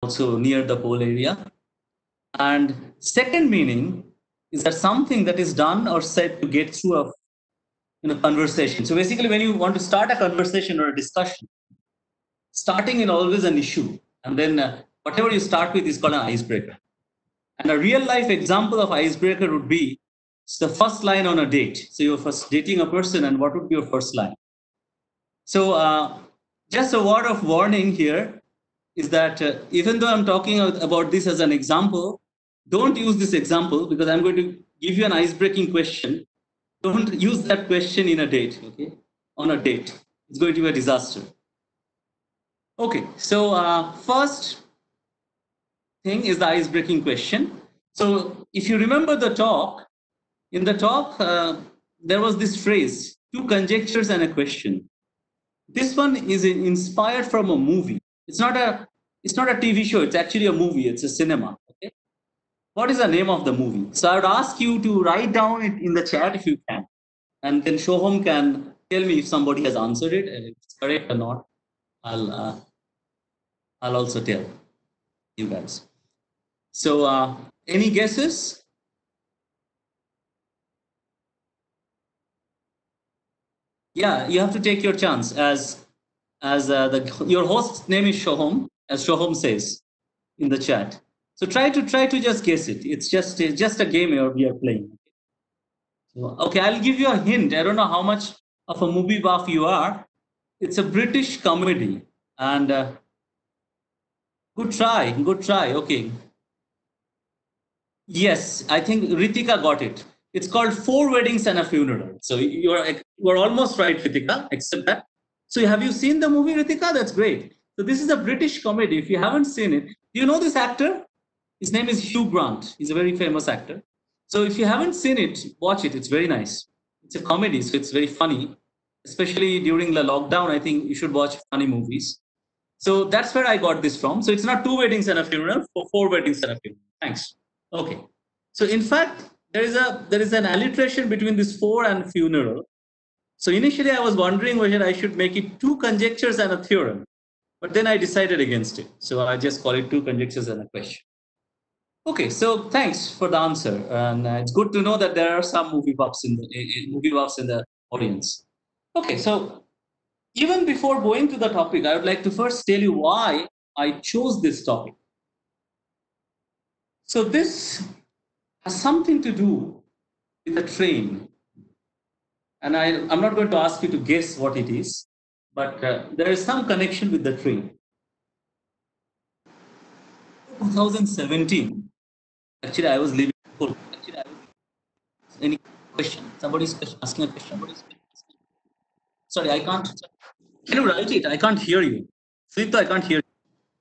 also near the pole area. And second meaning is that something that is done or said to get through a conversation. So basically, when you want to start a conversation or a discussion, starting is always an issue. And then whatever you start with is called an icebreaker. And a real life example of icebreaker would be the first line on a date. So you're first dating a person, and what would be your first line? So just a word of warning here is that even though I'm talking about this as an example, don't use this example because I'm going to give you an ice-breaking question. Don't use that question in a date, okay? On a date. It's going to be a disaster. Okay, so first thing is the ice-breaking question. So if you remember the talk, in the talk, there was this phrase, two conjectures and a question. This one is inspired from a movie. It's not a TV show. It's actually a movie. It's a cinema. Okay. What is the name of the movie? So I would ask you to write down it in the chat if you can, and then Shoham can tell me if somebody has answered it and if it's correct or not. I'll also tell you guys. So any guesses? Yeah, you have to take your chance as your host's name is Shoham, as Shoham says in the chat. So try to just guess it. It's just a game we are playing. So, okay, I'll give you a hint. I don't know how much of a movie buff you are. It's a British comedy, and good try, good try. Okay, yes, I think Ritika got it. It's called Four Weddings and a Funeral. So you're almost right, Ritika, except that. So have you seen the movie, Ritika? That's great. So this is a British comedy. If you haven't seen it, do you know this actor? His name is Hugh Grant. He's a very famous actor. So if you haven't seen it, watch it. It's very nice. It's a comedy, so it's very funny. Especially during the lockdown, I think you should watch funny movies. So that's where I got this from. So it's not two weddings and a funeral, four weddings and a funeral. Thanks. Okay. So in fact, there is an alliteration between this four and funeral. So initially I was wondering whether I should make it two conjectures and a theorem, but then I decided against it. So I just call it two conjectures and a question. Okay, so thanks for the answer, and it's good to know that there are some movie buffs in the audience. Okay, so even before going to the topic, I would like to first tell you why I chose this topic. So this has something to do with a train, and I'm not going to ask you to guess what it is, but there is some connection with the train. 2017. Actually, I was living. Any question? Somebody's asking a question. Sorry, I can't. Can you write it? I can't hear you. Srita, I can't hear you.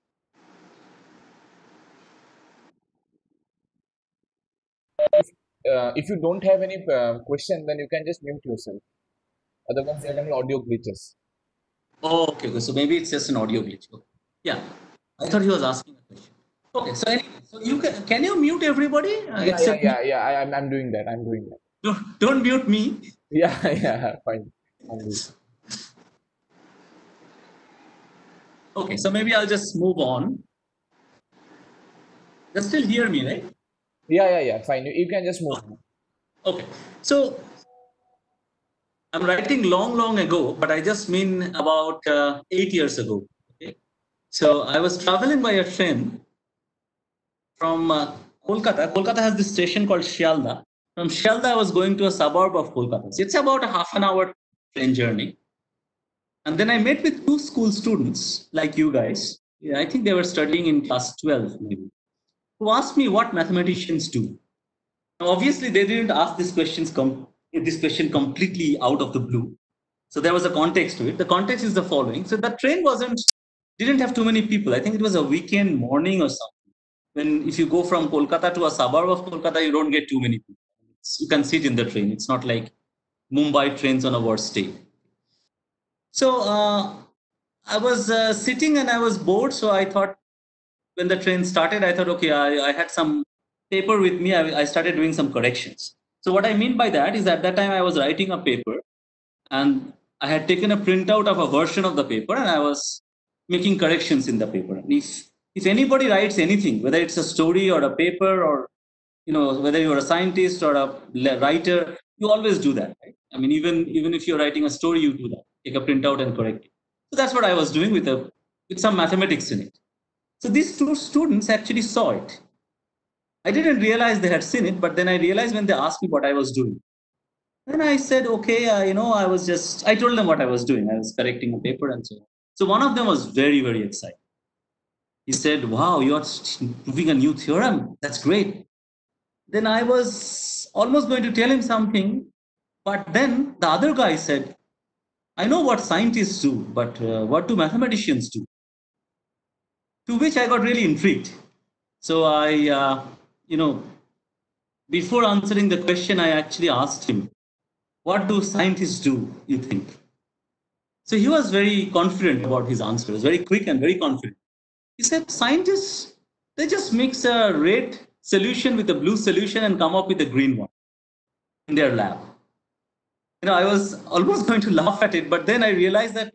If you don't have any question, then you can just mute yourself. Otherwise, there are many audio glitches. Oh, okay. So maybe it's just an audio glitch. Okay. Yeah, I thought he was asking a question. Okay. So anyway, so you can you mute everybody? Yeah. I'm doing that. I'm doing that. Don't mute me. Yeah. Fine. Okay. So maybe I'll just move on. You still hear me, right? Yeah. Fine. You can just move on. Okay. So I'm writing long ago, but I just mean about 8 years ago. Okay. So I was traveling by a train from Kolkata. Kolkata has this station called Shialda. From Shialda, I was going to a suburb of Kolkata. So it's about a half an hour train journey. And then I met with two school students like you guys. Yeah, I think they were studying in class 12, maybe, who asked me what mathematicians do. Now, obviously, they didn't ask this question completely out of the blue. So there was a context to it. The context is the following. So the train didn't have too many people. I think it was a weekend morning or something. When if you go from Kolkata to a suburb of Kolkata, you don't get too many people. You can sit in the train. It's not like Mumbai trains on a worst day. So I was sitting and I was bored. So I thought when the train started, I thought, okay, I had some paper with me. I started doing some corrections. So what I mean by that is at that time I was writing a paper and I had taken a printout of a version of the paper and I was making corrections in the paper. And if if anybody writes anything, whether it's a story or a paper or whether you're a scientist or a writer, you always do that, right? I mean, even if you're writing a story, you do that. Take a printout and correct it. So that's what I was doing with some mathematics in it. So these two students actually saw it. I didn't realize they had seen it, but then I realized when they asked me what I was doing. Then I said, okay, I told them what I was doing. I was correcting a paper and so on. So one of them was very, very excited. He said, wow, you're proving a new theorem. That's great. Then I was almost going to tell him something, but then the other guy said, I know what scientists do, but what do mathematicians do? To which I got really intrigued. So before answering the question, I actually asked him, what do scientists do, you think? So he was very confident about his answer. He was very quick and very confident. He said, scientists, they just mix a red solution with a blue solution and come up with a green one in their lab. I was almost going to laugh at it, but then I realized that,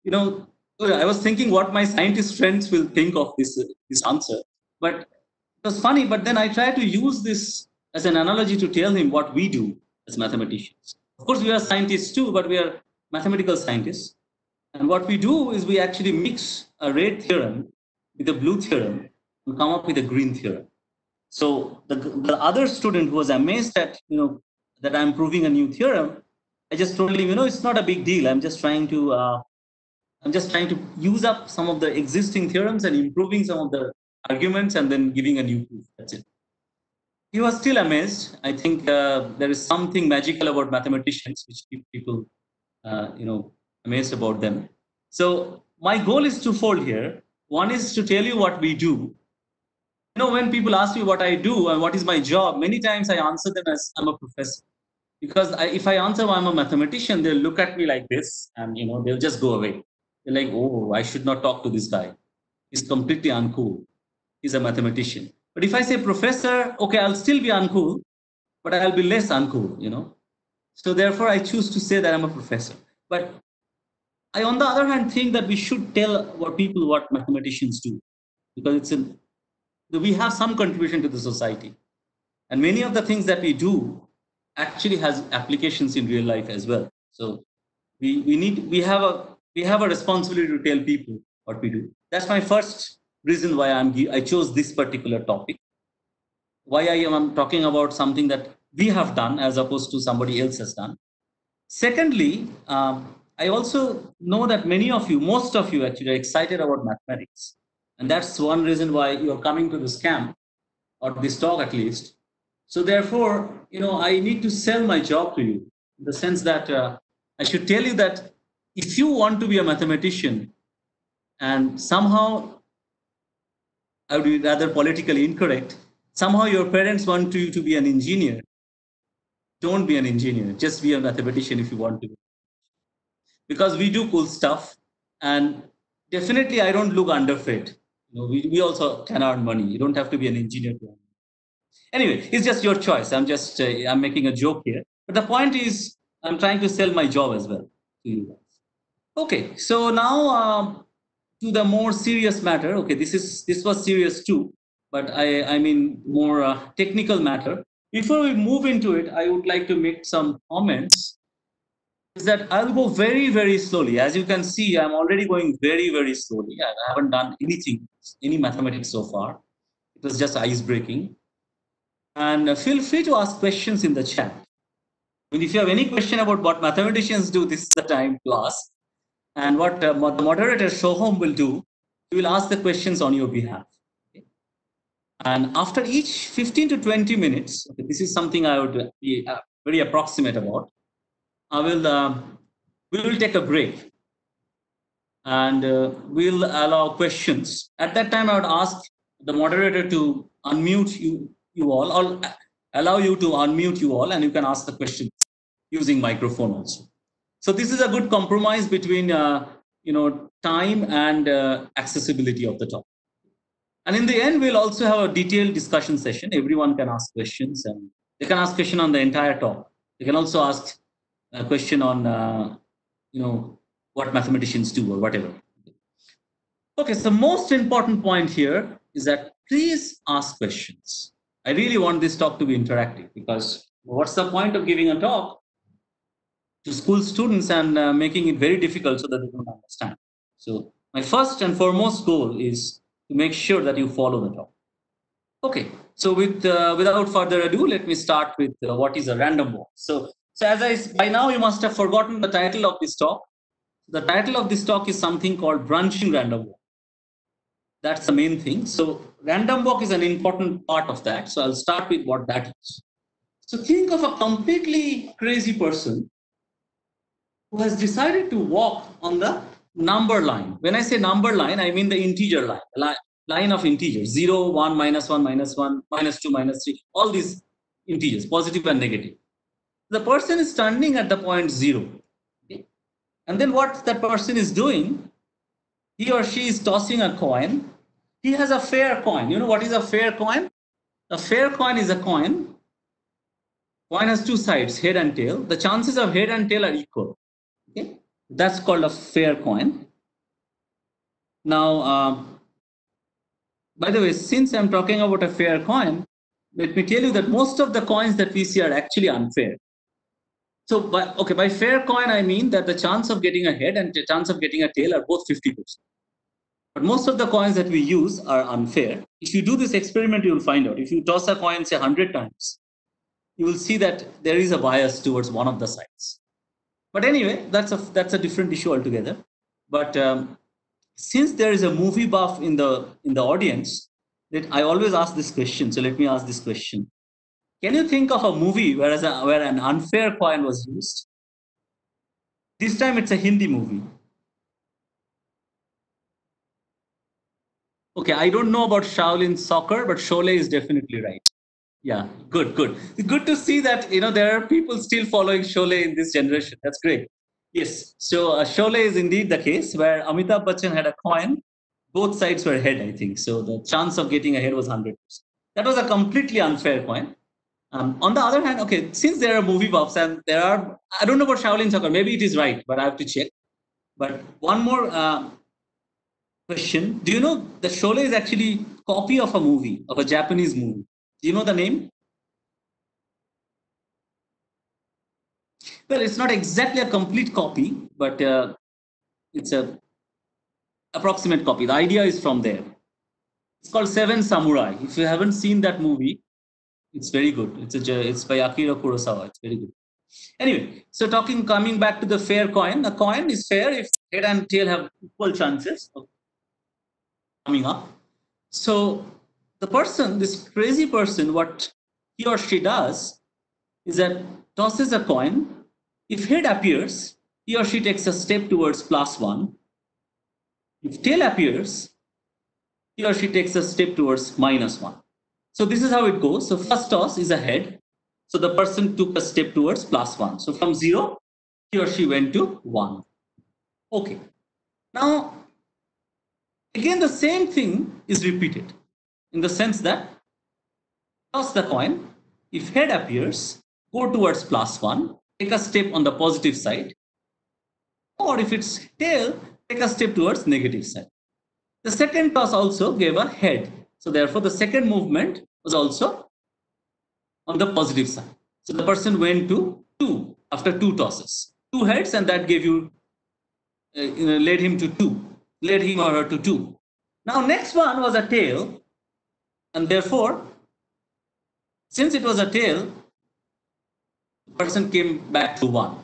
I was thinking what my scientist friends will think of this answer. But it was funny, but then I tried to use this as an analogy to tell him what we do as mathematicians. Of course, we are scientists too, but we are mathematical scientists. And what we do is we actually mix a red theorem with a blue theorem and come up with a green theorem. So the other student who was amazed at, that I'm proving a new theorem, I just told him, it's not a big deal. I'm just trying to use up some of the existing theorems and improving some of the arguments and then giving a new proof. That's it. He was still amazed. I think there is something magical about mathematicians which keep people, amazed about them. So my goal is twofold here. One is to tell you what we do. When people ask me what I do and what is my job, many times I answer them as I'm a professor. Because if I answer I'm a mathematician, they'll look at me like this and, they'll just go away. They're like, oh, I should not talk to this guy. He's completely uncool. He's a mathematician. But if I say professor, okay, I'll still be uncool, but I'll be less uncool, So therefore, I choose to say that I'm a professor. But I, on the other hand, think that we should tell people what mathematicians do, because we have some contribution to the society. And many of the things that we do actually has applications in real life as well. So we have a responsibility to tell people what we do. That's my first reason why I chose this particular topic. Why I am talking about something that we have done as opposed to somebody else has done. Secondly, I also know that most of you actually are excited about mathematics. And that's one reason why you're coming to this camp or this talk at least. So therefore, I need to sell my job to you in the sense that I should tell you that if you want to be a mathematician and somehow, I would be rather politically incorrect, somehow your parents want you to be an engineer, don't be an engineer, just be a mathematician if you want to. Because we do cool stuff and definitely I don't look underfed. We also can earn money. You don't have to be an engineer to earn. Anyway, it's just your choice. I'm making a joke here. But the point is, I'm trying to sell my job as well to you guys. Okay, so now to the more serious matter. Okay, this was serious too, but I mean more technical matter. Before we move into it, I would like to make some comments. Is that I'll go very, very slowly. As you can see, I'm already going very, very slowly. I haven't done any mathematics so far. It was just ice breaking. And feel free to ask questions in the chat. I mean, if you have any question about what mathematicians do, this is the time to ask. And what the moderator Shoham will do, he will ask the questions on your behalf. Okay? And after each 15 to 20 minutes, okay, this is something I would be very approximate about. We will take a break. And we'll allow questions. At that time, I would ask the moderator to unmute you all, or allow you to unmute you all, and you can ask the questions using microphone also. So this is a good compromise between time and accessibility of the topic. And in the end, we'll also have a detailed discussion session. Everyone can ask questions, and they can ask question on the entire talk. They can also ask a question on what mathematicians do or whatever. Okay, so most important point here is that please ask questions. I really want this talk to be interactive because what's the point of giving a talk to school students and making it very difficult so that they don't understand? So my first and foremost goal is to make sure that you follow the talk. Okay, so without further ado, let me start with what is a random walk. So by now you must have forgotten the title of this talk. The title of this talk is something called branching random walk. That's the main thing. So random walk is an important part of that. So I'll start with what that is. So think of a completely crazy person who has decided to walk on the number line. When I say number line, I mean the integer line, line of integers, 0, 1, -1, -1, -2, -3, all these integers, positive and negative. The person is standing at the point 0. Okay? And then what that person is doing, he or she is tossing a coin. He has a fair coin. You know what is a fair coin? A fair coin is a coin. Coin has two sides, head and tail. The chances of head and tail are equal. Okay? That's called a fair coin. Now, by the way, since I'm talking about a fair coin, let me tell you that most of the coins that we see are actually unfair. So, by fair coin, I mean that the chance of getting a head and the chance of getting a tail are both 50%. But most of the coins that we use are unfair. If you do this experiment, you will find out. If you toss a coin, say 100 times, you will see that there is a bias towards one of the sides. But anyway, that's a different issue altogether. But since there is a movie buff in the audience, that I always ask this question. So let me ask this question: can you think of a movie where an unfair coin was used? This time it's a Hindi movie. Okay, I don't know about Shaolin soccer, but Sholay is definitely right. Yeah, good. Good to see that there are people still following Sholay in this generation. That's great. Yes, so Sholay is indeed the case where Amitabh Bachchan had a coin. Both sides were head, I think. So the chance of getting ahead was 100%. That was a completely unfair coin. On the other hand, okay, since there are movie buffs and I don't know about Shaolin soccer. Maybe it is right, but I have to check. But one more question: do you know the Sholay is actually copy of a movie, of a Japanese movie? Do you know the name? Well, it's not exactly a complete copy, but it's a approximate copy. The idea is from there. It's called Seven Samurai. If you haven't seen that movie, it's very good. It's by Akira Kurosawa. It's very good. Anyway, so coming back to the fair coin. A coin is fair if head and tail have equal chances of coming up. So this crazy person, what he or she does is that tosses a coin. If head appears, he or she takes a step towards +1. If tail appears, he or she takes a step towards -1. So this is how it goes. So first toss is a head. So the person took a step towards +1. So from 0, he or she went to 1. Okay. Now, again, the same thing is repeated in the sense that toss the coin. If head appears, go towards +1, take a step on the positive side. Or if it's tail, take a step towards negative side. The second toss also gave a head. So therefore, the second movement was also on the positive side. So the person went to 2 after 2 tosses. 2 heads, and that gave you, led him to 2. Led him or her to 2. Now, next one was a tail. And therefore, since it was a tail, the person came back to 1.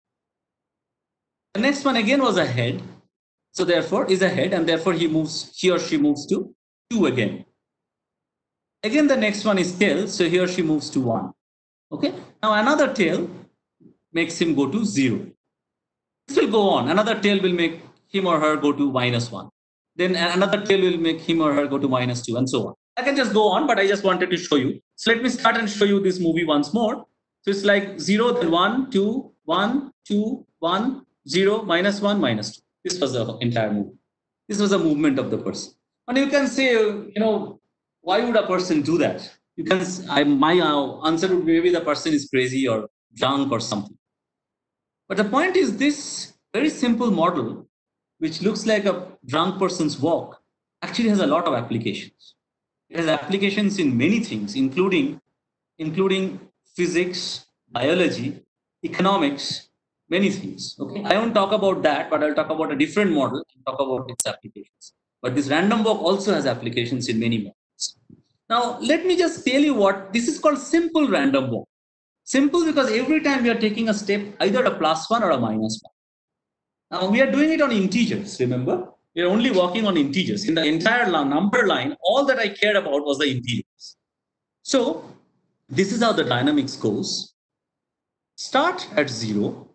The next one again was a head. So therefore, is a head, and therefore he or she moves to 2 again. Again, the next one is tail, so he or she moves to 1. Okay. Now another tail makes him go to 0. This will go on. Another tail will make him or her go to -1. Then another tail will make him or her go to -2, and so on. I can just go on, but I just wanted to show you. So let me start and show you this movie once more. So it's like 0, then 1, 2, 1, 2, 1, 0, -1, -2. This was the entire movie. This was a movement of the person. And you can say, why would a person do that? My answer would be maybe the person is crazy or drunk or something. But the point is, this very simple model which looks like a drunk person's walk, actually has a lot of applications. It has applications in many things, including physics, biology, economics, many things. Okay, I won't talk about that, but I'll talk about a different model and talk about its applications. But this random walk also has applications in many models. Now, let me just tell you what this is called: simple random walk. Simple because every time we are taking a step, either a plus one or a minus one. Now we are doing it on integers, remember? We are only working on integers. In the entire number line, all that I cared about was the integers. So this is how the dynamics goes. Start at 0.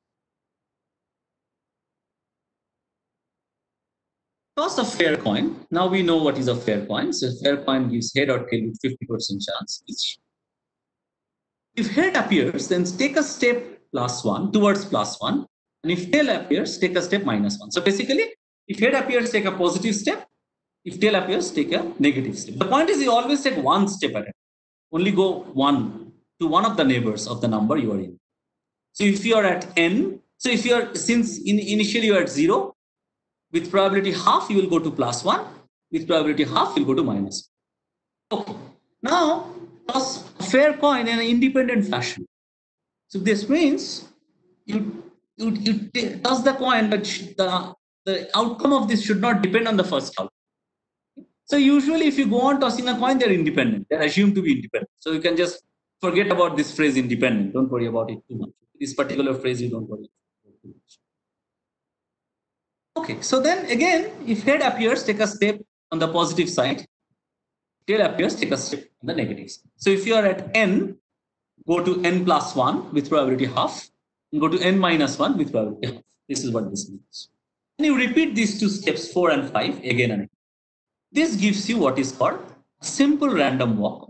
Toss a fair coin. Now we know what is a fair coin. So a fair coin gives head or tail with 50% chance each. If head appears, then take a step +1 towards +1. And if tail appears, take a step -1. So basically, if head appears, take a positive step. If tail appears, take a negative step. The point is you always take one step at a time. Only go one to one of the neighbors of the number you are in. So if you are at n, so if you are, since initially you are at 0, with probability half, you will go to +1. With probability half, you will go to -1. Okay. Now, toss a fair coin in an independent fashion. So this means you toss the coin, but the outcome of this should not depend on the first outcome. So usually if you go on tossing a coin, they're independent. They're assumed to be independent. So you can just forget about this phrase independent. Don't worry about it too much. This particular phrase, you don't worry about too much. Okay, so then again, if head appears, take a step on the positive side. Tail appears, take a step on the negative side. So if you are at n, go to n plus 1 with probability half, and go to n minus 1 with probability half. This is what this means. And you repeat these two steps 4 and 5 again and again. This gives you what is called a simple random walk.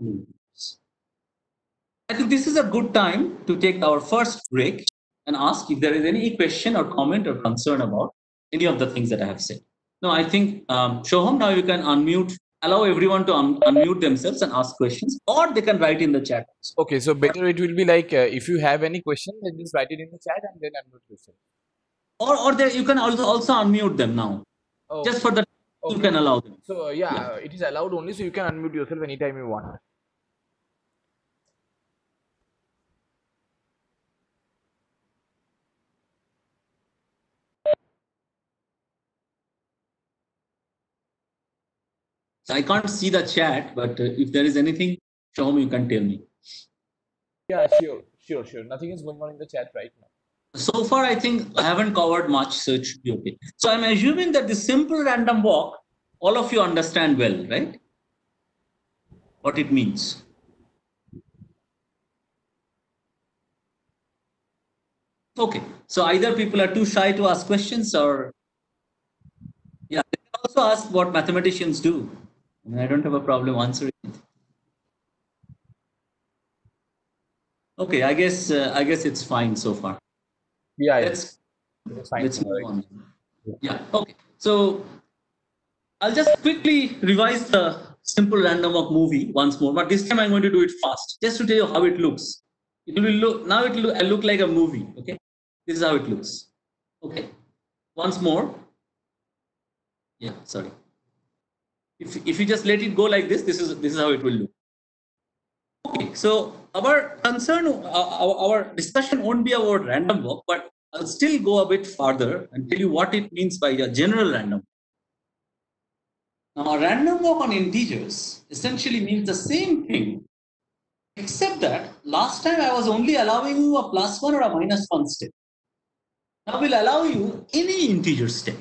I think this is a good time to take our first break and ask if there is any question or comment or concern about any of the things that I have said. No, I think, Shoham, now you can unmute, allow everyone to unmute themselves and ask questions, or they can write in the chat. Okay, so better it will be like if you have any question, then just write it in the chat and then unmute yourself. Or there, you can also unmute them now. Oh, just for the okay. You can allow them. So yeah, it is allowed only, so you can unmute yourself anytime you want. So I can't see the chat, but if there is anything, Shahom, you can tell me. Yeah, sure. Nothing is going on in the chat right now. So far, I think I haven't covered much, so it should be okay. So I'm assuming that the simple random walk, all of you understand well, right? What it means. Okay, so either people are too shy to ask questions, or yeah, they can also ask what mathematicians do. I don't have a problem answering it. Okay, I guess it's fine so far. Yeah, Let's fine. Let's move on. Yeah. Okay. So I'll just quickly revise the simple random walk movie once more, but this time I'm going to do it fast, just to tell you how it looks. It will look now. It will look like a movie. Okay. This is how it looks. Okay. Once more. Yeah. Sorry. If you just let it go like this is how it will look. Okay. So our concern, our discussion won't be about random walk, but I'll still go a bit farther and tell you what it means by a general random walk. Now, a random walk on integers essentially means the same thing, except that last time I was only allowing you a +1 or a -1 step. Now we'll allow you any integer step.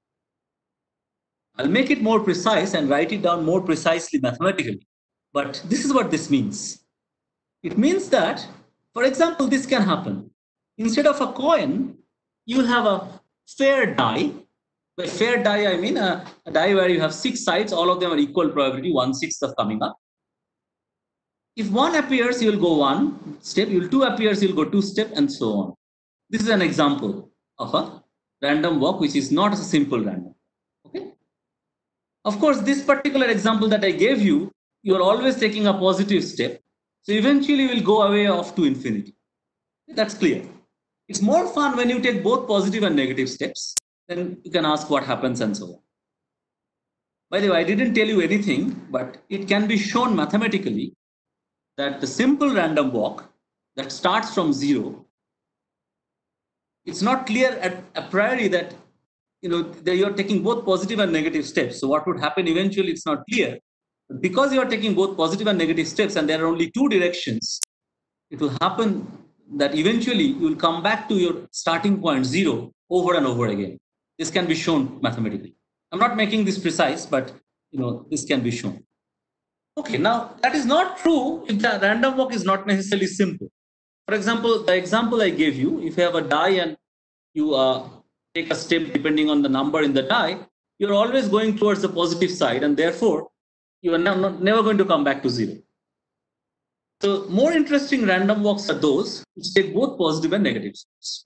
I'll make it more precise and write it down more precisely mathematically. But this is what this means. It means that, for example, this can happen. Instead of a coin, you'll have a fair die. By fair die, I mean a die where you have 6 sides, all of them are equal probability, 1/6 of coming up. If 1 appears, you'll go 1 step. If 2 appears, you'll go 2 step, and so on. This is an example of a random walk, which is not a simple random. Okay. Of course, this particular example that I gave you, you are always taking a positive step. So eventually, you will go away off to infinity. That's clear. It's more fun when you take both positive and negative steps. then you can ask what happens and so on. By the way, I didn't tell you anything, but it can be shown mathematically that the simple random walk that starts from 0, it's not clear at a priori that that you're taking both positive and negative steps. So what would happen eventually, it's not clear. But because you are taking both positive and negative steps and there are only two directions, it will happen that eventually you will come back to your starting point 0 over and over again. This can be shown mathematically. I'm not making this precise, but this can be shown. Okay, now that is not true if the random walk is not necessarily simple. For example, the example I gave you, if you have a die and you take a step depending on the number in the die, you're always going towards the positive side, and therefore you are never going to come back to 0. So more interesting random walks are those which take both positive and negative steps.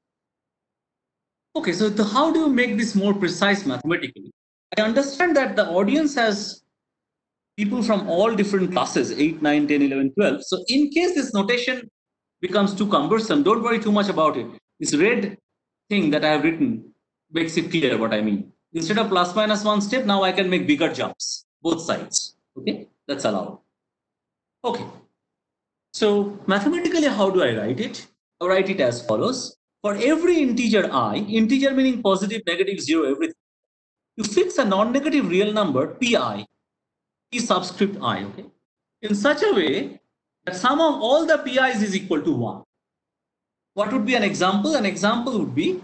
Okay, so how do you make this more precise mathematically? I understand that the audience has people from all different classes, 8, 9, 10, 11, 12. So in case this notation becomes too cumbersome, don't worry too much about it. This red thing that I have written makes it clear what I mean. Instead of plus minus 1 step, now I can make bigger jumps, both sides. Okay, that's allowed. Okay, so mathematically, how do I write it? I write it as follows. For every integer I, integer meaning positive, negative, 0, everything, you fix a non-negative real number, pi, p subscript I, okay, in such a way that sum of all the pi's is equal to 1. What would be an example? An example would be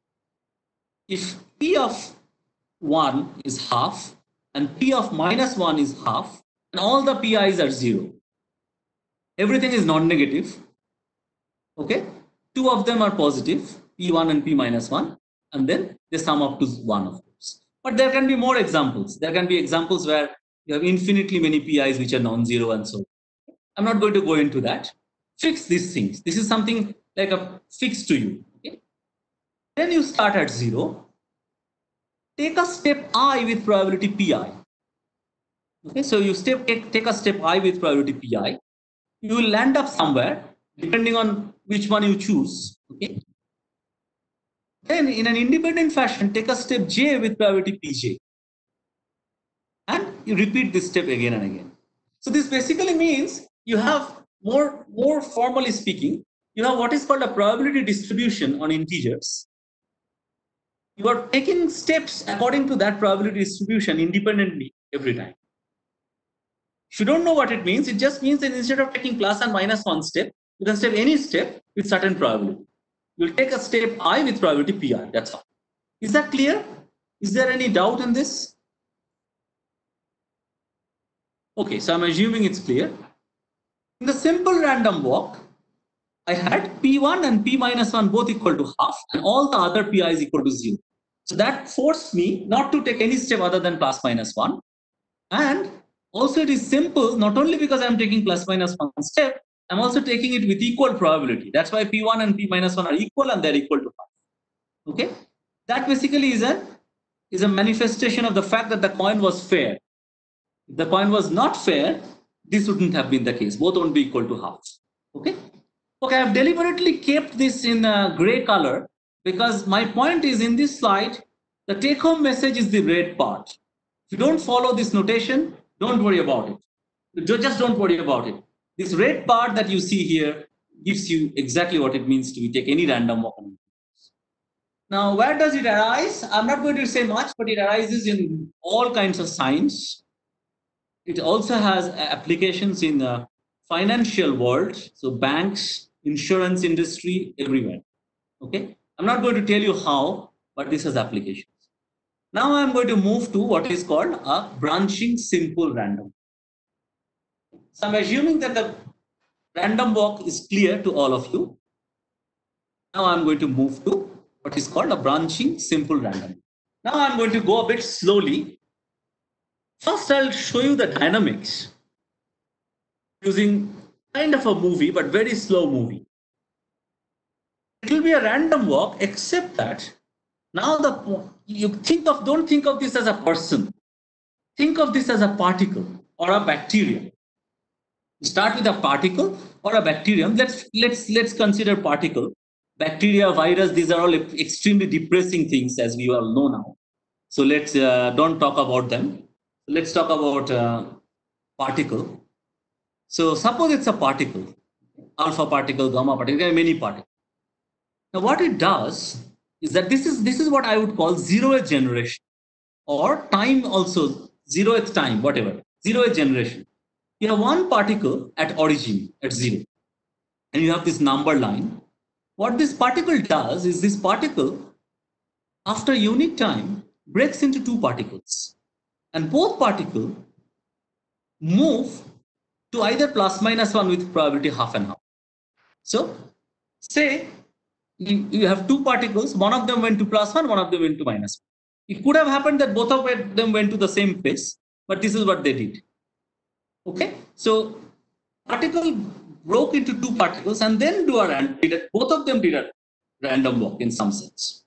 if p of 1 is half and p of minus 1 is half and all the pi's are 0. Everything is non-negative. Okay, two of them are positive, p1 and p minus 1, and then they sum up to 1, of course. But there can be more examples. There can be examples where you have infinitely many pi's which are non-zero and so on. I'm not going to go into that. Fix these things. This is something like a fix to you. Okay? Then you start at 0. Take a step I with probability pi. Okay, so you take a step I with probability pi. You will land up somewhere depending on which one you choose. Okay. Then in an independent fashion, take a step j with probability pj. And you repeat this step again and again. So this basically means you have more formally speaking, you have what is called a probability distribution on integers. You are taking steps according to that probability distribution independently every time. If you don't know what it just means that instead of taking plus and minus 1 step, you can step any step with certain probability. You'll take a step I with probability pi. That's all. Is that clear? Is there any doubt in this? Okay, so I'm assuming it's clear. In the simple random walk, I had p1 and p minus 1 both equal to half, and all the other pi is equal to 0. So that forced me not to take any step other than plus minus 1. And also it is simple, not only because I'm taking plus minus 1 step, I'm also taking it with equal probability. That's why p1 and p minus 1 are equal and they're equal to half. Okay? That basically is a manifestation of the fact that the coin was fair. If the coin was not fair, this wouldn't have been the case. Both won't be equal to half. Okay? Okay, I've deliberately kept this in a gray color because my point is in this slide, the take-home message is the red part. If you don't follow this notation, don't worry about it. Just don't worry about it. This red part that you see here gives you exactly what it means to take any random walk. Now, where does it arise? I'm not going to say much, but it arises in all kinds of science. It also has applications in the financial world, so banks, insurance industry, everywhere. Okay, I'm not going to tell you how, but this has applications. Now I'm going to move to what is called a branching simple random. So I'm assuming that the random walk is clear to all of you. Now I'm going to move to what is called a branching simple random. Now I'm going to go a bit slowly. First, I'll show you the dynamics using kind of a movie, but very slow movie. It will be a random walk, except that now don't think of this as a person. Think of this as a particle or a bacterium. Start with a particle or a bacterium. Let's consider particle. bacteria, virus, these are all extremely depressing things, as we all know now. So let's don't talk about them. Let's talk about particle. So suppose it's a particle, alpha particle, gamma particle, there are many particles. Now what it does is that this is what I would call zeroth generation, or time also, zeroth time, whatever, zeroth generation. You have one particle at origin, at zero, and you have this number line. What this particle does is this particle, after unit time, breaks into two particles, and both particles move to either plus minus 1 with probability half and half. So say you have two particles, one of them went to plus 1, one of them went to minus 1. It could have happened that both of them went to the same place, but this is what they did. Okay, so particle broke into two particles and then both of them did a random walk in some sense.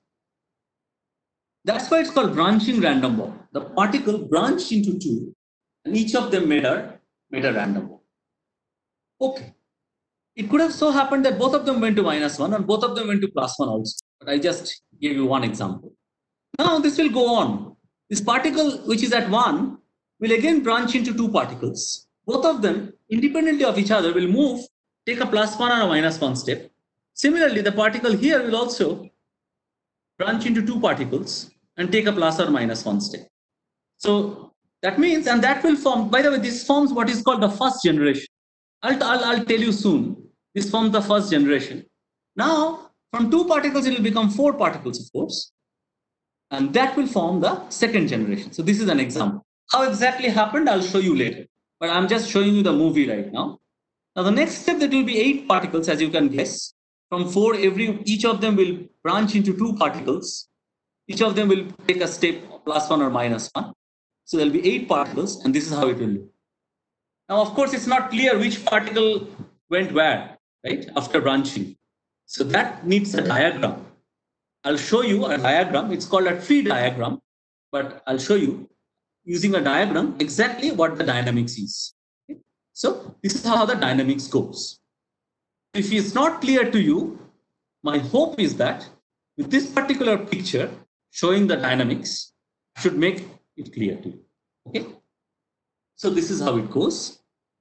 That's why it's called branching random walk. The particle branched into two, and each of them made a random walk. Okay. It could have so happened that both of them went to minus 1 and both of them went to plus 1 also. But I just gave you one example. Now this will go on. This particle which is at 1 will again branch into two particles. Both of them, independently of each other, will move, take a plus 1 and a minus 1 step. Similarly, the particle here will also branch into two particles and take a plus or minus 1 step. So that means, and that will form, by the way, this forms what is called the first generation. I'll tell you soon. This forms the first generation. Now, from two particles, it will become four particles, of course. And that will form the second generation. So this is an example. How exactly happened, I'll show you later. But I'm just showing you the movie right now. Now, the next step, that will be 8 particles, as you can guess. From 4, each of them will branch into 2 particles. Each of them will take a step plus 1 or minus 1. So there will be 8 particles, and this is how it will look. Now, of course, it's not clear which particle went where, right, after branching. So that needs a diagram. I'll show you a diagram. It's called a tree diagram, but I'll show you using a diagram exactly what the dynamics is. Okay? So this is how the dynamics goes. If it's not clear to you, my hope is that with this particular picture showing the dynamics should make it clear to you. Okay. So this is how it goes.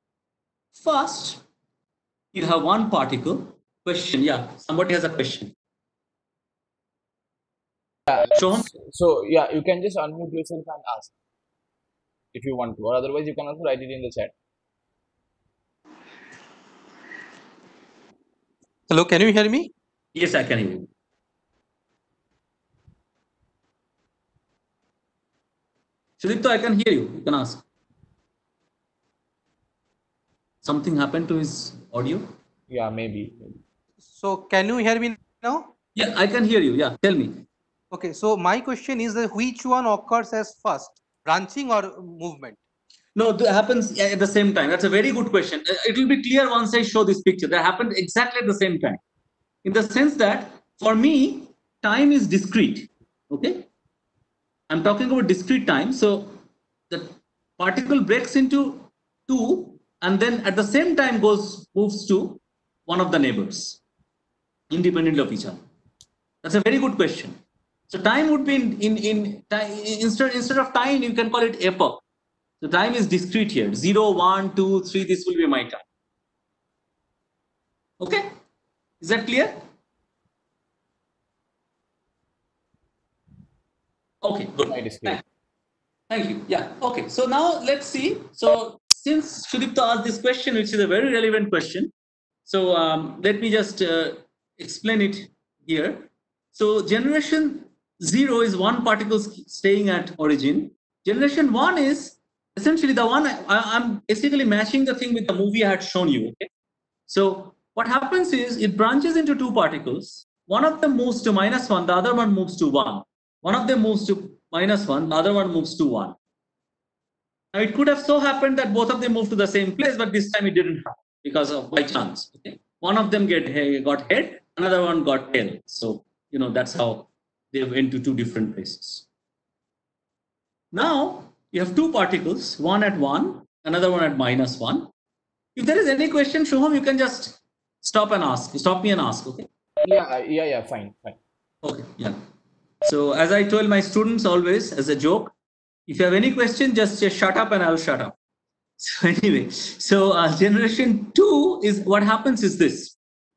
First, you have one particle. Question, yeah. Somebody has a question. So yeah, you can just unmute yourself and ask if you want to, or otherwise you can also write it in the chat. Hello, can you hear me? Yes, I can hear you. Sudipto, I can hear you. You can ask. Something happened to his audio? Yeah, maybe. So can you hear me now? Yeah, I can hear you. Yeah, tell me. Okay, so my question is that which one occurs as first, branching or movement? No, it happens at the same time. That's a very good question. It will be clear once I show this picture. That happened exactly at the same time. In the sense that for me, time is discrete. Okay? I'm talking about discrete time. So the particle breaks into two and then at the same time moves to one of the neighbors, independently of each other. That's a very good question. So time would be instead of time, you can call it epoch. So time is discrete here. 0, 1, 2, 3, this will be my time. Okay? Is that clear? Okay, good. Thank you. Yeah, okay. So now let's see. So since Sudipta asked this question, which is a very relevant question, so let me just explain it here. So generation 0 is one particle staying at origin. Generation 1 is essentially the one, I'm basically matching the thing with the movie I had shown you. Okay? So what happens is it branches into two particles. One of them moves to minus 1, the other one moves to 1. One of them moves to minus 1, the other one moves to 1. Now it could have so happened that both of them moved to the same place, but this time it didn't happen because of by chance. Okay? One of them got head, another one got tail. So, that's how they went to two different places. Now you have two particles, one at 1, another one at minus 1. If there is any question, Shuham, you can just stop me and ask, okay? Yeah, fine. Okay, yeah. So as I told my students always as a joke, if you have any question, just say shut up and I'll shut up. So anyway, so generation two is what happens is this.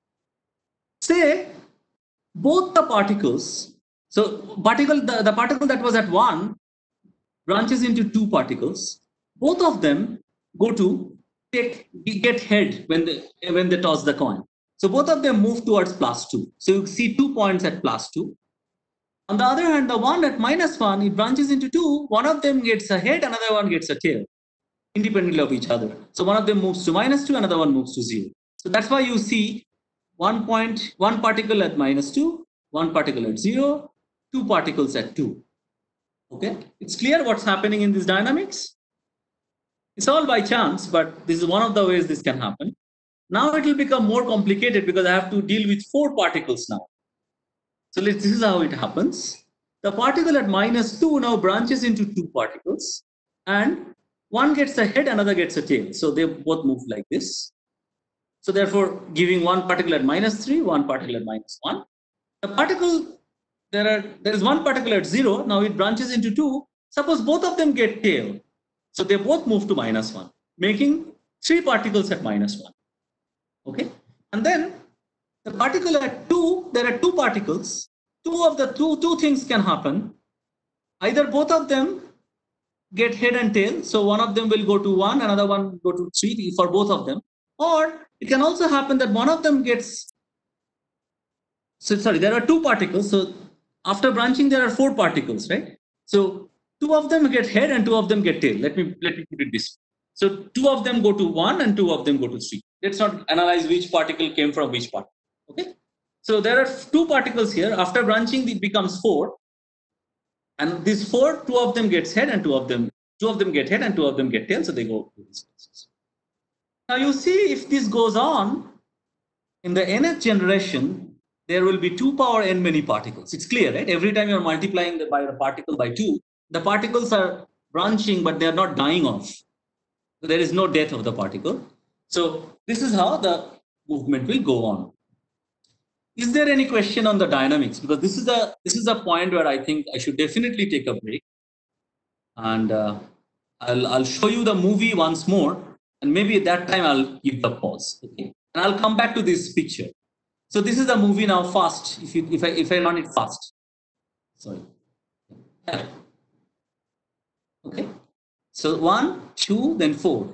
Say both the particles. So the particle that was at one branches into two particles. Both of them go to get head when they toss the coin. So both of them move towards +2. So you see 2 points at +2. On the other hand, the one at -1, it branches into two. One of them gets a head, another one gets a tail, independently of each other. So one of them moves to -2, another one moves to 0. So that's why you see one particle at -2, one particle at 0, two particles at 2. Okay, it's clear what's happening in this dynamics. It's all by chance, but this is one of the ways this can happen. Now it will become more complicated because I have to deal with 4 particles now. So this is how it happens. The particle at -2 now branches into 2 particles, and one gets a head, another gets a tail. So they both move like this. So therefore, giving one particle at -3, one particle at -1. The particle, there is one particle at 0. Now it branches into 2. Suppose both of them get tail. So they both move to -1, making 3 particles at -1. Okay, and then the particle at 2, there are 2 particles. Two things can happen. Either both of them get head and tail, so one of them will go to 1, another one go to 3 for both of them. Or it can also happen that one of them gets. So sorry, there are 2 particles. So after branching, there are 4 particles, right? So 2 of them get head and 2 of them get tail. Let me put it this way. So 2 of them go to 1 and 2 of them go to 3. Let's not analyze which particle came from which particle. Okay. So there are 2 particles here. After branching, it becomes 4. And these 4, 2 of them gets head and 2 of them get head and 2 of them get tail. So they go to these places. Now you see, if this goes on, in the nth generation, there will be 2 power n many particles. It's clear, right? Every time you're multiplying the particle by 2, the particles are branching, but they're not dying off. So there is no death of the particle. So this is how the movement will go on. Is there any question on the dynamics? Because this is a point where I think I should definitely take a break, and I'll show you the movie once more, and maybe at that time I'll give the pause. Okay, and I'll come back to this picture. So this is the movie now. Fast, if I run it fast. Sorry. Okay. So 1, 2, then 4,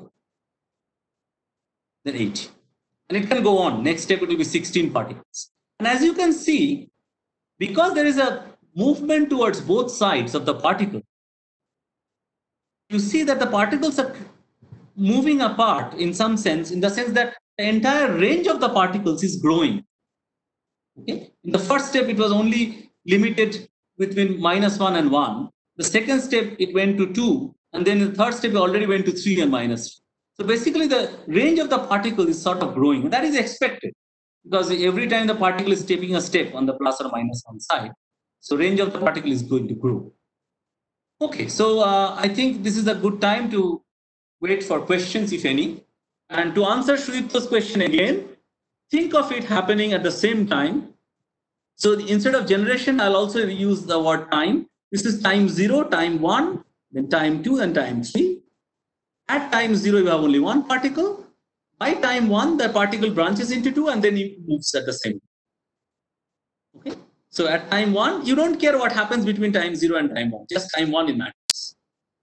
then 8, and it can go on. Next step it will be 16 particles. And as you can see, because there is a movement towards both sides of the particle, you see that the particles are moving apart in some sense, in the sense that the entire range of the particles is growing. Okay? In the first step, it was only limited between -1 and 1. The second step, it went to 2. And then in the third step, it already went to 3 and -3. So basically, the range of the particle is sort of growing. And that is expected, because every time the particle is taking a step on the plus or -1 side, so range of the particle is going to grow. Okay, so I think this is a good time to wait for questions, if any. And to answer Shrith's question again, think of it happening at the same time. So instead of generation, I'll also use the word time. This is time 0, time 1, then time 2, and time 3. At time 0, you have only one particle. By time 1, the particle branches into 2, and then it moves at the same time. Okay. So at time 1, you don't care what happens between time 0 and time 1. Just time 1 in matters.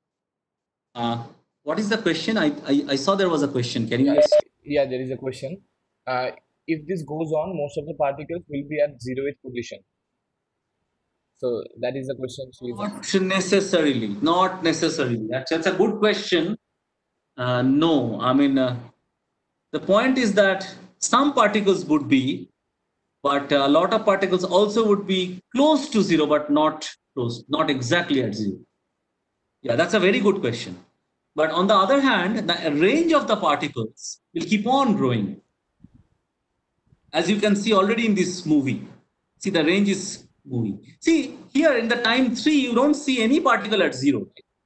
What is the question? I saw there was a question. Can you? Yeah, there is a question. If this goes on, most of the particles will be at 0th position. So that is the question. Not necessarily. That's a good question. No, I mean, the point is that some particles would be, but a lot of particles also would be close to 0, but not close, not exactly at 0. Yeah, that's a very good question. But on the other hand, the range of the particles will keep on growing. As you can see already in this movie, see the range is moving. See here in the time 3, you don't see any particle at 0.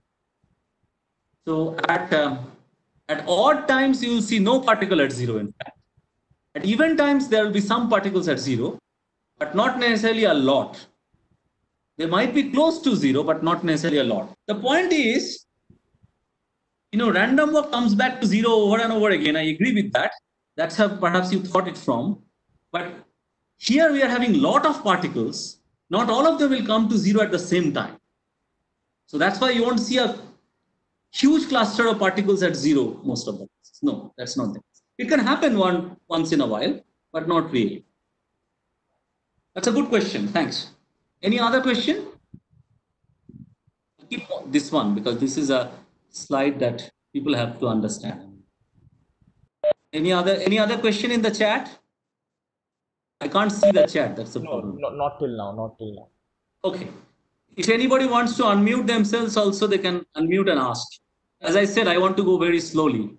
So at odd times, you will see no particle at 0. In fact, at even times, there will be some particles at 0. but not necessarily a lot. They might be close to 0, but not necessarily a lot. The point is, random walk comes back to 0 over and over again. I agree with that. That's how perhaps you thought it from. But here we are having a lot of particles. Not all of them will come to 0 at the same time. So that's why you won't see a huge cluster of particles at 0 most of the times. No, that's not it. It can happen once in a while, but not really. That's a good question. Thanks. Any other question? Keep this one because this is a slide that people have to understand. Any other question in the chat? I can't see the chat. That's the problem. No, not till now. Not till now. Okay. If anybody wants to unmute themselves also, they can unmute and ask. As I said, I want to go very slowly.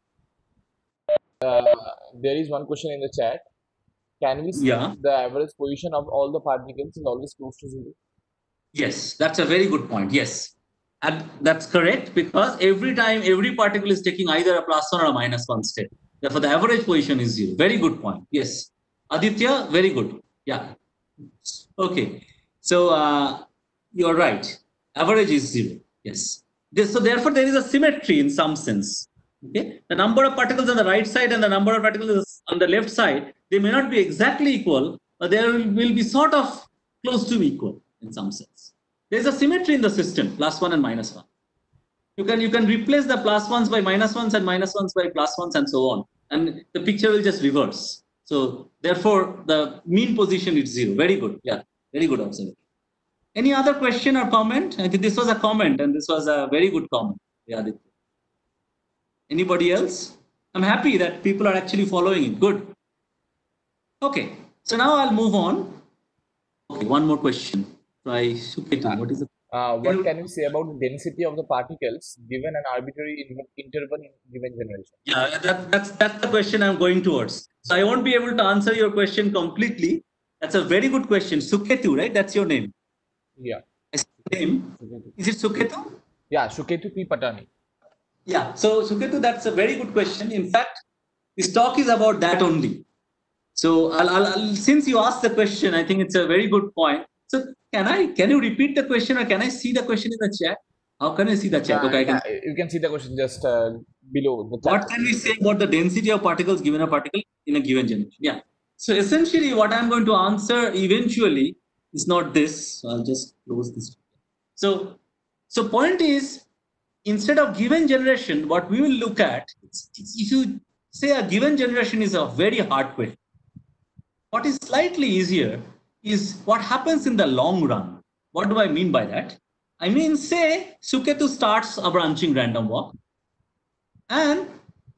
There is one question in the chat. Can we say the average position of all the particles is always close to 0? Yes, that's a very good point. Yes. And that's correct because every time every particle is taking either a +1 or a -1 step. Therefore, the average position is 0. Very good point. Yes. Aditya, very good. Yeah. Okay. So you're right. Average is 0. Yes. So therefore, there is a symmetry in some sense. Okay. The number of particles on the right side and the number of particles on the left side, they may not be exactly equal, but there will be sort of close to equal in some sense. There's a symmetry in the system, +1 and -1. You can replace the +1s by -1s and -1s by +1s and so on, and the picture will just reverse. So therefore, the mean position is 0. Very good. Yeah, very good observation. Any other question or comment? I think this was a comment, and this was a very good comment. Yeah. Anybody else? I'm happy that people are actually following it. Good. Okay. So now I'll move on. Okay, one more question. Try Suketu. What is the what can you say about the density of the particles given an arbitrary interval in given generation? Yeah, that's the question I'm going towards. So I won't be able to answer your question completely. That's a very good question. Suketu, right? That's your name. Yeah. Name? Is it Suketu? Yeah, Suketu P. Patani. Yeah. So Suketu, that's a very good question. In fact, this talk is about that only. So I'll since you asked the question, I think it's a very good point. So can you repeat the question or can I see the question in the chat? How can I see the chat? Okay, you can see the question just below the chat. What can we say about the density of particles given a particle in a given generation? Yeah. So essentially what I'm going to answer eventually is not this. So I'll just close this. So point is, instead of given generation, what we will look at, if you say a given generation is a very hard question. What is slightly easier is what happens in the long run. What do I mean by that? I mean, say Suketu starts a branching random walk and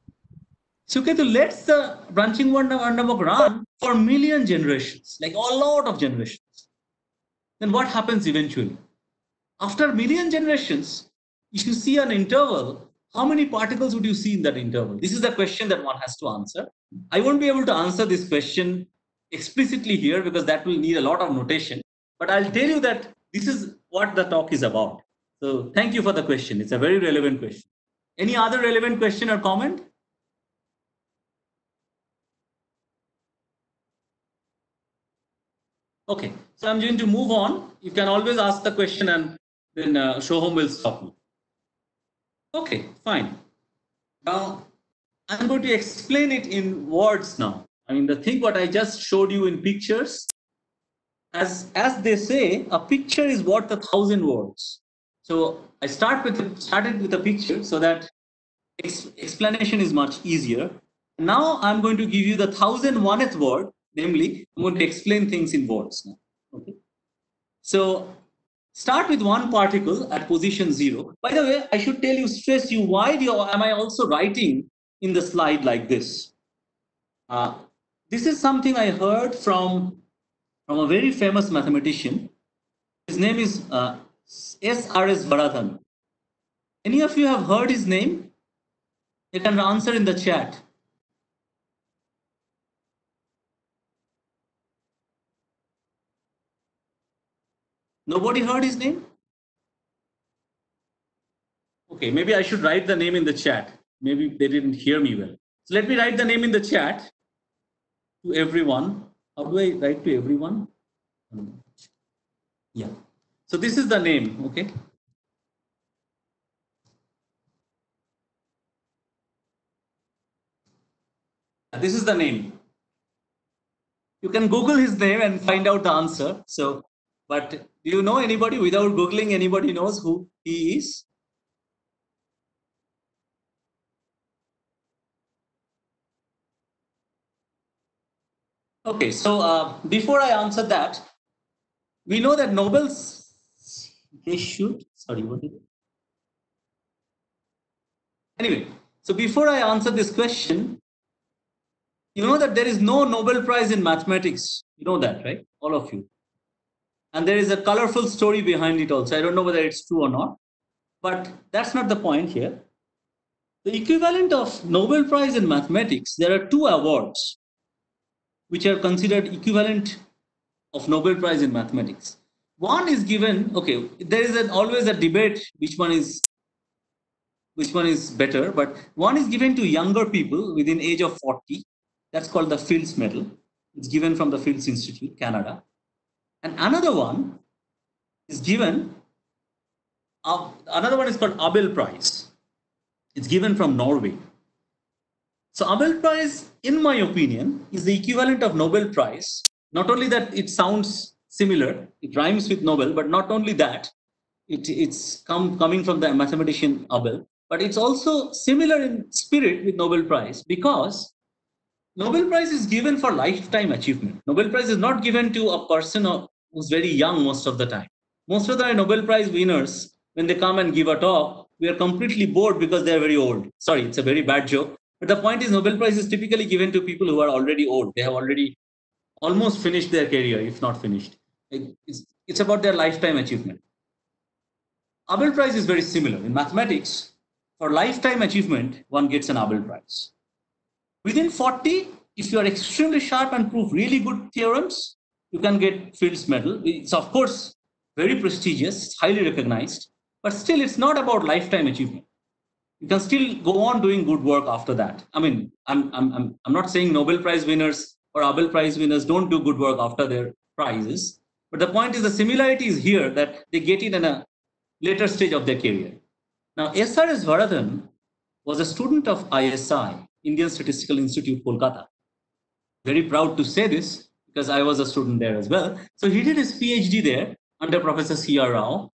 Suketu lets the branching random walk run for a million generations, like a lot of generations. Then what happens eventually? After a million generations, if you see an interval, how many particles would you see in that interval? This is the question that one has to answer. I won't be able to answer this question explicitly here because that will need a lot of notation. But I'll tell you that this is what the talk is about. So thank you for the question. It's a very relevant question. Any other relevant question or comment? Okay, so I'm going to move on. You can always ask the question and then Shoham will stop me. Okay, fine. Now, I'm going to explain it in words now. I mean, the thing what I just showed you in pictures, as they say, a picture is worth 1,000 words. So I started with a picture so that explanation is much easier. Now I'm going to give you the 1,001th word, namely, I'm going to explain things in words now. Okay. So start with one particle at position 0. By the way, I should stress you why am I also writing in the slide like this? This is something I heard from a very famous mathematician. His name is S.R.S. Varadhan. Any of you have heard his name? You can answer in the chat. Nobody heard his name? Okay, maybe I should write the name in the chat. Maybe they didn't hear me well. So let me write the name in the chat to everyone. How do I write to everyone? Yeah. So this is the name, okay? This is the name. You can Google his name and find out the answer. So, but do you know anybody without Googling? Anybody knows who he is? Okay, so before I answer that, we know that Nobel's they should sorry, what is it? Anyway, so before I answer this question, you know that there is no Nobel Prize in mathematics. You know that, right? All of you. And there is a colorful story behind it also. I don't know whether it's true or not, but that's not the point here. The equivalent of Nobel Prize in mathematics, there are two awards which are considered equivalent of Nobel Prize in mathematics. One is given, okay, there is always a debate which one is better, but one is given to younger people within age of 40. That's called the Fields Medal. It's given from the Fields Institute, Canada. And another one is given, another one is called Abel Prize. It's given from Norway. So Abel Prize, in my opinion, is the equivalent of Nobel Prize. Not only that it sounds similar, it rhymes with Nobel, but not only that, it's coming from the mathematician Abel, but it's also similar in spirit with Nobel Prize because Nobel Prize is given for lifetime achievement. Nobel Prize is not given to a person who's very young most of the time. Most of the Nobel Prize winners, when they come and give a talk, we are completely bored because they're very old. Sorry, it's a very bad joke. But the point is, Nobel Prize is typically given to people who are already old. They have already almost finished their career, if not finished. It's about their lifetime achievement. Abel Prize is very similar. In mathematics, for lifetime achievement, one gets an Abel Prize. Within 40, if you are extremely sharp and prove really good theorems, you can get Fields Medal. It's, of course, very prestigious, highly recognized, but still, it's not about lifetime achievement. You can still go on doing good work after that. I mean, I'm not saying Nobel Prize winners or Abel Prize winners don't do good work after their prizes, but the point is the similarity is here that they get it in a later stage of their career. Now, SRS Varadhan was a student of ISI, Indian Statistical Institute, Kolkata. Very proud to say this because I was a student there as well. So he did his PhD there under Professor C.R. Rao,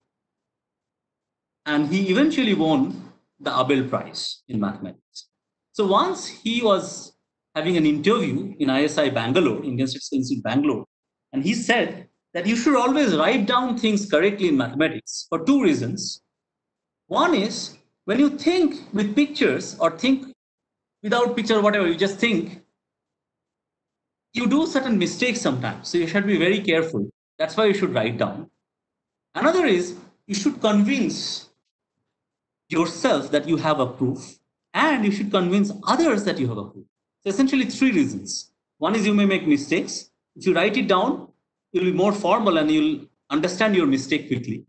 and he eventually won the Abel Prize in mathematics. So once he was having an interview in ISI Bangalore, Indian Statistical Institute Bangalore, and he said that you should always write down things correctly in mathematics for two reasons. One is when you think with pictures or think without picture or whatever, you just think, you do certain mistakes sometimes. So you should be very careful. That's why you should write down. Another is you should convince yourself that you have a proof, and you should convince others that you have a proof. So essentially three reasons. One is you may make mistakes. If you write it down, you'll be more formal and you'll understand your mistake quickly.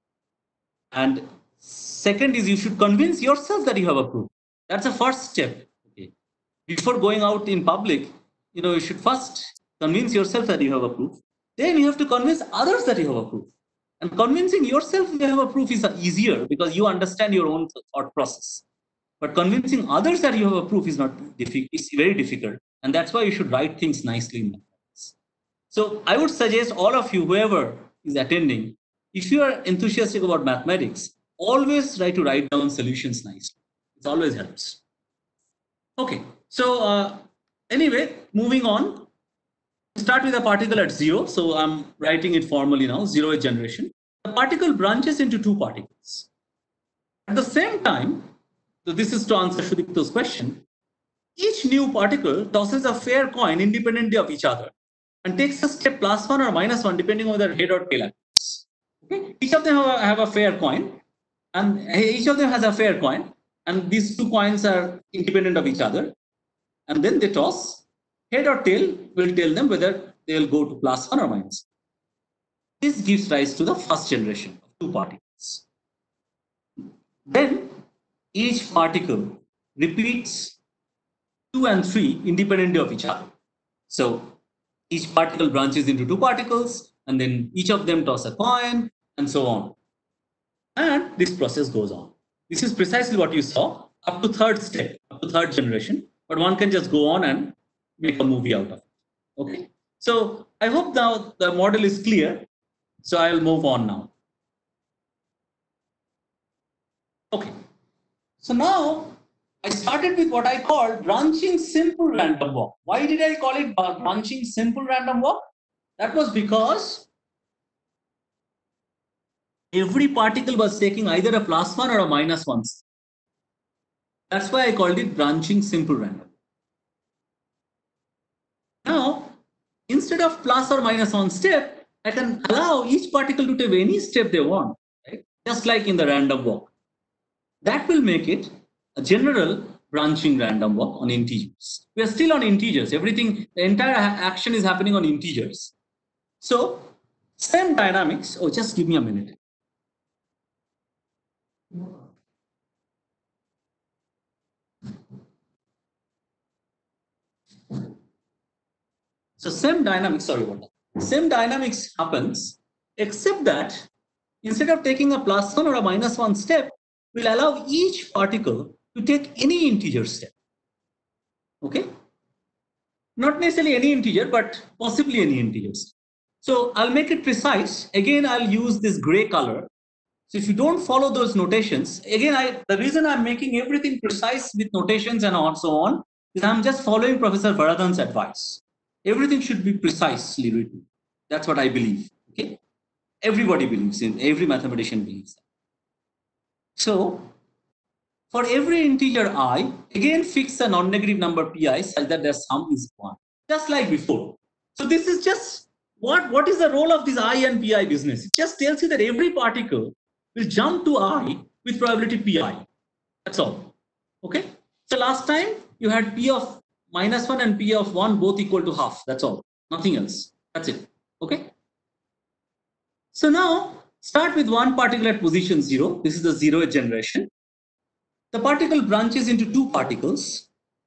And second is you should convince yourself that you have a proof. That's the first step. Okay. Before going out in public, you should first convince yourself that you have a proof. Then you have to convince others that you have a proof. And convincing yourself you have a proof is easier because you understand your own thought process. But convincing others that you have a proof is not difficult. It's very difficult. And that's why you should write things nicely in mathematics. So I would suggest all of you, whoever is attending, if you are enthusiastic about mathematics, always try to write down solutions nicely. It always helps. Okay, so anyway, moving on. Start with a particle at 0. So I'm writing it formally now, 0th generation. The particle branches into two particles. At the same time, so this is to answer Sudipto's question, each new particle tosses a fair coin independently of each other and takes a step +1 or -1 depending on their head or tail axis. Okay? Each of them have a fair coin, and each of them has a fair coin, and these two coins are independent of each other, and then they toss. Head or tail will tell them whether they will go to +1 or -1. This gives rise to the first generation of two particles. Then each particle repeats 2 and 3 independently of each other. So each particle branches into two particles. and then each of them toss a coin, and so on. And this process goes on. This is precisely what you saw up to third step, up to third generation, but one can just go on and make a movie out of it. Okay. So I hope now the model is clear. So I'll move on now. Okay. So now I started with what I called branching simple random walk. Why did I call it branching simple random walk? That was because every particle was taking either a +1 or a -1. That's why I called it branching simple random. Now, instead of plus or -1 step, I can allow each particle to take any step they want, right? Just like in the random walk. That will make it a general branching random walk on integers. We are still on integers. Everything, the entire action is happening on integers. So, same dynamics. Oh, just give me a minute. So same dynamics, sorry about that. Same dynamics happens, except that instead of taking a +1 or a -1 step, we'll allow each particle to take any integer step. Okay? Not necessarily any integer, but possibly any integers. So I'll make it precise. Again, I'll use this gray color. So if you don't follow those notations, again, the reason I'm making everything precise with notations and so on is I'm just following Professor Varadhan's advice. Everything should be precisely written. That's what I believe. Okay, everybody believes in. Every mathematician believes that. So, for every integer I, again fix a non-negative number pi such that their sum is 1, just like before. So this is just what is the role of this I and pi business? It just tells you that every particle will jump to I with probability pi. That's all. Okay. So last time you had p of -1 and p of 1 both equal to half. That's all. Nothing else. That's it. Okay. So now start with one particle at position 0. This is the 0th generation. The particle branches into two particles.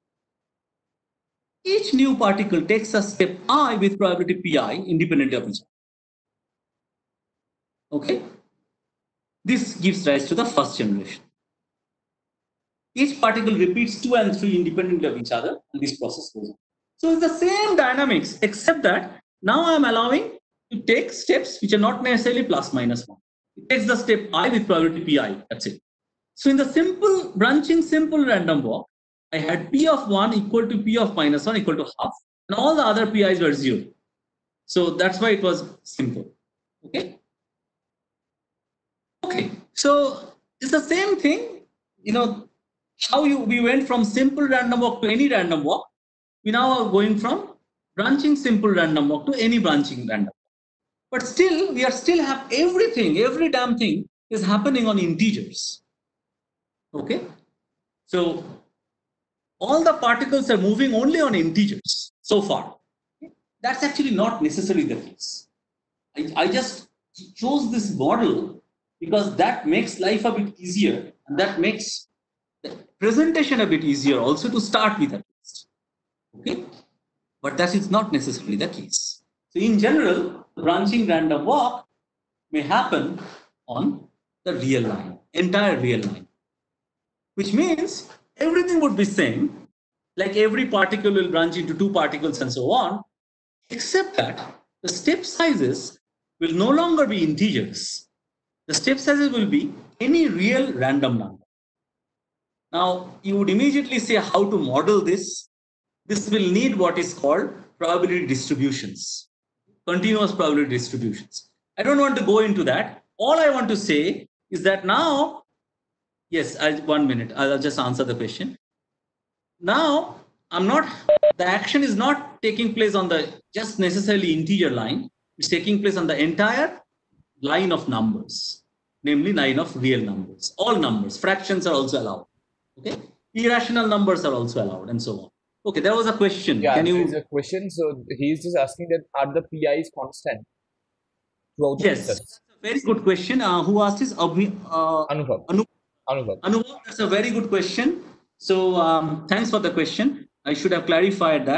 Each new particle takes a step I with probability pi independent of each other. Okay. This gives rise to the first generation. Each particle repeats 2 and 3 independent of each other, and this process goes on. So it's the same dynamics, except that now I'm allowing to take steps which are not necessarily +-1. It takes the step I with probability pi. That's it. So in the simple branching simple random walk, I had p of 1 equal to p of -1 equal to half, and all the other pi's were 0. So that's why it was simple. Okay. Okay. So it's the same thing. You know, how we went from simple random walk to any random walk, we now are going from branching simple random walk to any branching random walk. But still, we are still have everything, every damn thing is happening on integers. Okay? So all the particles are moving only on integers so far. That's actually not necessarily the case. I just chose this model because that makes life a bit easier, and that makes presentation a bit easier also to start with at least. Okay, but that is not necessarily the case. So in general, branching random walk may happen on the real line, entire real line, which means everything would be same, like every particle will branch into two particles and so on, except that the step sizes will no longer be integers. The step sizes will be any real random number. Now, you would immediately say how to model this. This will need what is called probability distributions, continuous probability distributions. I don't want to go into that. All I want to say is that now, yes, 1 minute, I'll just answer the question. Now, the action is not taking place on the just necessarily integer line. It's taking place on the entire line of numbers, namely line of real numbers. All numbers, fractions are also allowed. Okay, irrational numbers are also allowed, and so on. Okay, there was a question. Yeah, Can you? there is a question. So he's just asking that are the PIs constant throughout the Yes, process? that's a very good question. Who asked this? Anubhav. Anubhav, that's a very good question. So thanks for the question. I should have clarified that.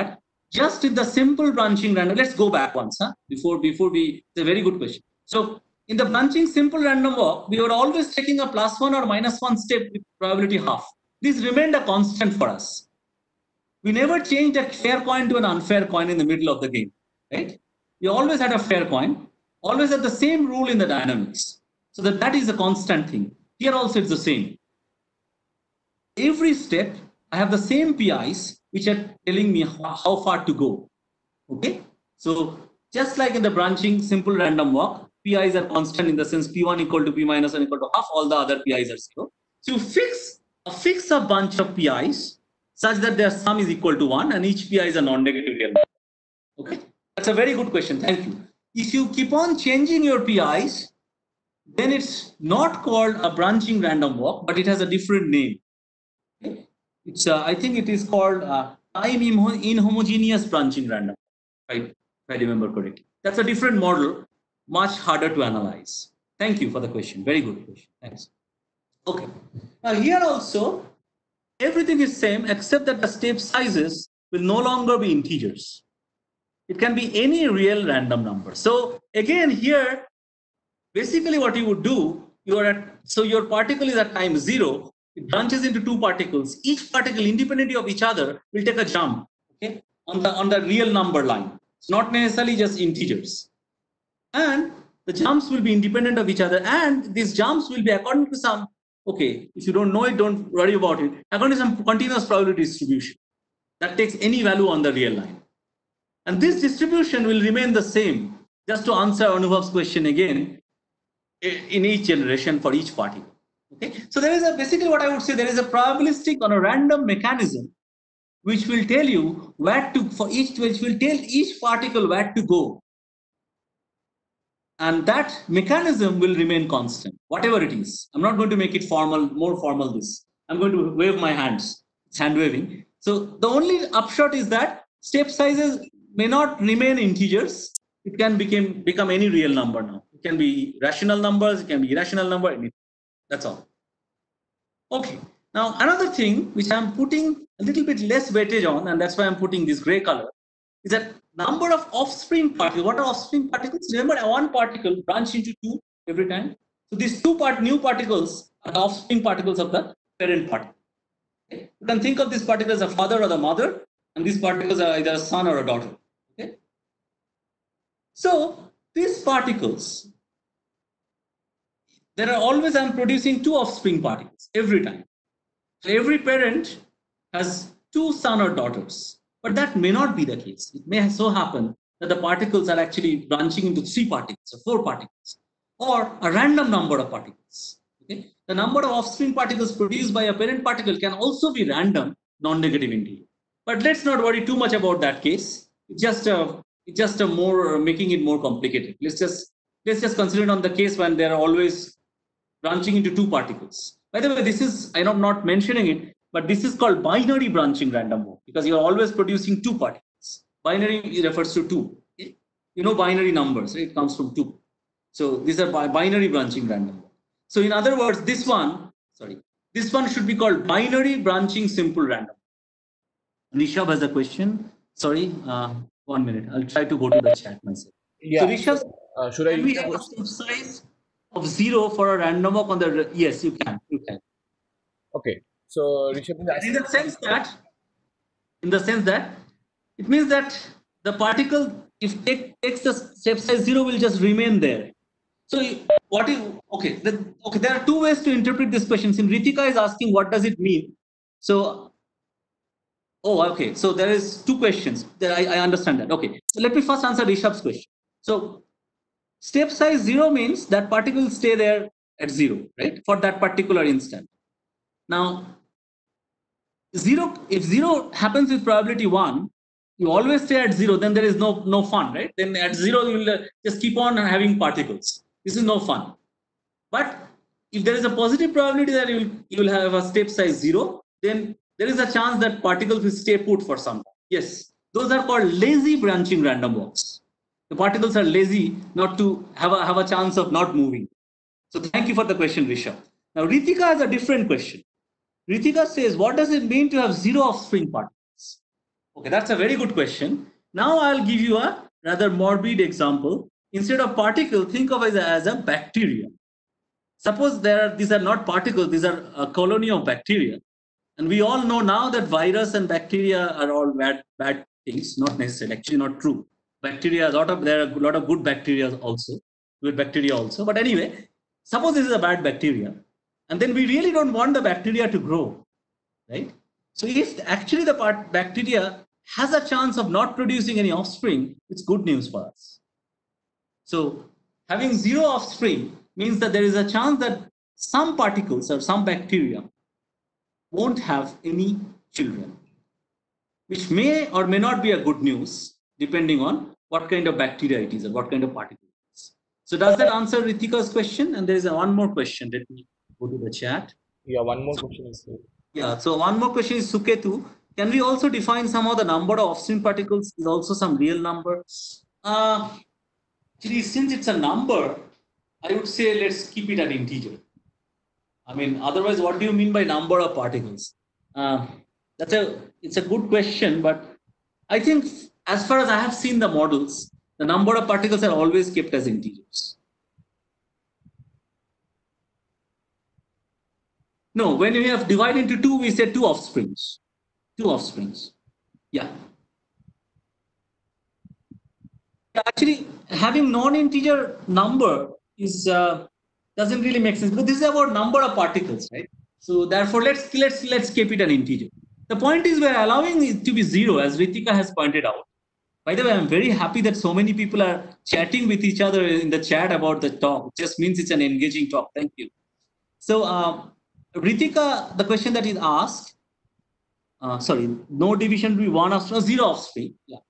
just in the simple branching random, let's go back once, before we, it's a very good question. So in the branching simple random walk, we were always taking a +1 or -1 step with probability half. This remained a constant for us. We never changed a fair coin to an unfair coin in the middle of the game, right? We always had a fair coin, always had the same rule in the dynamics. So that is a constant thing. Here also it's the same. Every step, I have the same PIs which are telling me how far to go. Okay, so just like in the branching simple random walk, PIs are constant in the sense P1 equal to P minus 1 equal to half, all the other PIs are 0. So you fix a bunch of PIs such that their sum is equal to 1 and each PI is a non-negative real number. Okay, that's a very good question. Thank you. If you keep on changing your PIs, then it's not called a branching random walk, but it has a different name. Okay? It's I think it is called time inhomogeneous branching random, right? If I remember correctly. That's a different model, much harder to analyze. Thank you for the question. Very good question. Thanks. Okay. Now here also, everything is same except that the step sizes will no longer be integers. It can be any real random number. So again here, basically what you would do, so your particle is at time 0, it branches into two particles. Each particle independently of each other will take a jump, okay, on the real number line. It's not necessarily just integers. And the jumps will be independent of each other, and these jumps will be according to some, okay, if you don't know it, don't worry about it, according to some continuous probability distribution that takes any value on the real line. And this distribution will remain the same, just to answer Anubhav's question again, in each generation for each particle. Okay, so there is basically what I would say, there is a probabilistic or a random mechanism which will tell you which will tell each particle where to go. And that mechanism will remain constant, whatever it is. I'm not going to make it formal, more formal this. I'm going to wave my hands. It's hand waving. So the only upshot is that step sizes may not remain integers. It can become any real number now. It can be rational numbers, it can be irrational number, anything. That's all. Okay. Now another thing which I'm putting a little bit less weightage on, and that's why I'm putting this gray color, is that number of offspring particles. What are offspring particles? Remember, one particle branch into two every time. So these new particles are the offspring particles of the parent particle. Okay? You can think of this particle as a father or the mother, and these particles are either a son or a daughter. Okay? So these particles, I'm producing two offspring particles every time. So every parent has two sons or daughters. But that may not be the case. It may so happen that the particles are actually branching into 3 particles or 4 particles, or a random number of particles. Okay? The number of offspring particles produced by a parent particle can also be random, non-negative integer. But let's not worry too much about that case. It's just a more making it more complicated. Let's just consider it on the case when they are always branching into 2 particles. By the way, this is, I'm not mentioning it, but this is called binary branching random walk because you're always producing 2 particles. Binary refers to 2. You know binary numbers, right? It comes from 2. So these are binary branching random walk. So in other words, this one should be called binary branching simple random. Rishabh has a question. Sorry, 1 minute. I'll try to go to the chat myself. Yeah. So Rishabh, should I we have a step size of 0 for a random walk on the, yes, you can. Okay. So Rishabh is asking, in the sense that it means that the particle, if it takes the step size 0, will just remain there. So there are 2 ways to interpret this question. Since Ritika is asking what does it mean, so so there is 2 questions. I understand that. Okay, so let me first answer Rishabh's question. So step size 0 means that particle will stay there at 0, right, for that particular instant. Now, if 0 happens with probability 1, you always stay at 0, then there is no fun, right? Then at 0, you will just keep on having particles. This is no fun. But if there is a positive probability that you will have a step size 0, then there is a chance that particles will stay put for some time. Yes, those are called lazy branching random walks. The particles are lazy not to have a chance of not moving. So thank you for the question, Rishabh. Now Ritika has a different question. Ritika says, what does it mean to have 0 offspring particles? Okay, that's a very good question. Now I'll give you a rather morbid example. Instead of particle, think of it as a bacteria. Suppose these are not particles, these are a colony of bacteria. And we all know now that virus and bacteria are all bad things, not necessarily, actually not true. Bacteria, there are a lot of good bacteria also, But anyway, suppose this is a bad bacteria, and then we really don't want the bacteria to grow, right? So if actually the bacteria has a chance of not producing any offspring, it's good news for us. So having zero offspring means that there is a chance that some particles or some bacteria won't have any children, which may or may not be a good news depending on what kind of bacteria it is or what kind of particle it is. So does that answer Ritika's question? And there is one more question. Let me go to the chat. Yeah, one more question is there. Yeah, so one more question is Suketu. Can we also define somehow the number of offspring particles is also some real number? Actually, since it's a number, I would say let's keep it an integer. I mean, otherwise, what do you mean by number of particles? It's a good question, but I think as far as I have seen the models, the number of particles are always kept as integers. No, when we have divided into two, we say two offsprings. Two offsprings. Yeah. Actually, having non-integer number is doesn't really make sense because this is about number of particles, right? So therefore, let's keep it an integer. The point is we're allowing it to be zero, as Ritika has pointed out. By the way, I'm very happy that so many people are chatting with each other in the chat about the talk. It just means it's an engaging talk. Thank you. So Ritika, the question that is asked, sorry, no division will be one offspring, zero offspring. Yeah.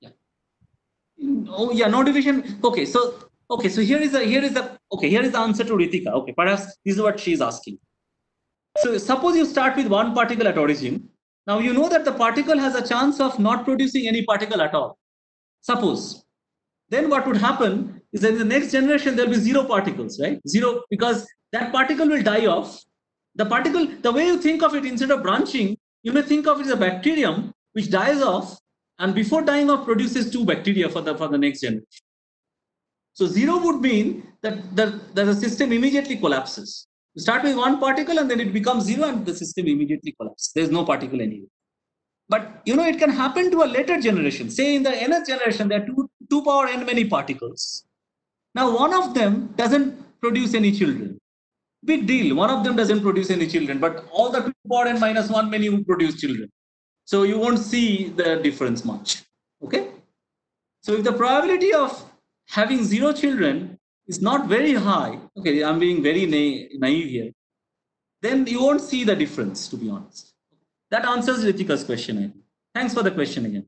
Oh yeah, no division. Okay, so here is the answer to Ritika. Okay, perhaps this is what she is asking. So suppose you start with one particle at origin. Now you know that the particle has a chance of not producing any particle at all. Suppose. Then what would happen is that in the next generation there will be zero particles, right? Zero, because that particle will die off. The particle, the way you think of it, instead of branching, you may think of it as a bacterium which dies off, and before dying off produces two bacteria for the next generation. So zero would mean that the system immediately collapses. You start with one particle and then it becomes zero and the system immediately collapses. There's no particle anywhere. But you know, it can happen to a later generation. Say in the nth generation, there are two power n many particles. Now one of them doesn't produce any children. Big deal. One of them doesn't produce any children, but all the 2 power n minus 1 many will produce children. So you won't see the difference much. Okay. So if the probability of having zero children is not very high, okay, I'm being very naive here, then you won't see the difference, to be honest. That answers Ritika's question, I think. Thanks for the question again.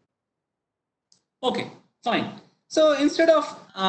Okay, fine. So instead of,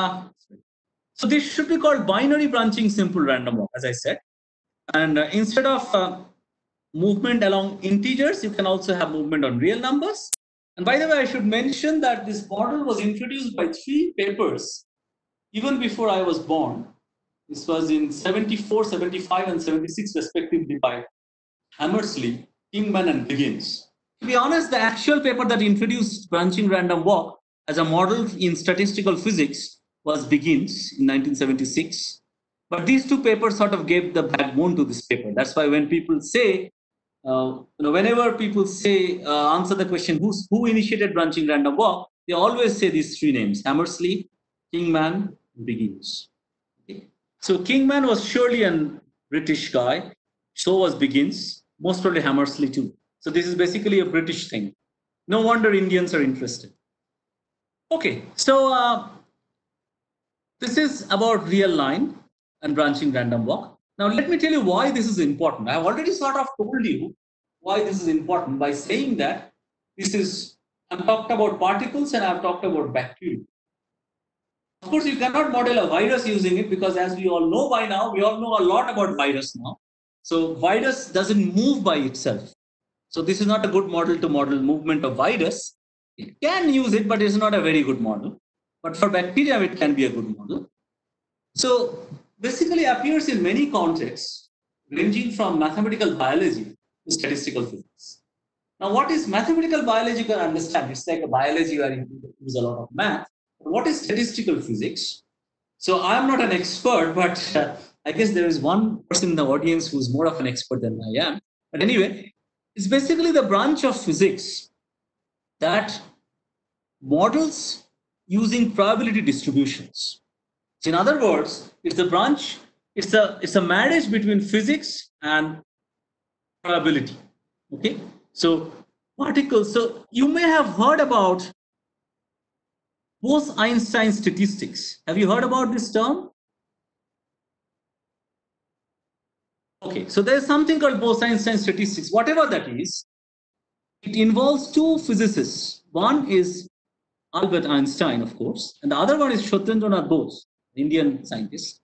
so this should be called binary branching simple random walk, as I said. And instead of movement along integers, you can also have movement on real numbers. And by the way, I should mention that this model was introduced by 3 papers even before I was born. This was in 74, 75, and 76, respectively, by Hammersley, Kingman, and Biggins. To be honest, the actual paper that introduced branching random walk as a model in statistical physics was Biggins in 1976. But these 2 papers sort of gave the backbone to this paper. That's why when people say, whenever people say, answer the question, who initiated branching random walk, they always say these 3 names: Hammersley, Kingman, Biggins. Okay. So Kingman was surely a British guy. So was Biggins. Most probably Hammersley too. So this is basically a British thing. No wonder Indians are interested. Okay, so this is about real line and branching random walk. Now let me tell you why this is important. I have already sort of told you why this is important by saying that I've talked about particles and I've talked about bacteria. Of course, you cannot model a virus using it because, as we all know by now, we all know a lot about virus now. So virus doesn't move by itself. So this is not a good model to model movement of virus. It can use it, but it's not a very good model. But for bacteria, it can be a good model. So basically appears in many contexts, ranging from mathematical biology to statistical physics. Now, what is mathematical biology? You can understand. It's like a biology where you use a lot of math. What is statistical physics? So I'm not an expert, but I guess there is one person in the audience who's more of an expert than I am. But anyway, it's basically the branch of physics that models using probability distributions. So in other words, it's a branch, it's a marriage between physics and probability. Okay, so particles. So you may have heard about Bose-Einstein statistics. Have you heard about this term? Okay, so there's something called Bose-Einstein statistics. Whatever that is, it involves two physicists. One is Albert Einstein, of course, and the other one is Satyendra Bose, the Indian scientist.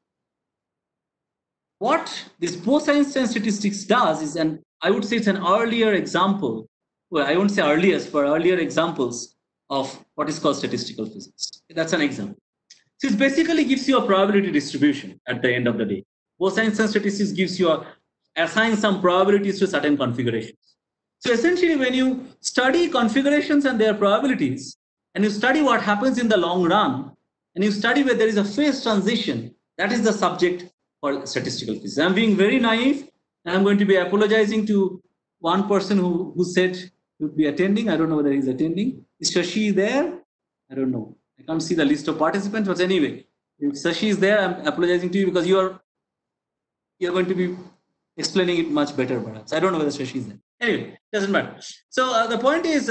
What this Bose-Einstein statistics does is, and I would say it's an earlier example, well, I won't say earliest, but earlier examples of what is called statistical physics. That's an example. So it basically gives you a probability distribution at the end of the day. Bose-Einstein statistics gives you assign some probabilities to certain configurations. So essentially, when you study configurations and their probabilities, and you study what happens in the long run, and you study where there is a phase transition, that is the subject for statistical physics. I'm being very naive, and I'm going to be apologizing to one person who said he would be attending. I don't know whether he's attending. Is Shashi there? I don't know. I can't see the list of participants, but anyway, if Shashi is there, I'm apologizing to you because you're going to be explaining it much better, perhaps. I don't know whether Shashi is there. Anyway, doesn't matter. So the point is,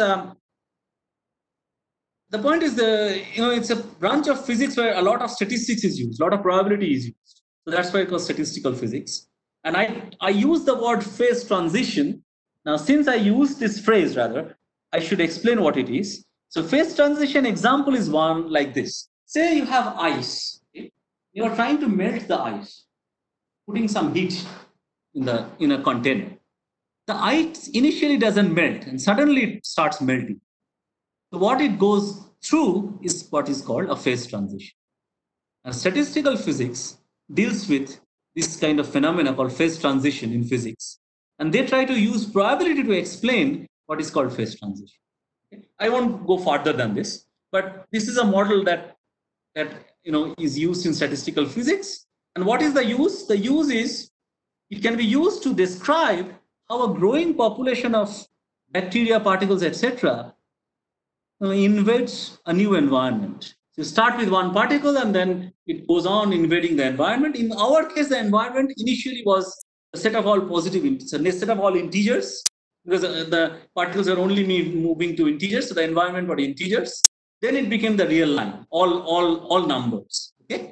it's a branch of physics where a lot of statistics is used, a lot of probability is used. So that's why it was statistical physics. And I use the word phase transition. Now, since I use this phrase, rather, I should explain what it is. So phase transition example is one like this. Say you have ice. Okay? You are trying to melt the ice, putting some heat in a container. The ice initially doesn't melt and suddenly it starts melting. So what it goes through is what is called a phase transition. And statistical physics deals with this kind of phenomena called phase transition in physics. And they try to use probability to explain what is called phase transition. Okay? I won't go further than this, but this is a model that is used in statistical physics. And what is the use? The use is it can be used to describe how a growing population of bacteria, particles, etc. Invades a new environment. So you start with one particle and then it goes on invading the environment. In our case, the environment initially was a set of all positive, a set of all integers, because the particles are only moving to integers, so the environment were integers. Then it became the real line, all numbers. Okay.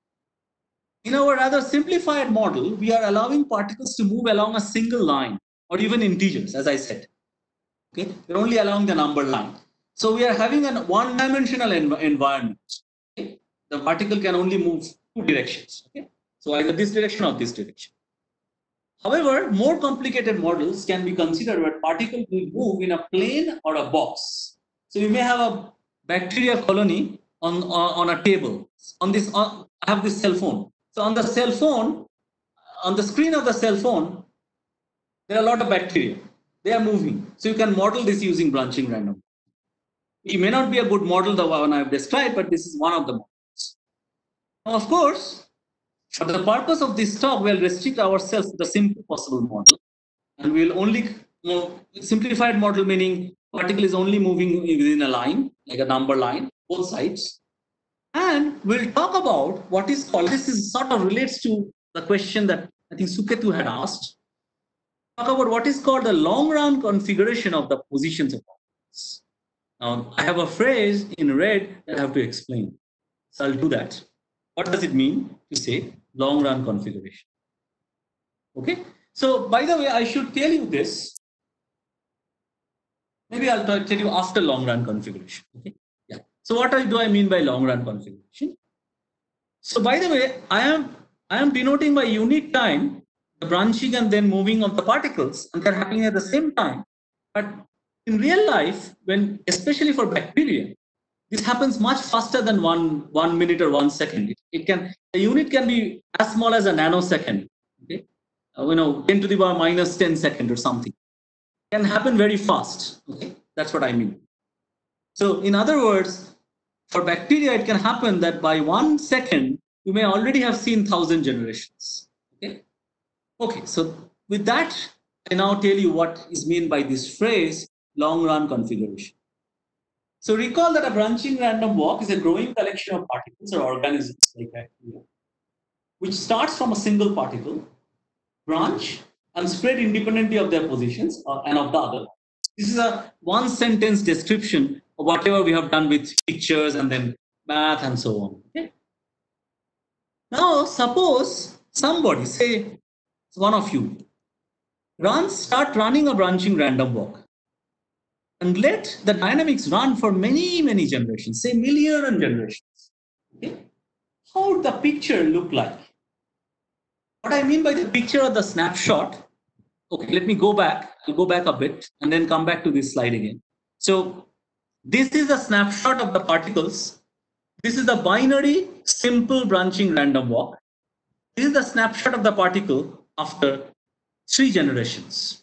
In our rather simplified model, we are allowing particles to move along a single line, or even integers, as I said. Okay, we're only allowing the number line. So we are having a one-dimensional environment. Okay? The particle can only move two directions. Okay? So either this direction or this direction. However, more complicated models can be considered where particles will move in a plane or a box. So you may have a bacteria colony on a table. I have this cell phone. So on the cell phone, on the screen of the cell phone, there are a lot of bacteria. They are moving. So you can model this using branching random. It may not be a good model, the one I've described, but this is one of the models. Now, of course, for the purpose of this talk, we'll restrict ourselves to the simple possible model. And we'll only, simplified model meaning particle is only moving within a line, like a number line, both sides. And we'll talk about what is called, this is sort of relates to the question that I think Suketu had asked. Talk about what is called the long run configuration of the positions of particles. Now, I have a phrase in red that I have to explain. So I'll do that. What does it mean to say long run configuration? Okay. So by the way, I should tell you this. Maybe I'll tell you after long run configuration. Okay. Yeah. So what do I mean by long run configuration? So by the way, I am denoting by unit time the branching and then moving of the particles, and they're happening at the same time. But in real life, especially for bacteria, this happens much faster than one minute or 1 second. The unit can be as small as a nanosecond. Okay, 10 to the power minus 10 second or something. can happen very fast. Okay, that's what I mean. So in other words, for bacteria, it can happen that by 1 second, you may already have seen 1,000 generations. Okay. Okay. So with that, I now tell you what is meant by this phrase, long run configuration. So recall that a branching random walk is a growing collection of particles or organisms like bacteria, which starts from a single particle, branch, and spread independently of their positions and of the other. This is a one sentence description of whatever we have done with pictures and then math and so on. Okay? Now, suppose somebody, say one of you, start running a branching random walk and let the dynamics run for many, many generations, say million generations. Okay? How would the picture look like? What I mean by the picture or the snapshot, okay, let me go back. I'll go back a bit and then come back to this slide again. So this is a snapshot of the particles. This is the binary simple branching random walk. This is the snapshot of the particle after 3 generations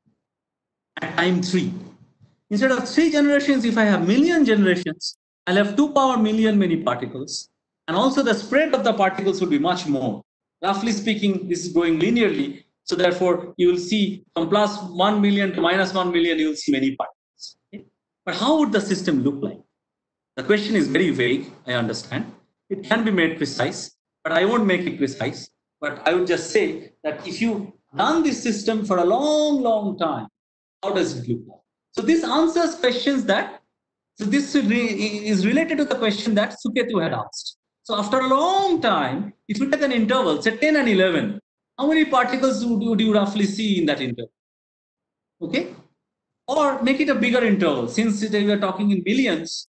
at time 3. Instead of 3 generations, if I have million generations, I'll have 2 power million many particles. And also the spread of the particles would be much more. Roughly speaking, this is going linearly. So therefore, you will see from plus 1 million to minus 1 million, you will see many particles. Okay? But how would the system look like? The question is very vague, I understand. It can be made precise, but I won't make it precise. But I would just say that if you run this system for a long, long time, how does it look like? So this answers questions that, so this is related to the question that Suketu had asked. So after a long time, if you take an interval, say 10 and 11, how many particles would you roughly see in that interval? Okay? Or make it a bigger interval. Since we are talking in millions,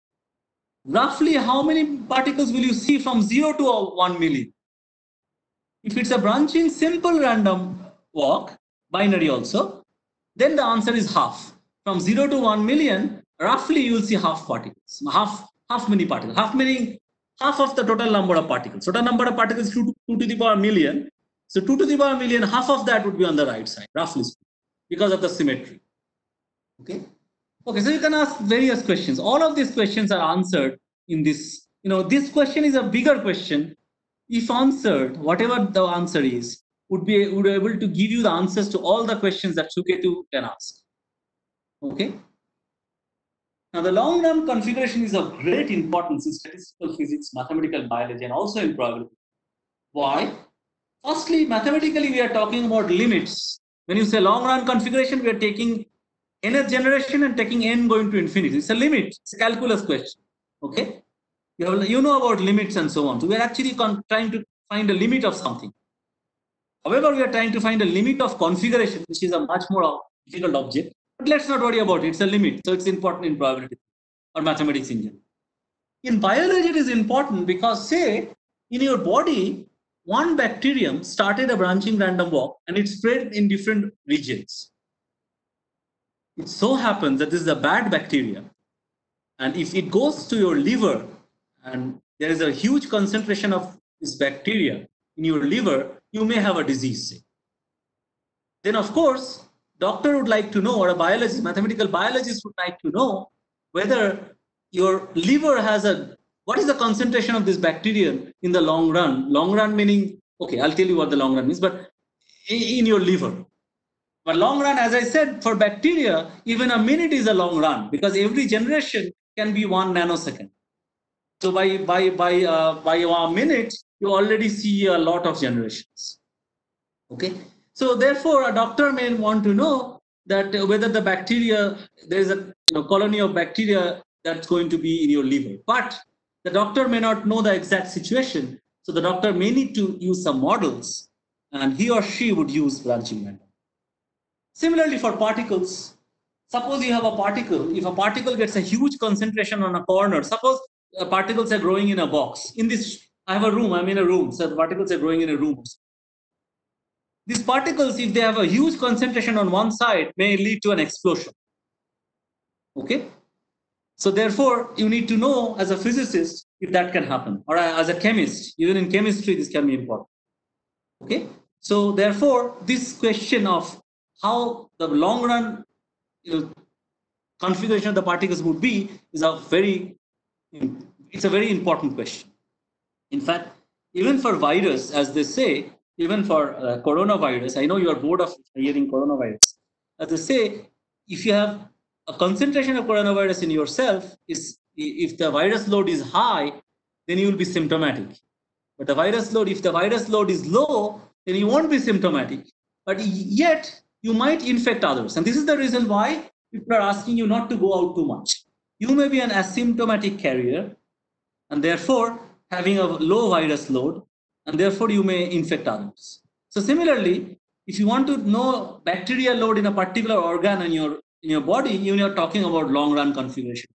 roughly how many particles will you see from 0 to 1 million? If it's a branching simple random walk, binary also, then the answer is half. From 0 to 1 million, roughly you will see half particles, half many particles, half of the total number of particles. Total number of particles is 2 to the power million. So 2 to the power million, half of that would be on the right side, roughly speaking, because of the symmetry. Okay. Okay, so you can ask various questions. All of these questions are answered in this. This question is a bigger question. If answered, whatever the answer is, would be able to give you the answers to all the questions that Suketu can ask. Okay. Now, the long-run configuration is of great importance in statistical physics, mathematical biology, and also in probability. Why? Firstly, mathematically, we are talking about limits. When you say long-run configuration, we are taking nth generation and taking n going to infinity. It's a limit. It's a calculus question. Okay. You know about limits and so on. So we are actually trying to find a limit of something. However, we are trying to find a limit of configuration, which is a much more difficult object. But let's not worry about it. It's a limit. So it's important in probability or mathematics in general. In biology, it is important because, say, in your body, one bacterium started a branching random walk and it spread in different regions. It so happens that this is a bad bacteria. And if it goes to your liver and there is a huge concentration of this bacteria in your liver, you may have a disease. Say. Then, of course, doctor would like to know, or a biologist, mathematical biologist would like to know whether your liver has what is the concentration of this bacteria in the long run? Long run meaning, okay, I'll tell you what the long run means, but in your liver. But long run, as I said, for bacteria, even a minute is a long run because every generation can be 1 nanosecond. So by a minute, you already see a lot of generations. Okay. So therefore, a doctor may want to know that whether the bacteria, there is a colony of bacteria that's going to be in your liver. But the doctor may not know the exact situation. So the doctor may need to use some models, and he or she would use branching random. Similarly, for particles, suppose you have a particle. If a particle gets a huge concentration on a corner, suppose particles are growing in a box. In this, I have a room, I'm in a room, so the particles are growing in a room. These particles, if they have a huge concentration on one side, may lead to an explosion. Okay? So therefore, you need to know as a physicist if that can happen, or as a chemist, even in chemistry, this can be important. Okay? So therefore, this question of how the long run configuration of the particles would be is it's a very important question. In fact, even for virus, as they say, even for coronavirus, I know you are bored of hearing coronavirus. As they say, if you have a concentration of coronavirus in yourself, if the virus load is high, then you will be symptomatic. But if the virus load is low, then you won't be symptomatic. But yet, you might infect others. And this is the reason why people are asking you not to go out too much. You may be an asymptomatic carrier, and therefore having a low virus load, and therefore you may infect others. So similarly, if you want to know bacterial load in a particular organ in your body, you are talking about long run configuration.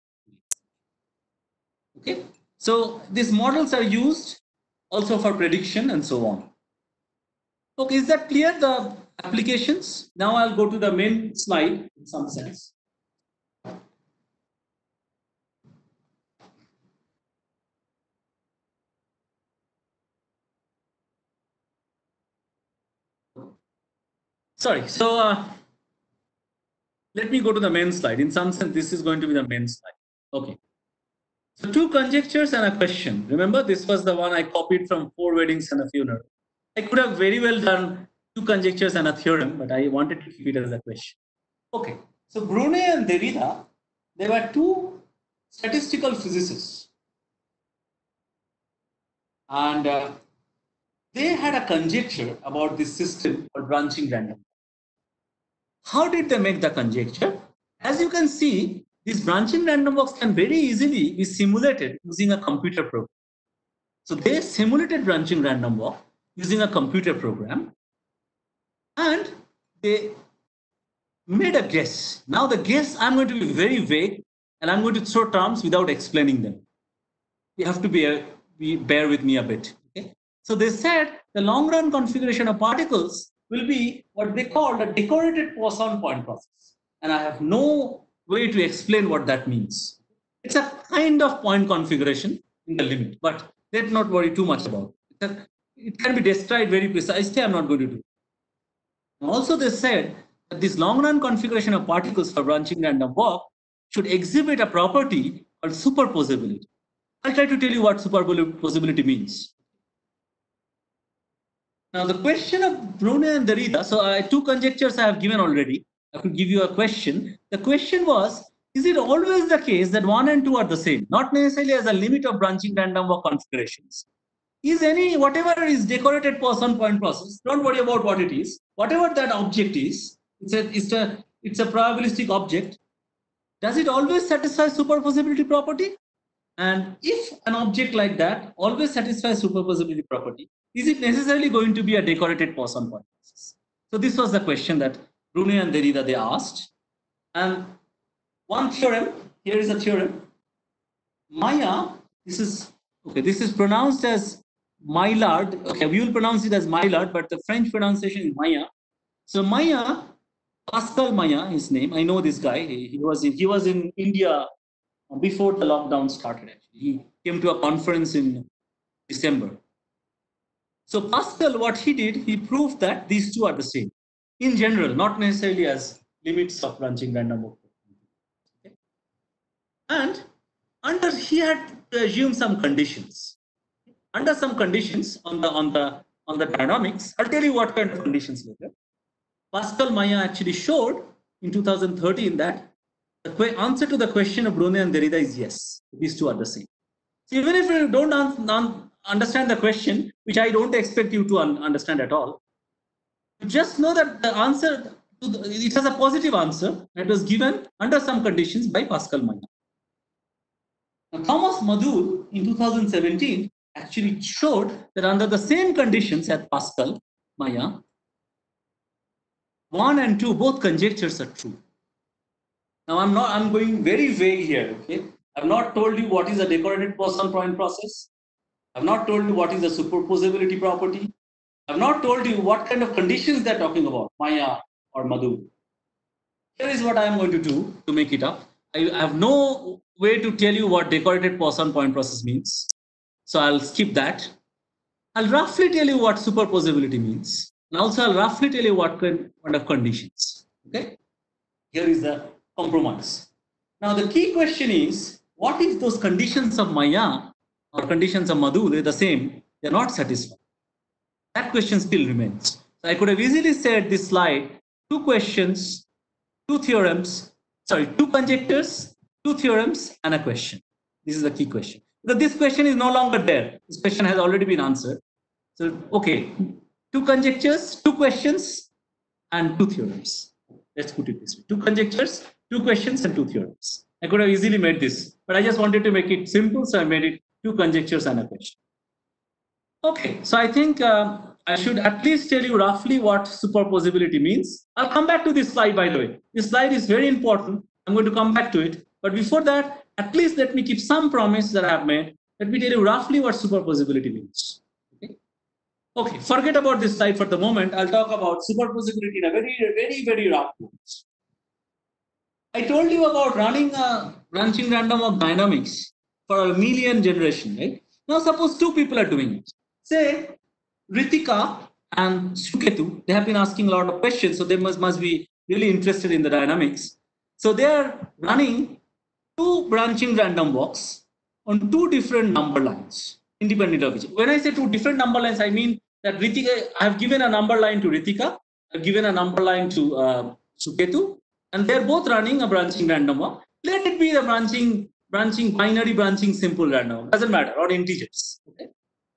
Okay, so these models are used also for prediction and so on. Okay, is that clear, the applications? Now I'll go to the main slide in some sense. Sorry, so let me go to the main slide. In some sense, this is going to be the main slide. Okay. So 2 conjectures and a question. Remember, this was the one I copied from 4 Weddings and a Funeral. I could have very well done 2 conjectures and a theorem, but I wanted to keep it as a question. Okay. So Brunet and Derrida, they were 2 statistical physicists. And they had a conjecture about this system called branching random. How did they make the conjecture? As you can see, these branching random walks can very easily be simulated using a computer program. So they simulated branching random walk using a computer program, and they made a guess. Now the guess, I'm going to be very vague, and I'm going to throw terms without explaining them. You have to bear with me a bit. Okay? So they said the long run configuration of particles will be what they call the decorated Poisson point process. And I have no way to explain what that means. It's a kind of point configuration in the limit, but let's not worry too much about it. It can be described very precisely. I'm not going to do it. Also, they said that this long run configuration of particles for branching random walk should exhibit a property called superposability. I'll try to tell you what superposability means. Now, the question of Brunet and Derrida, so 2 conjectures I have given already. I could give you a question. The question was, is it always the case that 1 and 2 are the same? Not necessarily as a limit of branching random walk configurations. Is whatever is decorated Poisson point process, don't worry about what it is. Whatever that object is, it's a probabilistic object. Does it always satisfy superposability property? And if an object like that always satisfies superposability property, is it necessarily going to be a decorated Poisson point process? So this was the question that Brunet and Derrida they asked. And one theorem, here is a theorem. Maya, this is pronounced as Maillard. Okay, we will pronounce it as Maillard, but the French pronunciation is Maya. So Maya, Pascal Maya, his name. I know this guy. He was in India before the lockdown started. Actually, he came to a conference in December. So Pascal, what he did, he proved that these 2 are the same in general, not necessarily as limits of branching random walk. Okay. And he had to assume some conditions. Under some conditions on the dynamics, I'll tell you what kind of conditions later. Pascal Maya actually showed in 2013 that the answer to the question of Brunet and Derrida is yes. These 2 are the same. So even if you don't understand the question, which I don't expect you to understand at all, just know that the answer, it has a positive answer that was given under some conditions by Pascal Maya. Now, Thomas Madul in 2017 actually showed that under the same conditions as Pascal Maya, 1 and 2, both conjectures are true. Now I'm going very vague here. Okay, I've not told you what is a decorated Poisson point process. I've not told you what is a superposability property. I've not told you what kind of conditions they're talking about, Maya or Madhu. Here is what I am going to do to make it up. I have no way to tell you what decorated Poisson point process means. So I'll skip that. I'll roughly tell you what superposability means. And also I'll roughly tell you what kind of conditions. Okay. Here is the compromise. Now the key question is, what if those conditions of Maya or conditions of Madhu, they're the same, they're not satisfied? That question still remains. So I could have easily said this slide, two questions, two theorems, two conjectures, two theorems, and a question. This is the key question. Because this question is no longer there. This question has already been answered. So, okay, two conjectures, two questions, and two theorems. Let's put it this way. Two conjectures, two questions, and two theorems. I could have easily made this, but I just wanted to make it simple, so I made it two conjectures and a question. Okay, so I think I should at least tell you roughly what superposibility means. I'll come back to this slide, by the way. This slide is very important. I'm going to come back to it. But before that, at least let me keep some promise that I have made. Let me tell you roughly what superposibility means. Okay, forget about this slide for the moment. I'll talk about superposibility in a very rough terms. I told you about running a branching random walk dynamics for a million generation, right? Now suppose two people are doing it. Say Ritika and Suketu, they have been asking a lot of questions, so they must be really interested in the dynamics. So they are running two branching random walks on two different number lines, independent of each other. When I say two different number lines, I mean that Ritika, I have given a number line to Ritika, I've given a number line to Suketu, and they're both running a branching random walk. Let it be the binary branching simple random, doesn't matter, or integers. Okay.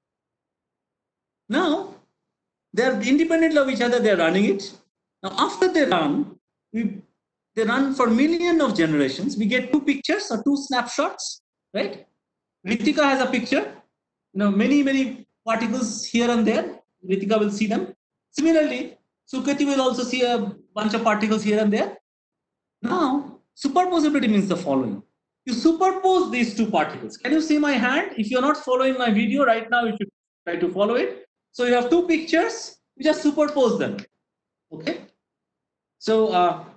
Now, they're independent of each other, they're running it. Now, after they run for millions of generations, we get two pictures or two snapshots, right? Ritika has a picture, many particles here and there. Ritika will see them. Similarly, Suketi will also see a bunch of particles here and there. Now, superposibility means the following. You superpose these two particles. Can you see my hand? If you're not following my video right now, you should try to follow it. So you have two pictures, you just superpose them. Okay. So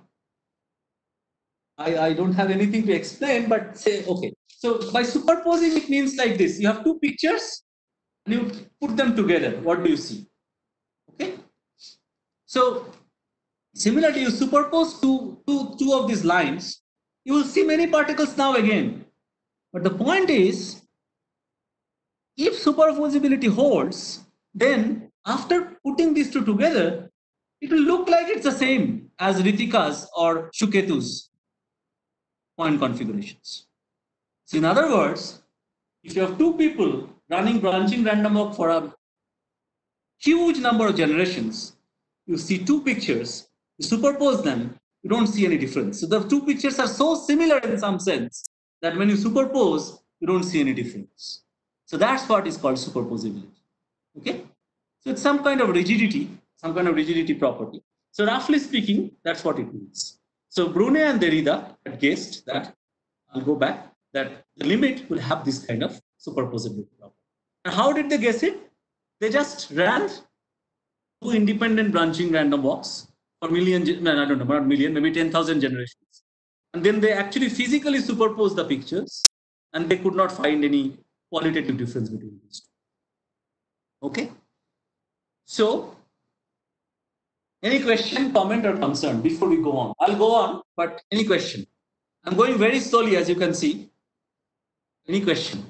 I don't have anything to explain, but say, okay. So by superposing, it means like this. You have two pictures and you put them together. What do you see? Okay. So similarly, you superpose two of these lines, you will see many particles now again. But the point is, if superposibility holds, then after putting these two together, it will look like it's the same as Ritika's or Shuketu's point configurations. So in other words, if you have two people running branching random walk for a huge number of generations, you see two pictures, you superpose them, you don't see any difference. So the two pictures are so similar in some sense that when you superpose, you don't see any difference. So that's what is called superposibility. Okay? So it's some kind of rigidity property. So roughly speaking, that's what it means. So Brune and Derrida had guessed that, I'll go back, that the limit will have this kind of superposibility property. And how did they guess it? They just ran two independent branching random walks for not million, maybe 10,000 generations. And then they actually physically superposed the pictures and they could not find any qualitative difference between these two. Okay? So, any question, comment, or concern before we go on? I'll go on, but any question? I'm going very slowly, as you can see. Any question?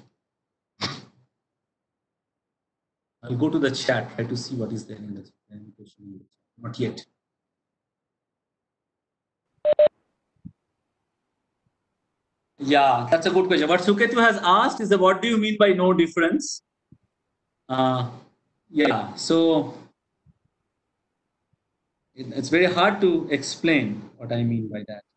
I'll go to the chat, try to see what is there in the question. Not yet. Yeah, that's a good question. What Suketu has asked is, what do you mean by no difference? Yeah, so it's very hard to explain what I mean by that.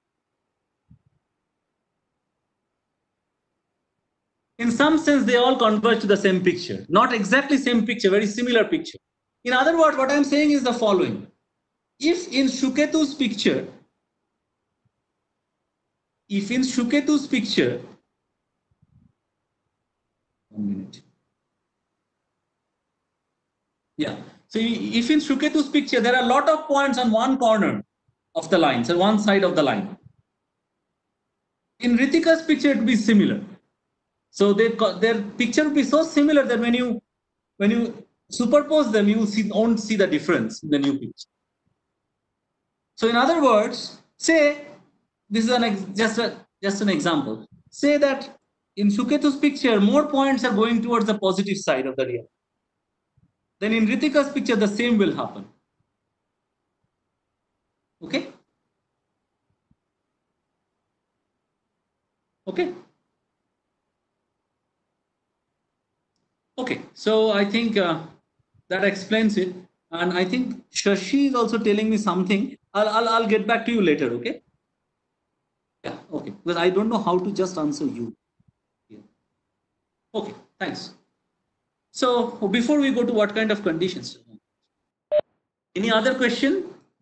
In some sense, they all converge to the same picture. Not exactly same picture, very similar picture. In other words, what I'm saying is the following. If in Shuketu's picture, one minute. Yeah. So if in Shuketu's picture, there are a lot of points on one corner of the line, so one side of the line. In Ritika's picture, it would be similar. So their picture would be so similar that when you superpose them, you won't see the difference in the new picture. So in other words, say this is just an example. Say that in Suketu's picture, more points are going towards the positive side of the reality. Then in Ritika's picture, the same will happen. Okay? Okay. Okay. So I think that explains it. And I think Shashi is also telling me something. I'll get back to you later. Okay. Yeah. Okay. Because I don't know how to just answer you. Yeah. Okay. Thanks. So before we go to what kind of conditions? Any other question?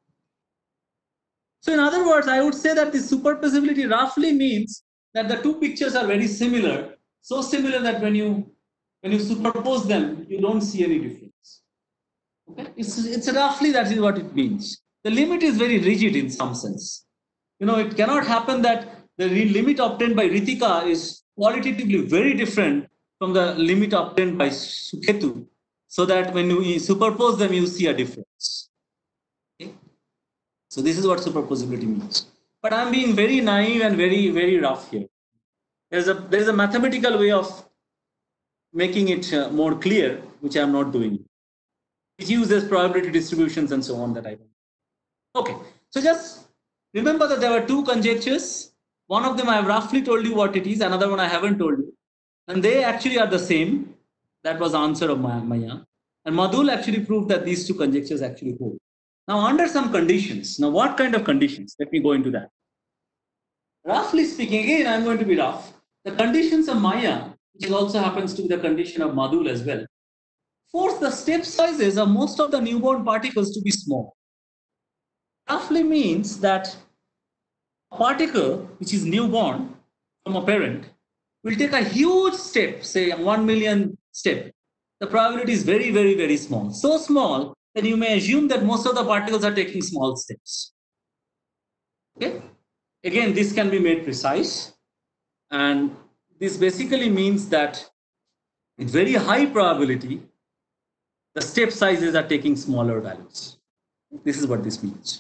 So in other words, I would say that the superposibility roughly means that the two pictures are very similar, so similar that when you superpose them, you don't see any difference. Okay, it's roughly that is what it means. The limit is very rigid in some sense. You know, it cannot happen that the limit obtained by Ritika is qualitatively very different from the limit obtained by Suketu, so that when you superpose them, you see a difference. Okay? So this is what superposibility means. But I'm being very naive and very, very rough here. There is a mathematical way of making it more clear, which I'm not doing. It uses probability distributions and so on that I don't. Okay, so just remember that there were two conjectures. One of them I have roughly told you what it is, another one I haven't told you. And they actually are the same. That was the answer of Maya. And Madhul actually proved that these two conjectures actually hold. Now, under some conditions, now what kind of conditions? Let me go into that. Roughly speaking, again, I'm going to be rough. The conditions of Maya, which also happens to be the condition of Madhul as well, force the step sizes of most of the newborn particles to be small. Roughly means that a particle which is newborn from a parent will take a huge step, say 1 million step. The probability is very, very, very small. So small that you may assume that most of the particles are taking small steps. Okay? Again, this can be made precise. And this basically means that with very high probability, the step sizes are taking smaller values. This is what this means.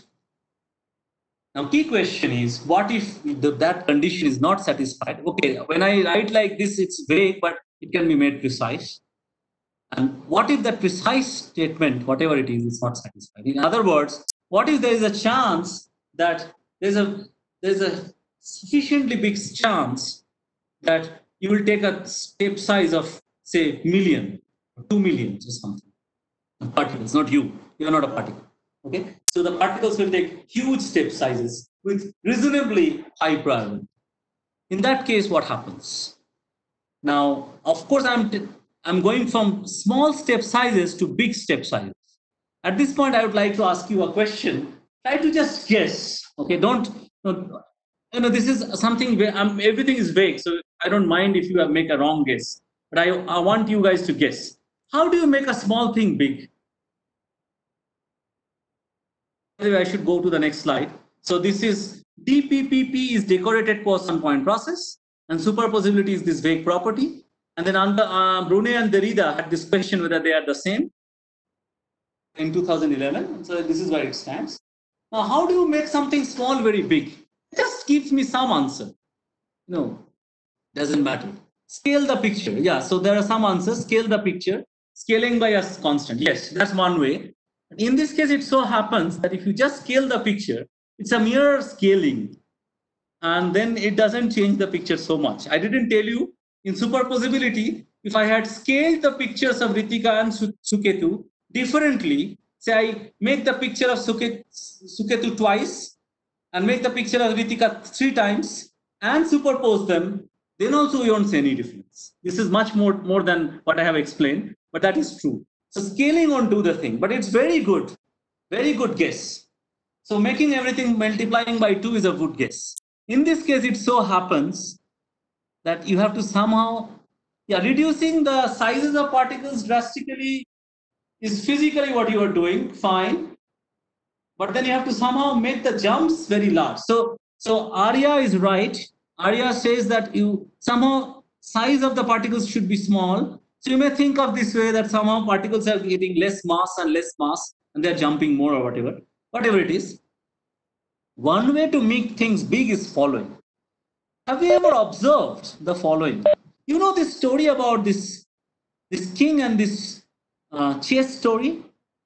Now, key question is, what if that condition is not satisfied? Okay, when I write like this, it's vague, but it can be made precise. And what if that precise statement, whatever it is not satisfied? In other words, what if there is a chance that there's a sufficiently big chance that you will take a step size of, say, million, 2 million or something. Particles, not you. You are not a particle. Okay, so the particles will take huge step sizes with reasonably high probability. In that case, what happens? Now, of course, I'm going from small step sizes to big step sizes. At this point, I would like to ask you a question. Try to just guess. Okay, don't this is something where everything is vague, so I don't mind if you make a wrong guess. But I want you guys to guess. How do you make a small thing big? I should go to the next slide. So this is DPPP is decorated Poisson point process, and superposibility is this vague property. And then Brunet and Derrida had this question whether they are the same in 2011. So this is where it stands. Now, how do you make something small very big? Just gives me some answer. No, doesn't matter. Scale the picture. Yeah, so there are some answers. Scale the picture. Scaling by a constant. Yes, that's one way. In this case, it so happens that if you just scale the picture, it's a mere scaling. And then it doesn't change the picture so much. I didn't tell you, in superposibility, if I had scaled the pictures of Ritika and Suketu differently, say I make the picture of Suketu twice and make the picture of Ritika 3 times and superpose them, then also we won't see any difference. This is much more than what I have explained, but that is true. So scaling won't do the thing, but it's very good guess. So making everything multiplying by 2 is a good guess. In this case, it so happens that you have to somehow, reducing the sizes of particles drastically is physically what you are doing, fine. But then you have to somehow make the jumps very large. So Arya is right. Arya says that you somehow size of the particles should be small, So you may think of this way that somehow particles are getting less mass, and they're jumping more or whatever it is. One way to make things big is following. Have you ever observed the following? You know this story about this king and this chess story?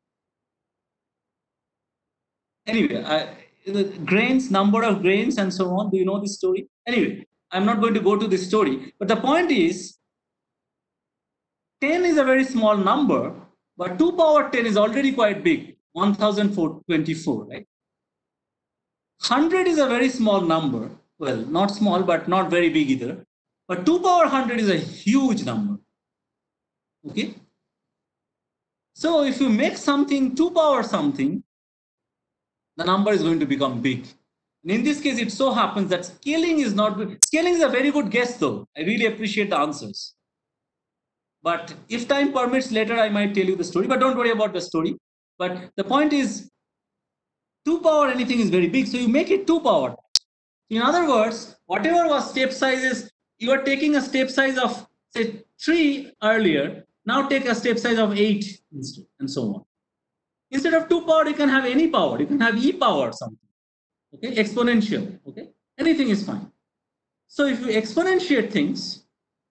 Anyway, the grains, number of grains and so on. Do you know this story? Anyway, I'm not going to go to this story. But the point is, 10 is a very small number, but 2 power 10 is already quite big, 1024, right? 100 is a very small number. Well, not small, but not very big either. But 2 power 100 is a huge number. Okay? So if you make something 2 power something, the number is going to become big. And in this case, it so happens that scaling is not good. Scaling is a very good guess, though. I really appreciate the answers. But if time permits, later I might tell you the story. But don't worry about the story. But the point is, 2 power anything is very big, so you make it 2 power. In other words, whatever was step sizes, you are taking a step size of, say, 3 earlier. Now take a step size of 8 instead, and so on. Instead of 2 power, you can have any power. You can have e power or something. Okay, exponential. Okay, anything is fine. So if you exponentiate things,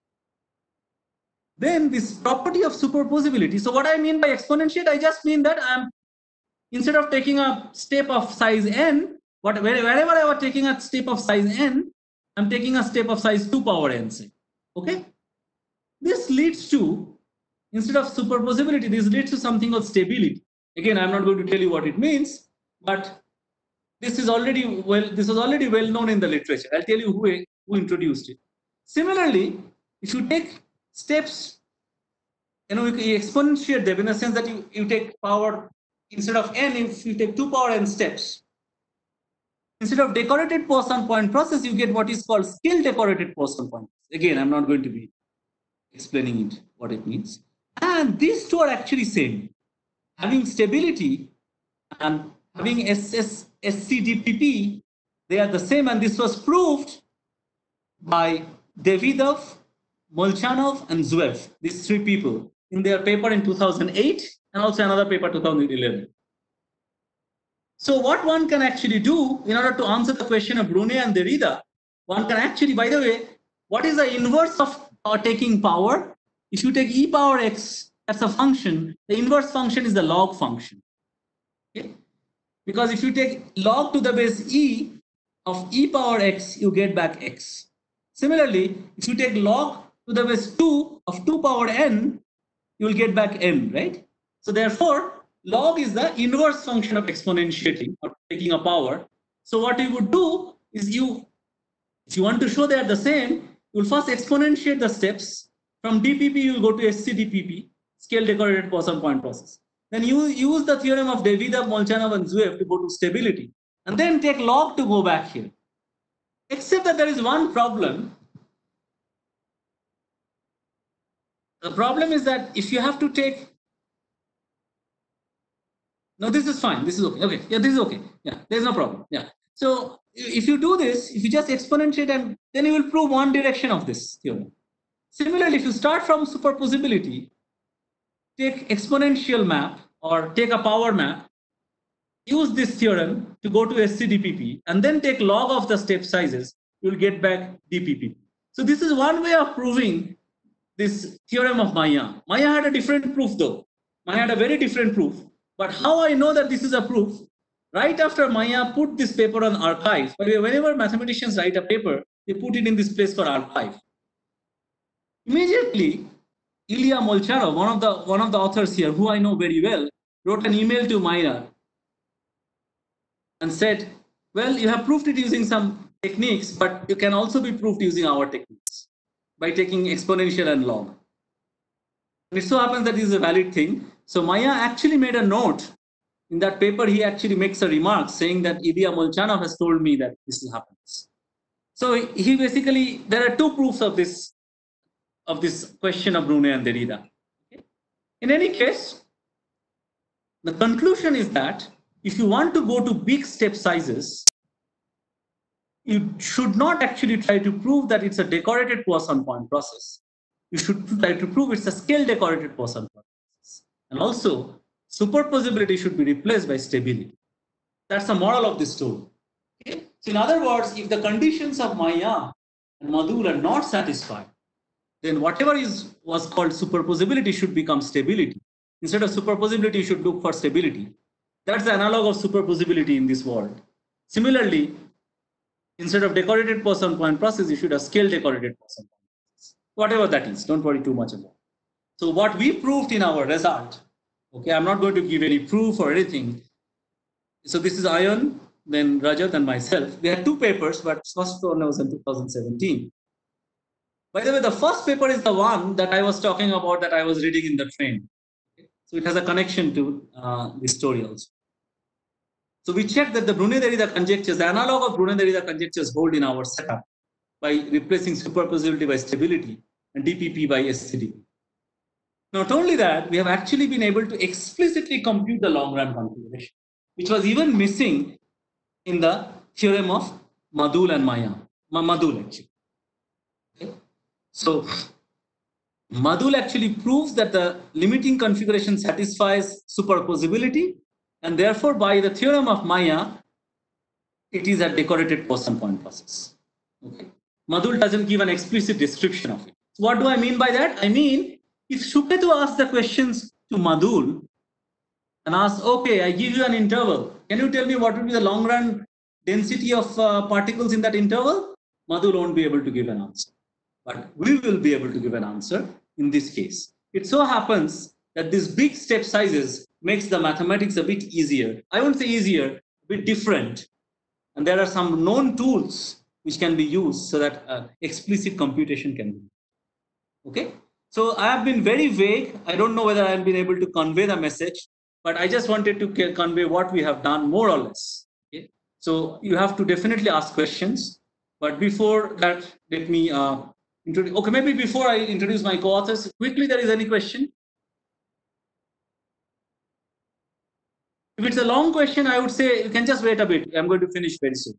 then this property of superposability. So what I mean by exponentiate, I just mean that instead of taking a step of size n, wherever I was taking a step of size n, I'm taking a step of size 2 power n. Say, okay. This leads to, instead of superposability, this leads to something called stability. Again, I'm not going to tell you what it means, but this is already well known in the literature. I'll tell you who introduced it. Similarly, if you take steps, you exponentiate them in a sense that you take power, instead of n, if you take 2 power n steps, instead of decorated Poisson point process, you get what is called scale decorated Poisson point. Again, I'm not going to be explaining it, what it means. And these two are actually same. Having stability and having SCDPP, they are the same, and this was proved by Davidov, Molchanov, and Zverev, these 3 people, in their paper in 2008 and also another paper 2011. So what one can actually do in order to answer the question of Brunet and Derrida, one can actually, by the way, what is the inverse of taking power? If you take e power x, that's a function. The inverse function is the log function. Okay? Because if you take log to the base e of e power x, you get back x. Similarly, if you take log to the base 2 of 2 power n, you will get back n, right? So therefore, log is the inverse function of exponentiating or taking a power. So what you would do is if you want to show they are the same, you will first exponentiate the steps. From DPP, you will go to SCDPP, scale decorated Poisson point process. Then you use the theorem of Davidov, Molchanov, and Zverev to go to stability. And then take log to go back here. Except that there is one problem. The problem is that if you have to take, no, this is fine. This is okay. Okay, yeah, this is okay. Yeah, there's no problem. Yeah. So if you do this, if you just exponentiate, and then you will prove one direction of this theorem. Similarly, if you start from superposability, take exponential map or take a power map, use this theorem to go to SCDPP, and then take log of the step sizes, you'll get back DPP. So this is one way of proving this theorem of Maillard. Maillard had a different proof though. Maillard had a very different proof. But how I know that this is a proof? Right after Maillard put this paper on arXiv, by the way, whenever mathematicians write a paper, they put it in this place called arXiv. Immediately, Ilya Molchanov, one of the authors here, who I know very well, wrote an email to Maillard and said, well, you have proved it using some techniques, but you can also be proved using our techniques by taking exponential and log. And it so happens that this is a valid thing. So Maillard actually made a note in that paper. He actually makes a remark saying that Ilya Molchanov has told me that this happens. So he basically, there are 2 proofs of this question of Brunet and Derrida. Okay? In any case, the conclusion is that if you want to go to big step sizes, you should not actually try to prove that it's a decorated Poisson point process. you should try to prove it's a scale decorated Poisson process. And also, superposibility should be replaced by stability. That's the moral of this story. Okay? So in other words, if the conditions of Maya and Madul are not satisfied, then whatever was called superposibility should become stability. Instead of superposibility, you should look for stability. That's the analog of superposibility in this world. Similarly, instead of decorated Poisson point process, you should have scale decorated Poisson point process. Whatever that is, don't worry too much about it. So what we proved in our result, okay, I'm not going to give any proof or anything. So this is Ayan, then Rajat and myself. We had two papers, but first one was in 2017. By the way, the first paper is the one that I was talking about that I was reading in the train. Okay? So it has a connection to this story also. So we checked that the Brunet-Derrida conjectures, the analog of Brunet-Derrida conjectures hold in our setup by replacing superposibility by stability and DPP by SCDP. Not only that, we have actually been able to explicitly compute the long-run configuration, which was even missing in the theorem of Madul and Maya. Madul actually. Okay? So Madul actually proves that the limiting configuration satisfies superposibility, and therefore by the theorem of Maya, it is a decorated Poisson point process. Okay. Madul doesn't give an explicit description of it. So what do I mean by that? I mean, if Shuketu asks the questions to Madul and asks, okay, I give you an interval. Can you tell me what would be the long run density of particles in that interval? Madul won't be able to give an answer. But we will be able to give an answer in this case. It so happens that these big step sizes makes the mathematics a bit easier. I won't say easier, a bit different. And there are some known tools which can be used so that explicit computation can be used. Okay? So I have been very vague. I don't know whether I have been able to convey the message, but I just wanted to convey what we have done more or less. Okay? So you have to definitely ask questions. But before that, let me introduce. Okay, maybe before I introduce my co-authors, quickly, there is any question? If it's a long question, I would say you can just wait a bit. I'm going to finish very soon.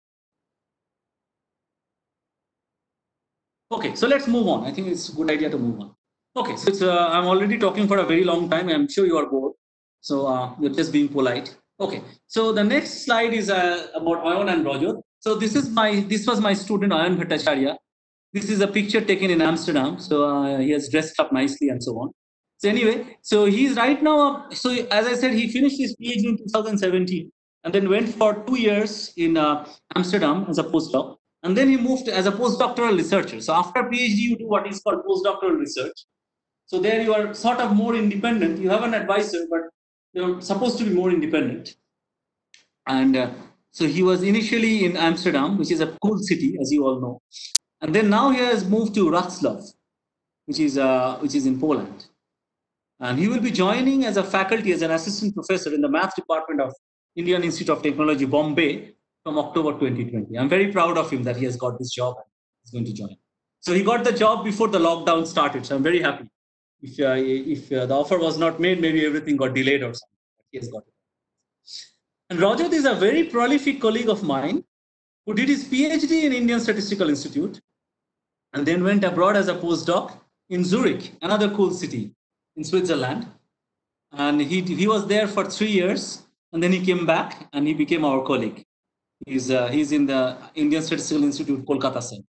Okay, so let's move on. I think it's a good idea to move on. Okay, so it's, I'm already talking for a very long time. I'm sure you are bored. So you're just being polite. Okay, so the next slide is about Ayan and Rajat. So this was my student Ayan Bhattacharya. This is a picture taken in Amsterdam. So he has dressed up nicely and so on. So anyway, so he's right now. So as I said, he finished his PhD in 2017 and then went for 2 years in Amsterdam as a postdoc. And then he moved as a postdoctoral researcher. So after PhD, you do what is called postdoctoral research. So there you are sort of more independent. You have an advisor, but you're supposed to be more independent. And so he was initially in Amsterdam, which is a cool city, as you all know. And then now he has moved to Wrocław, which is in Poland. And he will be joining as a faculty, as an assistant professor in the math department of Indian Institute of Technology, Bombay, from October 2020. I'm very proud of him that he has got this job and he's going to join. So he got the job before the lockdown started. So I'm very happy. If the offer was not made, maybe everything got delayed or something. He has got it. And Rajat is a very prolific colleague of mine who did his PhD in Indian Statistical Institute and then went abroad as a postdoc in Zurich, another cool city in Switzerland. And he was there for 3 years and then he came back and he became our colleague. He's in the Indian Statistical Institute, Kolkata Center.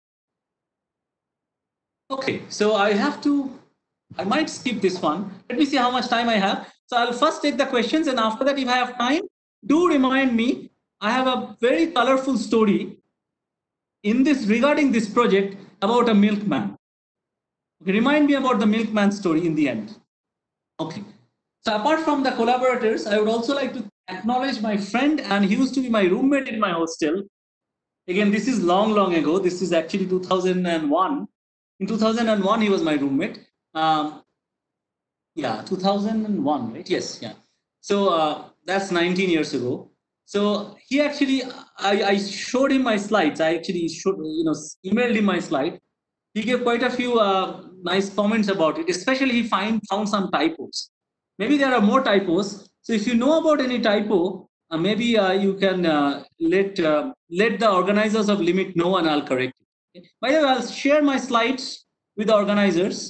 Okay, so I might skip this one. Let me see how much time I have. So I'll first take the questions and after that, if I have time, do remind me. I have a very colorful story regarding this project about a milkman. Okay, remind me about the milkman story in the end. Okay. So apart from the collaborators, I would also like to acknowledge my friend, and he used to be my roommate in my hostel. Again, this is long, long ago. This is actually 2001. In 2001, he was my roommate. Yeah, 2001, right? Yes, yeah. So that's 19 years ago. So he actually, I showed him my slides. I actually emailed him my slide. He gave quite a few nice comments about it. Especially, he found some typos. Maybe there are more typos. So if you know about any typo, maybe you can let the organizers of Limit know, and I'll correct it. Okay? By the way, I'll share my slides with the organizers.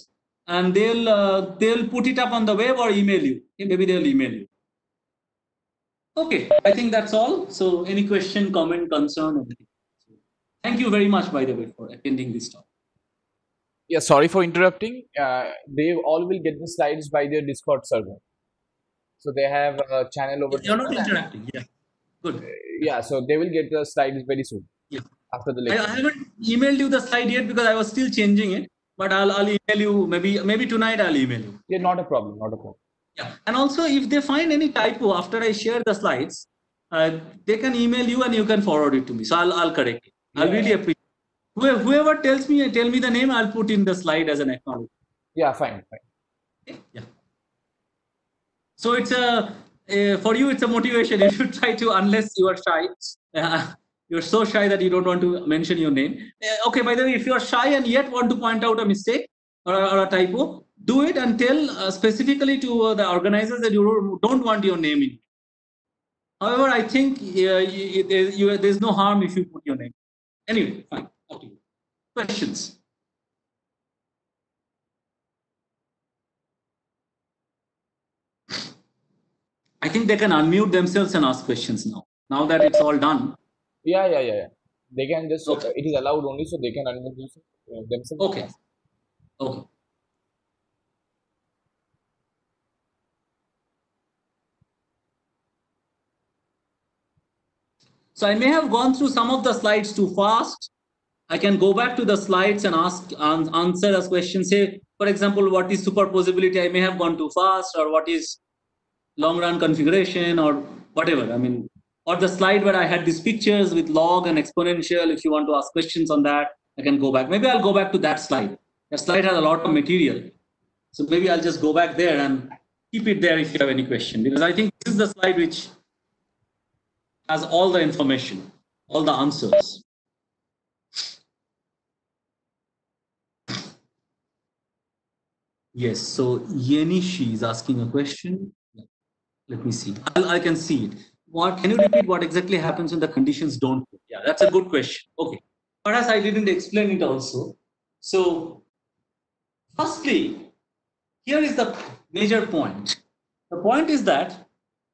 and they'll put it up on the web or email you. Okay, maybe they'll email you. Okay, I think that's all. So any question, comment, concern, anything. Thank you very much, by the way, for attending this talk. Yeah, sorry for interrupting. They all will get the slides by their Discord server. So they have a channel over You're not Discord. interacting. Yeah, good. Yeah, so they will get the slides very soon. Yeah. After the I lecture. haven't emailed you the slide yet because I was still changing it. But I'll email you. Maybe tonight I'll email you. Yeah, not a problem. Not a problem. Yeah, and also if they find any typo after I share the slides, they can email you and you can forward it to me. So I'll correct it. I'll really appreciate. Whoever tells me, tell me the name, I'll put in the slide as an acknowledgement. Yeah, fine. Okay? Yeah. So it's for you, it's a motivation. You should try to, unless you are shy, you're so shy that you don't want to mention your name. Okay, by the way, if you are shy and yet want to point out a mistake or a typo, do it and tell specifically to the organizers that you don't want your name in. However, I think there's no harm if you put your name. Anyway, fine. Up to you. Questions? I think they can unmute themselves and ask questions now. Now that it's all done. Yeah. They can just, it is allowed only, so they can unmute themselves. Okay. Okay. So I may have gone through some of the slides too fast. I can go back to the slides and answer a question. Say, for example, what is superposability? I may have gone too fast, or what is long run configuration, or whatever. I mean, or the slide where I had these pictures with log and exponential. If you want to ask questions on that, I can go back. Maybe I'll go back to that slide. That slide has a lot of material. So maybe I'll just go back there and keep it there if you have any question, because I think this is the slide which has all the information, all the answers. Yes, so Yenishi is asking a question. Let me see. I can see it. Can you repeat what exactly happens when the conditions don't? Yeah, that's a good question. Okay. Perhaps I didn't explain it also. So, firstly, here is the major point. The point is that,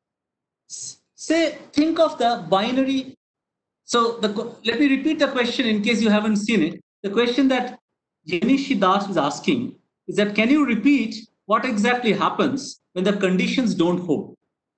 think of the binary. So, let me repeat the question in case you haven't seen it. The question that Yenishi Das is asking is that, can you repeat what exactly happens when the conditions don't hold?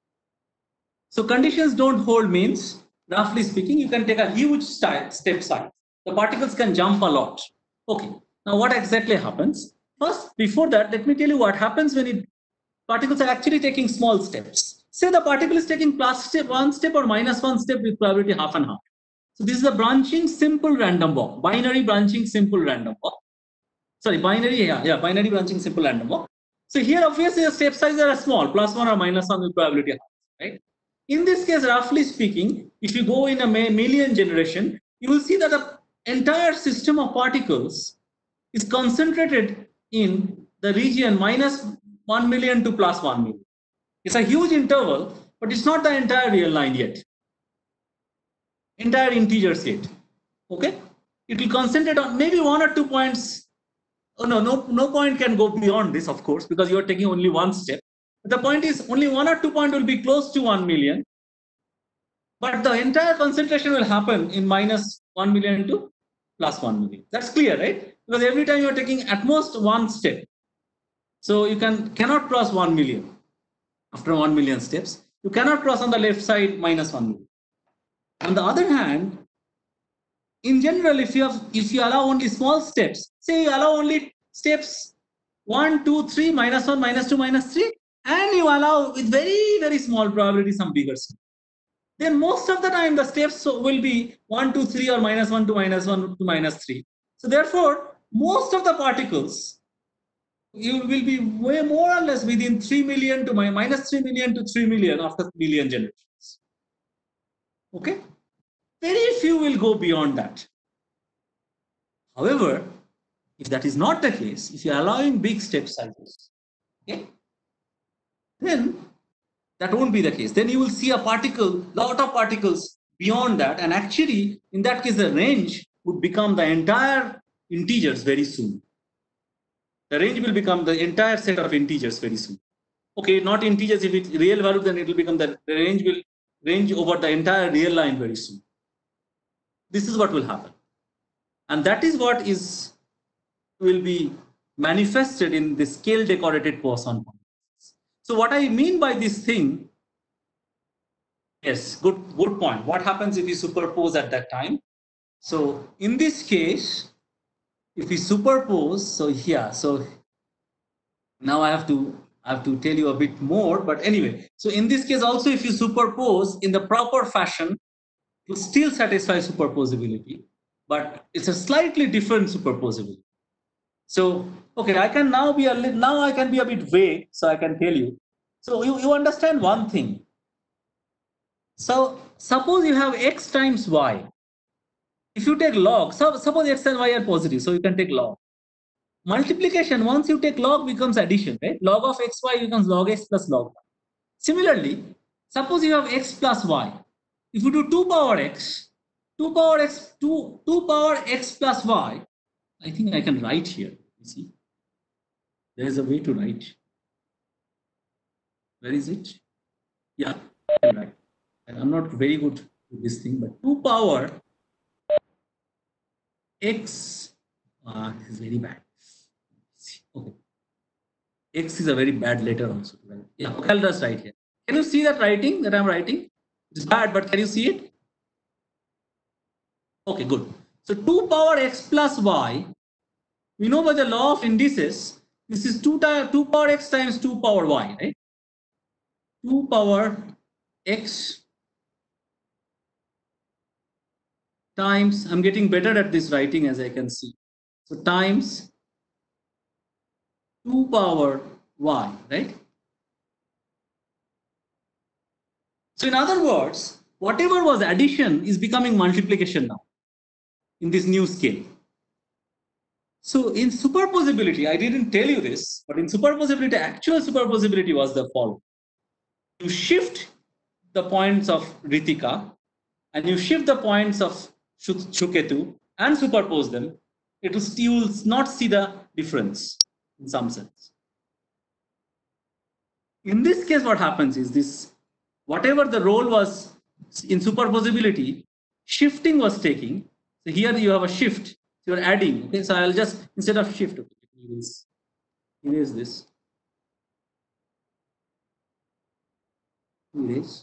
So conditions don't hold means, roughly speaking, you can take a huge step size. The particles can jump a lot. Okay. Now what exactly happens? First, before that, let me tell you what happens when particles are actually taking small steps. Say the particle is taking +1 step or -1 step with probability half and half. So this is a branching simple random walk, binary branching simple random walk. Sorry, binary branching simple random walk. So here obviously the step sizes are small, +1 or -1 with probability half, right? In this case, roughly speaking, if you go in a million generation, you will see that the entire system of particles is concentrated in the region -1 million to +1 million. It's a huge interval, but it's not the entire real line yet. Entire integers yet. Okay? It will concentrate on maybe 1 or 2 points. Oh, no point can go beyond this, of course, because you are taking only one step. But the point is only 1 or 2 points will be close to 1 million. But the entire concentration will happen in -1 million to +1 million. That's clear, right? Because every time you're taking at most one step. So you cannot cross 1 million after 1 million steps. You cannot cross on the left side -1 million. On the other hand, in general, if you allow only small steps, say you allow only steps 1, 2, 3, -1, -2, -3, and you allow with very, very small probability some bigger steps, then most of the time the steps will be 1, 2, 3 or -1 to -1 to -3. So therefore, most of the particles, you will be way more or less within 3 million to -3 million to 3 million after million generations. Okay? Very few will go beyond that. However, if that is not the case, if you are allowing big step sizes, okay, then that won't be the case. Then you will see a lot of particles beyond that, and actually, in that case, the range would become the entire integers very soon. The range will become the entire set of integers very soon. Okay, not integers. If it's real value, then it will become the range will range over the entire real line very soon. This is what will happen, and that is what is will be manifested in the scale decorated Poisson point. So what I mean by this thing, yes, good point. What happens if we superpose at that time? So in this case, if we superpose, so here, so now I have to tell you a bit more, but anyway, so in this case also, if you superpose in the proper fashion, it will still satisfy superposability, but it's a slightly different superposability. So okay, I can now be I can be a bit vague, so I can tell you. So you understand one thing. So suppose you have x times y. If you take log, suppose x and y are positive, so you can take log. Multiplication, once you take log, becomes addition, right? Log of xy becomes log x plus log y. Similarly, suppose you have x plus y. If you do 2 power x plus y, I think I can write here. You see, there is a way to write. Where is it? Yeah, I can write. And I'm not very good with this thing, but 2 power x, this is very bad. Okay. X is a very bad letter also. Right? Yeah, okay, I'll just write here. Can you see that writing that I'm writing? It's bad, but can you see it? Okay, good. So 2 power x plus y, we know by the law of indices, this is 2 power x times 2 power y, right? 2 power x times, I'm getting better at this writing as I can see. So times 2 power y, right? So in other words, whatever was addition is becoming multiplication now in this new scale. So in superposability, I didn't tell you this, but in superposability, actual superposability was the following. You shift the points of Ritika and you shift the points of Shuketu and superpose them, you will not see the difference in some sense. In this case, what happens is this, whatever the role was in superposability, shifting was taking. So here you have a shift, so you're adding. Okay, so I'll just, instead of shift, erase this. Erase.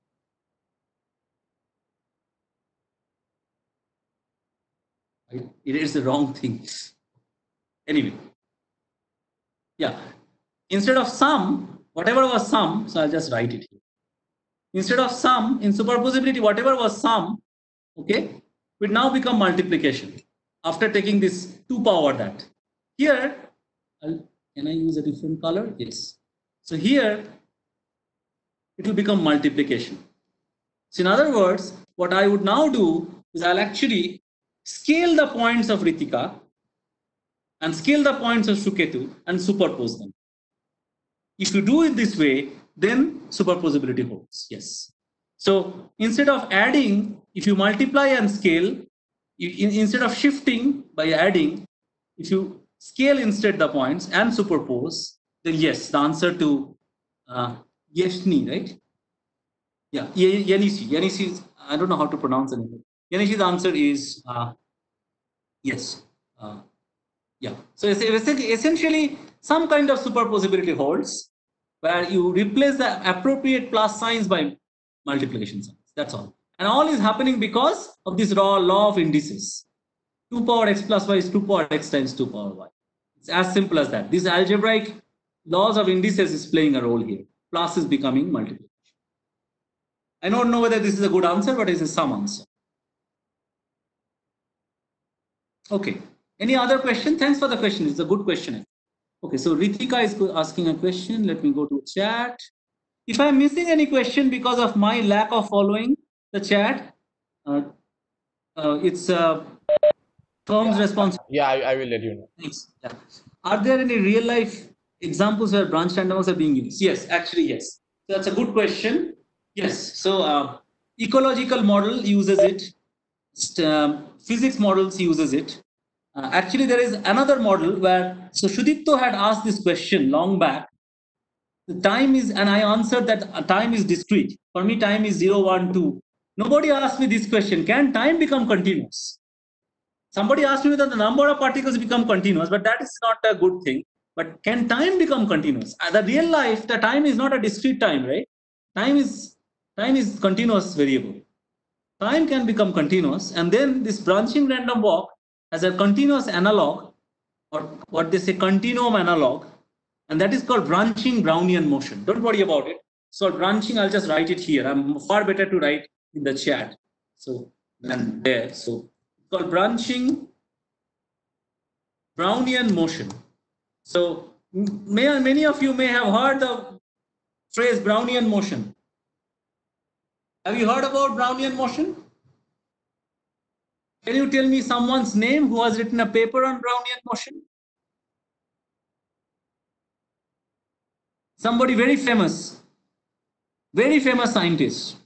It is the wrong thing. Anyway, yeah. Instead of sum, whatever was sum, so I'll just write it here. Instead of sum, in superposability, whatever was sum, okay, will now become multiplication after taking this 2 power that. Here, can I use a different color? Yes. So here, it will become multiplication. So in other words, what I would now do is I'll actually scale the points of Ritika and scale the points of Shuketu and superpose them. If you do it this way, then superposability holds. Yes. So instead of adding, if you multiply and scale, instead of shifting by adding, if you scale instead the points and superpose, then yes, the answer to Yeshni, right? Yeah, Yanishi. Yanishi, I don't know how to pronounce it. Yanishi's answer is yes. Yeah. So essentially, some kind of superposability holds where you replace the appropriate plus signs by multiplication signs. That's all. And all is happening because of this raw law of indices. 2 power x plus y is 2 power x times 2 power y. It's as simple as that. These algebraic laws of indices is playing a role here. Plus is becoming multiplication. I don't know whether this is a good answer, but it is some answer. Okay. Any other question? Thanks for the question. It's a good question. Okay, so Ritika is asking a question. Let me go to chat. If I'm missing any question because of my lack of following the chat, it's firm's response. Yeah, I will let you know. Thanks. Yeah. Are there any real life examples where branch randomers are being used? Yes, actually, yes. So that's a good question. Yes. So ecological model uses it. Physics models uses it. Actually, there is another model where, so Shudipto had asked this question long back. The time is, and I answered that time is discrete. For me, time is 0, 1, 2. Nobody asked me this question: can time become continuous? Somebody asked me that the number of particles become continuous, but that is not a good thing. But can time become continuous? The real life, the time is not a discrete time, right? Time is continuous variable. Time can become continuous, and then this branching random walk has a continuous analog, or what they say, continuum analog, and that is called branching Brownian motion. Don't worry about it. So branching, I'll just write it here. I'm far better to write in the chat. So than there. So it's called branching Brownian motion. So many of you may have heard the phrase Brownian motion. Have you heard about Brownian motion? Can you tell me someone's name who has written a paper on Brownian motion? Somebody very famous scientist.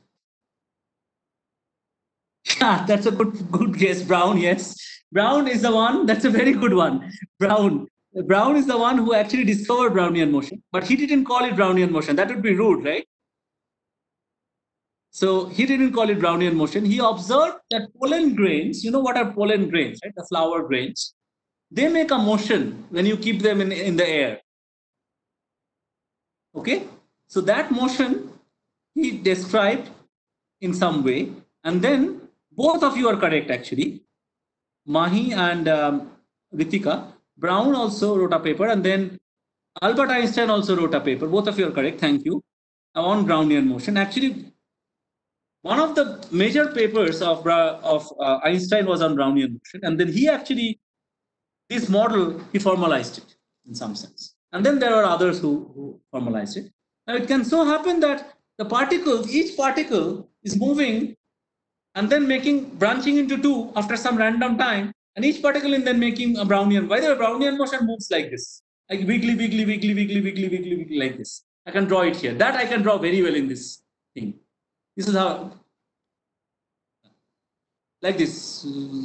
Yeah, that's a good guess. Brown, yes. Brown is the one, that's a very good one. Brown is the one who actually discovered Brownian motion, but he didn't call it Brownian motion. That would be rude, right? So he didn't call it Brownian motion. He observed that pollen grains, you know what are pollen grains, right? The flower grains. They make a motion when you keep them in the air. Okay? So that motion he described in some way. And then both of you are correct actually. Mahi and Ritika. Brown also wrote a paper, and then Albert Einstein also wrote a paper. Both of you are correct. Thank you. On Brownian motion. Actually, one of the major papers of Einstein was on Brownian motion, and then he actually, this model, he formalized it in some sense. And then there are others who formalized it. Now it can so happen that the particles, each particle is moving and then branching into two after some random time, and each particle is then making a Brownian. By the way, Brownian motion moves like this, like wiggly, wiggly, wiggly, wiggly, wiggly, wiggly, wiggly, like this. I can draw it here. That I can draw very well in this thing. This is how, like this.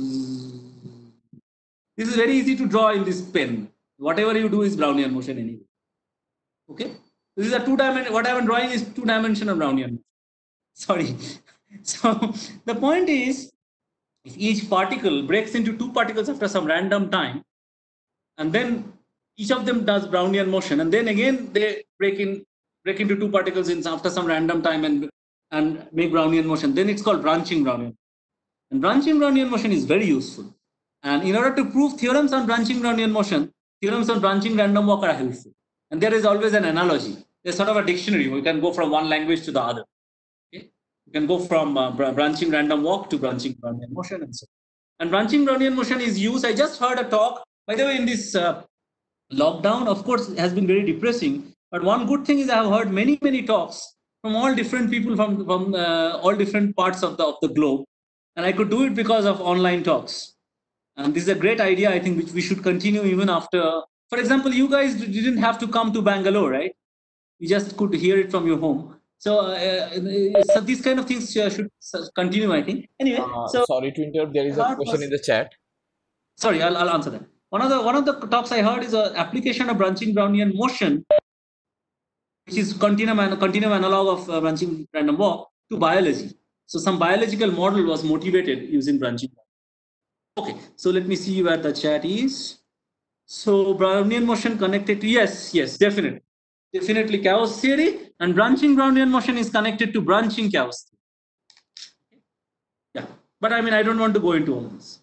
This is very easy to draw in this pen. Whatever you do is Brownian motion anyway. Okay? This is a two-dimensional, what I'm drawing is two-dimensional Brownian. Sorry. So the point is, if each particle breaks into two particles after some random time, and then each of them does Brownian motion, and then again they break into two particles after some random time and make Brownian motion, then it's called branching Brownian. And branching Brownian motion is very useful. And in order to prove theorems on branching Brownian motion, theorems on branching random walk are helpful. And there is always an analogy. There's sort of a dictionary. We can go from one language to the other. Okay? You can go from branching random walk to branching Brownian motion and so on. And branching Brownian motion is used. I just heard a talk. By the way, in this lockdown, of course, it has been very depressing. But one good thing is I have heard many talks from all different people from all different parts of the globe. And I could do it because of online talks. And this is a great idea, I think, which we should continue even after. For example, you guys didn't have to come to Bangalore, right? You just could hear it from your home. So these kind of things should continue, I think. Anyway, so sorry to interrupt. There is a question in the chat. Sorry, I'll answer that. One of the talks I heard is an application of branching Brownian motion, which is continuum analog of branching random walk, to biology. So some biological model was motivated using branching. Okay, so let me see where the chat is. So Brownian motion connected to, yes, definitely chaos theory, and branching Brownian motion is connected to branching chaos theory. Yeah, but I mean, I don't want to go into all this.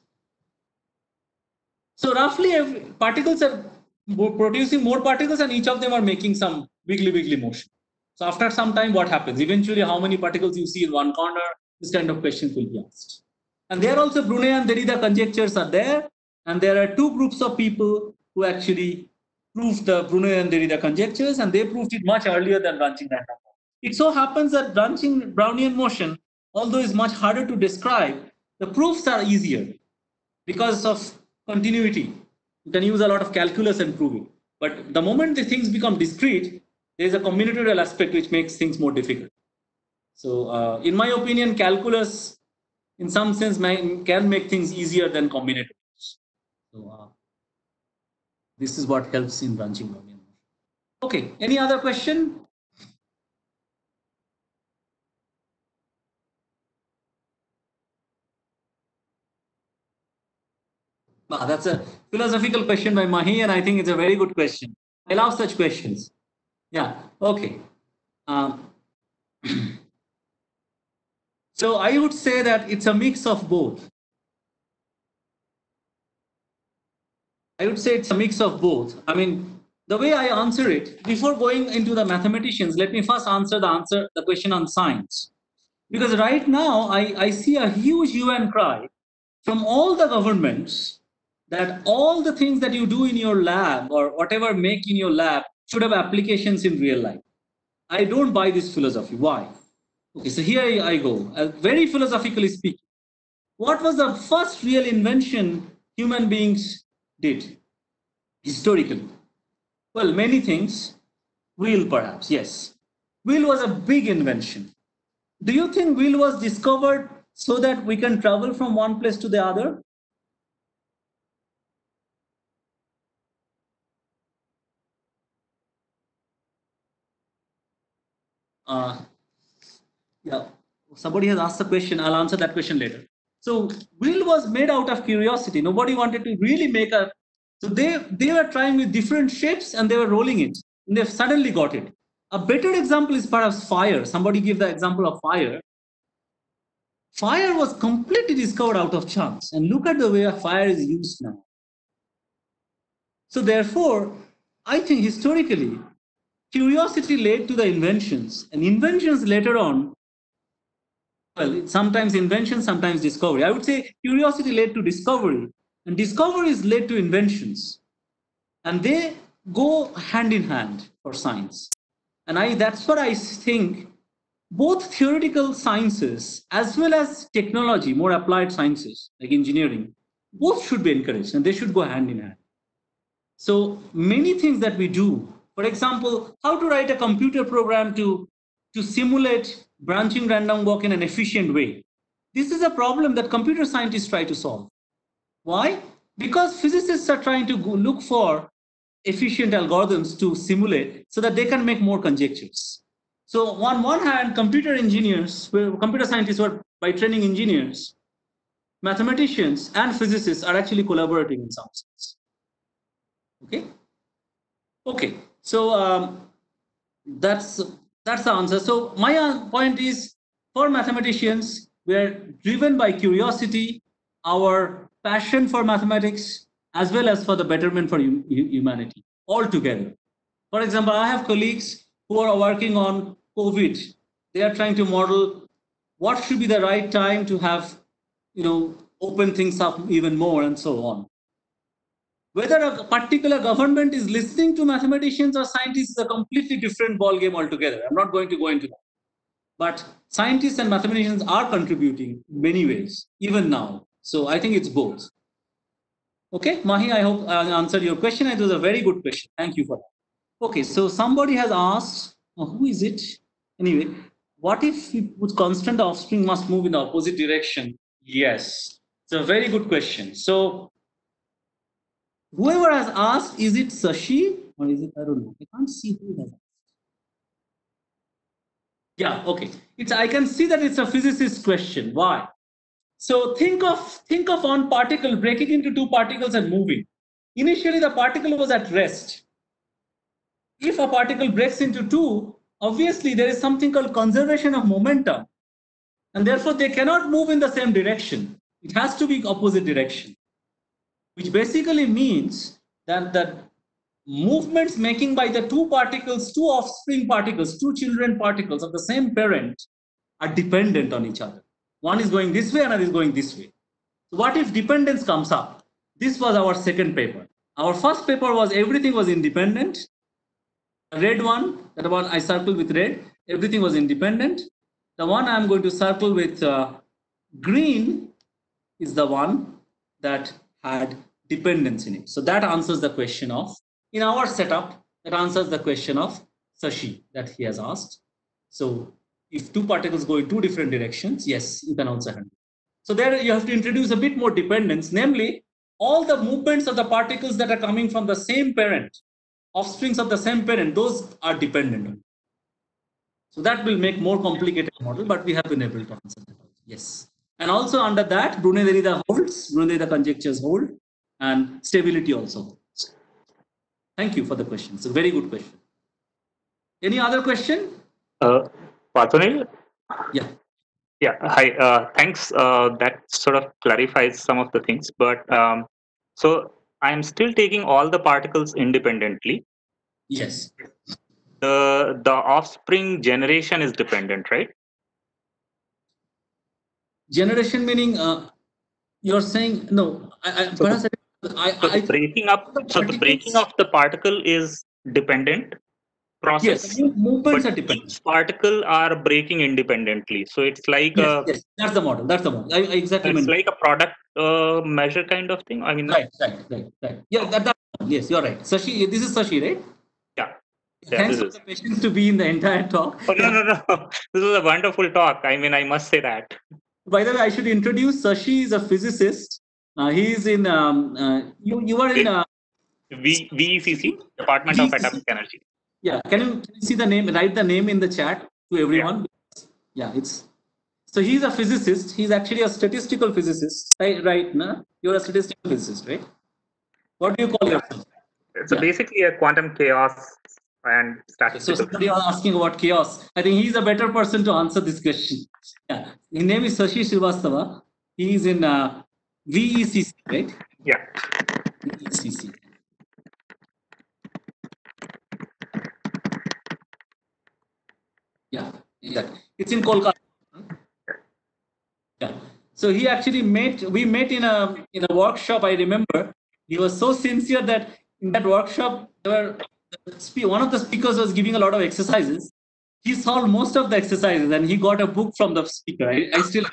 So roughly, particles are producing more particles, and each of them are making some wiggly motion. So after some time, what happens? Eventually, how many particles you see in one corner? This kind of questions will be asked. And there also Brunet and Derrida conjectures are there. And there are two groups of people who actually proved the Brunet and Derrida conjectures, and they proved it much earlier than branching random walk. It so happens that branching Brownian motion, although is much harder to describe, the proofs are easier because of continuity. You can use a lot of calculus and prove it. But the moment the things become discrete, there is a combinatorial aspect which makes things more difficult. So in my opinion, calculus in some sense can make things easier than combinatorials. So this is what helps in branching Gaussian motion. Okay, any other question? That's a philosophical question by Mahi, and I think it's a very good question. I love such questions. Yeah, okay. So I would say that it's a mix of both. I would say it's a mix of both. I mean, the way I answer it, before going into the mathematicians, let me first answer the question on science. Because right now, I see a huge hue and cry from all the governments that all the things that you do in your lab or whatever make in your lab should have applications in real life. I don't buy this philosophy. Why? Okay, so here I go. Very philosophically speaking, what was the first real invention human beings did historically? Well, many things. Wheel, perhaps, yes. Wheel was a big invention. Do you think wheel was discovered so that we can travel from one place to the other? Uh, yeah, somebody has asked a question. I'll answer that question later. So wheel was made out of curiosity. Nobody wanted to really make a. So they were trying with different shapes and they were rolling it. And they've suddenly got it. A better example is perhaps fire. Somebody give the example of fire. Fire was completely discovered out of chance. And look at the way a fire is used now. So therefore, I think historically, curiosity led to the inventions, and inventions later on, well, sometimes invention, sometimes discovery. I would say curiosity led to discovery, and discoveries led to inventions, and they go hand in hand for science. And that's what I think. Both theoretical sciences as well as technology, more applied sciences like engineering, both should be encouraged, and they should go hand in hand. So many things that we do, for example, how to write a computer program to simulate branching random walk in an efficient way. This is a problem that computer scientists try to solve. Why? Because physicists are trying to look for efficient algorithms to simulate so that they can make more conjectures. So on one hand, computer engineers, computer scientists who are by training engineers, mathematicians and physicists are actually collaborating in some sense. Okay, so that's the answer. So my point is, for mathematicians, we are driven by curiosity, our passion for mathematics, as well as for the betterment for humanity all together. For example, I have colleagues who are working on COVID. They are trying to model what should be the right time to have, open things up even more and so on. Whether a particular government is listening to mathematicians or scientists is a completely different ballgame altogether. I'm not going to go into that. But scientists and mathematicians are contributing in many ways, even now. So I think it's both. Okay, Mahi, I hope I answered your question. It was a very good question. Thank you for that. Okay, so somebody has asked, who is it? Anyway, what if with constant offspring must move in the opposite direction? Yes, it's a very good question. So whoever has asked, is it Sashi or is it, I don't know. I can't see who has asked. Yeah, okay. I can see that it's a physicist question. Why? So think of one particle breaking into two particles and moving. Initially, the particle was at rest. If a particle breaks into two, obviously there is something called conservation of momentum. And therefore, they cannot move in the same direction. It has to be opposite direction, which basically means that the movements making by the two particles, two offspring particles, two children particles of the same parent are dependent on each other. One is going this way, another is going this way. So what if dependence comes up? This was our second paper. Our first paper was everything was independent. The red one, that one I circled with red, everything was independent. The one I'm going to circle with green is the one that had dependence in it. So that answers the question of, in our setup, that answers the question of Sashi that he has asked. So if two particles go in two different directions, yes, you can also handle it. So there you have to introduce a bit more dependence, namely all the movements of the particles that are coming from the same parent, offsprings of the same parent, those are dependent on it. So that will make more complicated model, but we have been able to answer that. Yes. And also under that, Brunel-Derrida holds, Brunel-Derrida conjectures hold, and stability also holds. Thank you for the question. It's a very good question. Any other question? Parthanil? Yeah. Yeah, hi. Thanks. That sort of clarifies some of the things. But so I'm still taking all the particles independently. Yes. The offspring generation is dependent, right? Generation meaning you're saying no. So Perhaps the breaking up. So the breaking of the particle is dependent process. Yes, movements but are dependent. each particle are breaking independently. So it's like yes, that's the model. That's the model. I exactly it's meant. like a product measure kind of thing. I mean, Right. Yeah, that yes, you're right. Sashi, this is Sashi, right? Yeah. Thanks for the patience to be in the entire talk. Oh, no. This was a wonderful talk. I mean, I must say that. By the way, I should introduce Sashi is a physicist. He is in you are in VECC, Department of Atomic Energy. Yeah, can you see the name? Write the name in the chat to everyone. Yeah, it's so he's a physicist. He's actually a statistical physicist. Right? No? You're a statistical physicist, right? What do you call yourself? So basically a quantum chaos and statistical. So somebody was asking about chaos. I think he's a better person to answer this question. Yeah, his name is Sashi Srivastava. He is in VECC, right? Yeah. VECC. Yeah, exactly. It's in Kolkata. Yeah. So he actually we met in a workshop. I remember he was so sincere that in that workshop, one of the speakers was giving a lot of exercises. He solved most of the exercises and he got a book from the speaker. I still.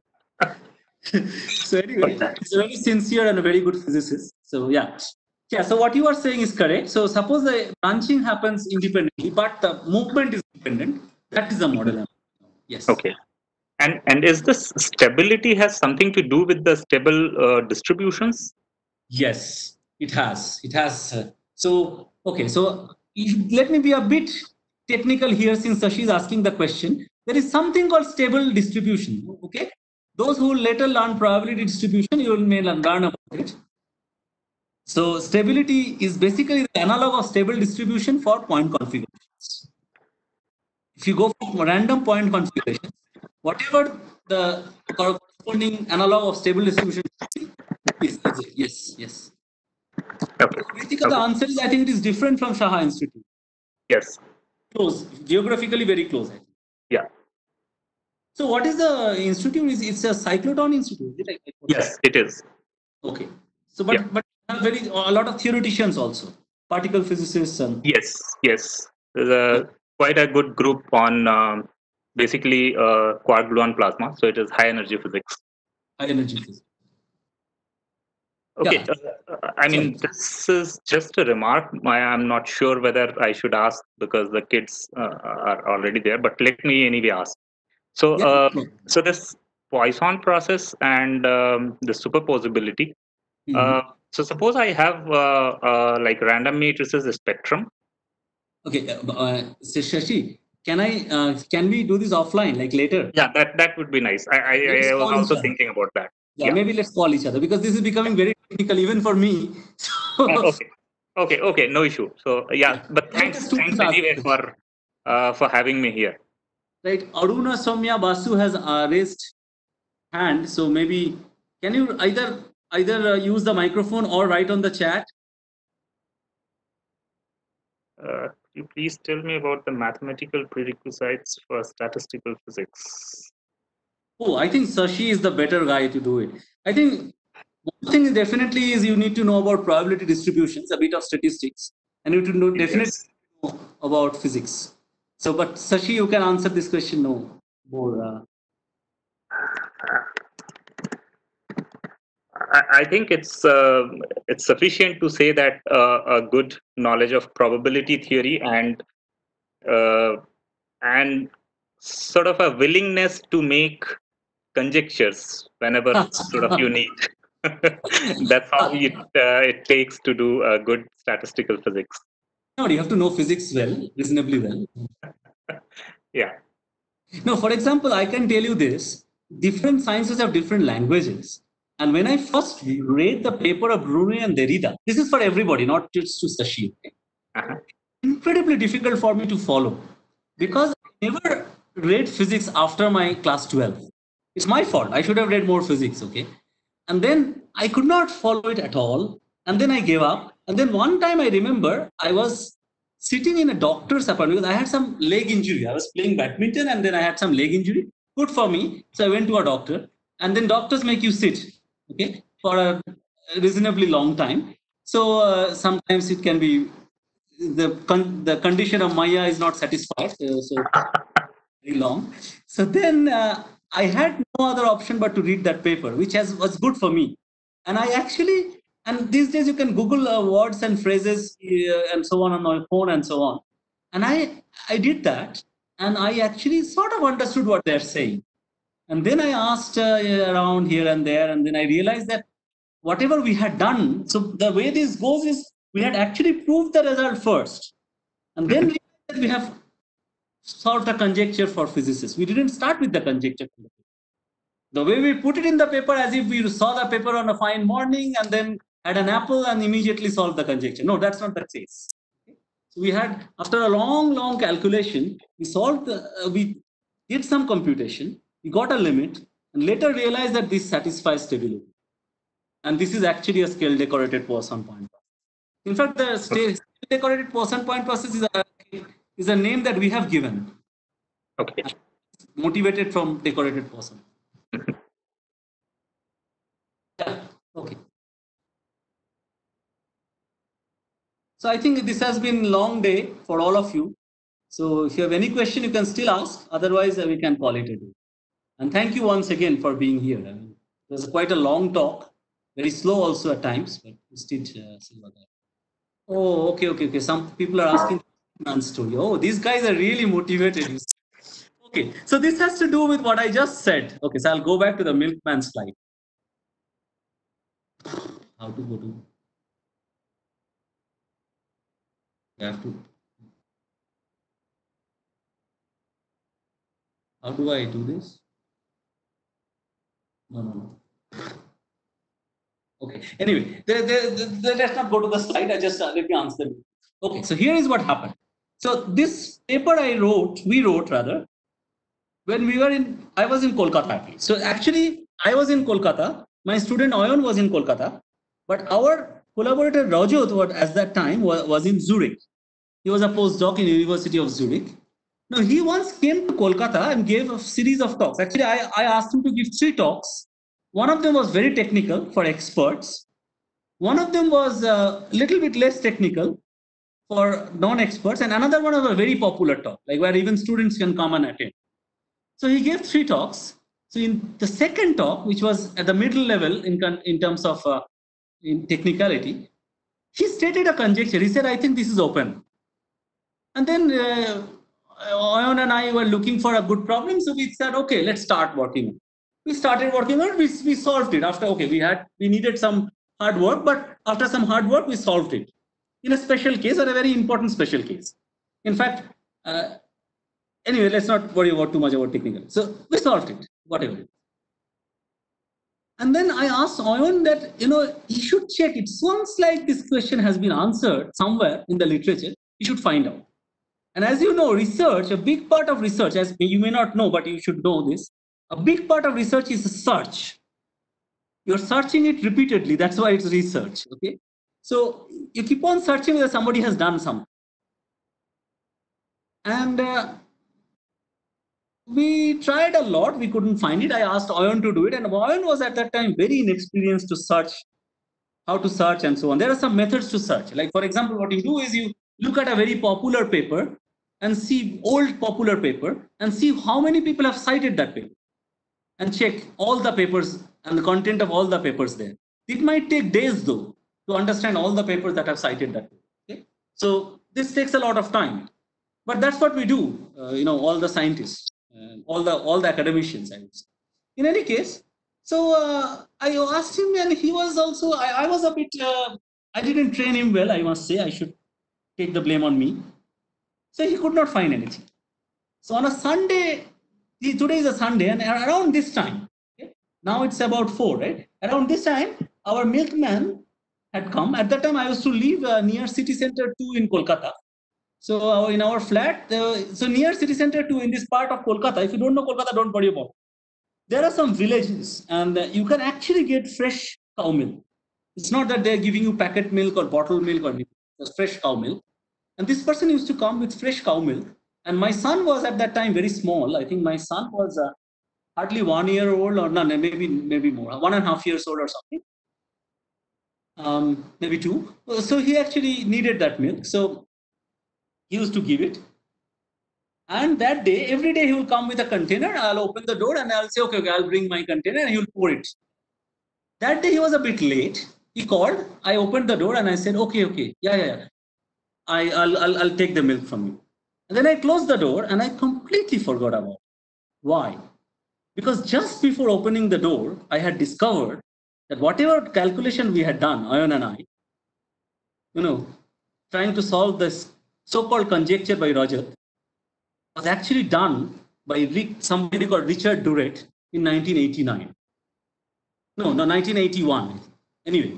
So anyway, he's a very sincere and a very good physicist. So yeah. So what you are saying is correct. So suppose the branching happens independently, but the movement is dependent. That is the model. Yes. Okay. And is this stability has something to do with the stable distributions? Yes, it has. It has. So okay. So let me be a bit technical here, since Sashi is asking the question. There is something called stable distribution. Okay. Those who later learn probability distribution, you will may learn about it. So stability is basically the analog of stable distribution for point configurations. If you go for random point configurations, whatever the corresponding analog of stable distribution is, yes. Okay. Basically, the answer is, I think it is different from Shaha Institute. Yes. Close, geographically very close. I think. Yeah. So what is the institute? It's a cyclotron institute, is it? Yes, it is. Okay. So but a lot of theoreticians also, particle physicists and Yes. There's quite a good group on basically quark gluon plasma. So it is high energy physics. High energy physics. Okay. I mean, this is just a remark. I'm not sure whether I should ask because the kids are already there, but let me anyway ask. So, so this Poisson process and the superposability. So suppose I have like random matrices spectrum. Okay, Shashi, can we do this offline, like later? Yeah, that would be nice. I was also thinking about that. Yeah, maybe let's call each other because this is becoming very technical even for me. Okay, no issue. So yeah, but thanks anyway for having me here. Right, Aruna Soumya Basu has raised hand, so maybe can you either use the microphone or write on the chat? Could you please tell me about the mathematical prerequisites for statistical physics? Oh, I think Sashi is the better guy to do it. I think one thing definitely is you need to know about probability distributions, a bit of statistics, and you need to know definitely know about physics. So, but Sashi, you can answer this question more. I think it's sufficient to say that a good knowledge of probability theory and sort of a willingness to make conjectures whenever sort of you need. That's all it takes to do good statistical physics. No, you have to know physics well, reasonably well. Yeah. No, for example, I can tell you this: different sciences have different languages. And when I first read the paper of Brunei and Derrida, this is for everybody, not just to Sashi. Uh-huh. Incredibly difficult for me to follow because I never read physics after my class 12. It's my fault. I should have read more physics, okay? And then I could not follow it at all. And then I gave up. And then one time I remember I was sitting in a doctor's appointment because I had some leg injury. I was playing badminton and then I had some leg injury. Good for me. So I went to a doctor. And then doctors make you sit, okay, for a reasonably long time. So sometimes it can be the condition of Maya is not satisfied, so very long. So then I had no other option but to read that paper, which was good for me. And I actually, and these days you can Google words and phrases and so on my phone and so on. And I did that, and I actually sort of understood what they're saying. And then I asked around here and there, and then I realized that whatever we had done, so the way this goes is we had actually proved the result first. And then we have solved a conjecture for physicists. We didn't start with the conjecture. The way we put it in the paper, as if we saw the paper on a fine morning and then had an apple and immediately solved the conjecture. No, that's not the case. So we had, after a long calculation, we did some computation, we got a limit, and later realized that this satisfies stability. And this is actually a scale decorated Poisson point. In fact, the scale decorated Poisson point process is a name that we have given. Okay. Motivated from decorated Poisson. Yeah. Okay. So I think this has been a long day for all of you. So if you have any question, you can still ask. Otherwise, we can call it a day. And thank you once again for being here. I mean, it was quite a long talk, very slow also at times, but we still see what that. Oh, okay. Some people are asking man's story. Oh, these guys are really motivated. Okay, so this has to do with what I just said. Okay, so I'll go back to the milkman slide. How to go to? You have to. How do I do this? No. Okay. Anyway, let's not go to the slide. I just let me answer. Okay, so here is what happened. So this paper we wrote rather, when I was in Kolkata actually. So actually, I was in Kolkata. My student Oyon was in Kolkata, but our collaborator Rajot, at that time, was in Zurich. He was a postdoc in University of Zurich. Now, he once came to Kolkata and gave a series of talks. Actually, I asked him to give 3 talks. One of them was very technical for experts. One of them was a little bit less technical for non-experts. And another one was a very popular talk, like where even students can come and attend. So he gave 3 talks. So in the second talk, which was at the middle level in terms of in technicality, he stated a conjecture. He said, I think this is open. And then Oyon and I were looking for a good problem. So we said, okay, let's start working. We started working on it. We solved it. After, okay, we needed some hard work, but after some hard work, we solved it in a special case or a very important special case. In fact, anyway, let's not worry about too much about technical. So we solved it, whatever. And then I asked Oyon that, he should check. It sounds like this question has been answered somewhere in the literature. You should find out. And as you know, research, a big part of research, as you may not know, but you should know this, a big part of research is a search. You're searching it repeatedly. That's why it's research. Okay. So you keep on searching whether somebody has done something. And we tried a lot. We couldn't find it. I asked Oyon to do it. And Oyon was at that time very inexperienced to search, how to search and so on. There are some methods to search. Like, for example, what you do is you look at a very popular paper and see old popular paper and see how many people have cited that paper and check all the papers and the content of all the papers there. It might take days though to understand all the papers that have cited that paper. Okay? So this takes a lot of time, but that's what we do. All the scientists, all the academicians, I would say. In any case, So I asked him, and he was also, I was a bit, I didn't train him well, I must say. I should take the blame on me. So he could not find anything. So on a Sunday, today is a Sunday, and around this time, okay, now it's about 4, right? Around this time, our milkman had come. At that time, I used to live near City Center 2 in Kolkata. So in our flat, so near City Center 2 in this part of Kolkata, if you don't know Kolkata, don't worry about it. There are some villages, and you can actually get fresh cow milk. It's not that they're giving you packet milk or bottled milk or anything. It's fresh cow milk. And this person used to come with fresh cow milk. And my son was at that time very small. I think my son was hardly 1 year old, or no, maybe more, 1.5 years old or something. Maybe 2. So he actually needed that milk. So he used to give it. And that day, every day he will come with a container. I'll open the door and I'll say, okay, I'll bring my container, and he'll pour it. That day he was a bit late. He called. I opened the door and I said, okay, yeah. I'll take the milk from you. And then I closed the door and I completely forgot about it. Why? Because just before opening the door, I had discovered that whatever calculation we had done, Ayan and I, trying to solve this so-called conjecture by Rajat, was actually done by somebody called Richard Durrett in 1989. No, 1981. Anyway,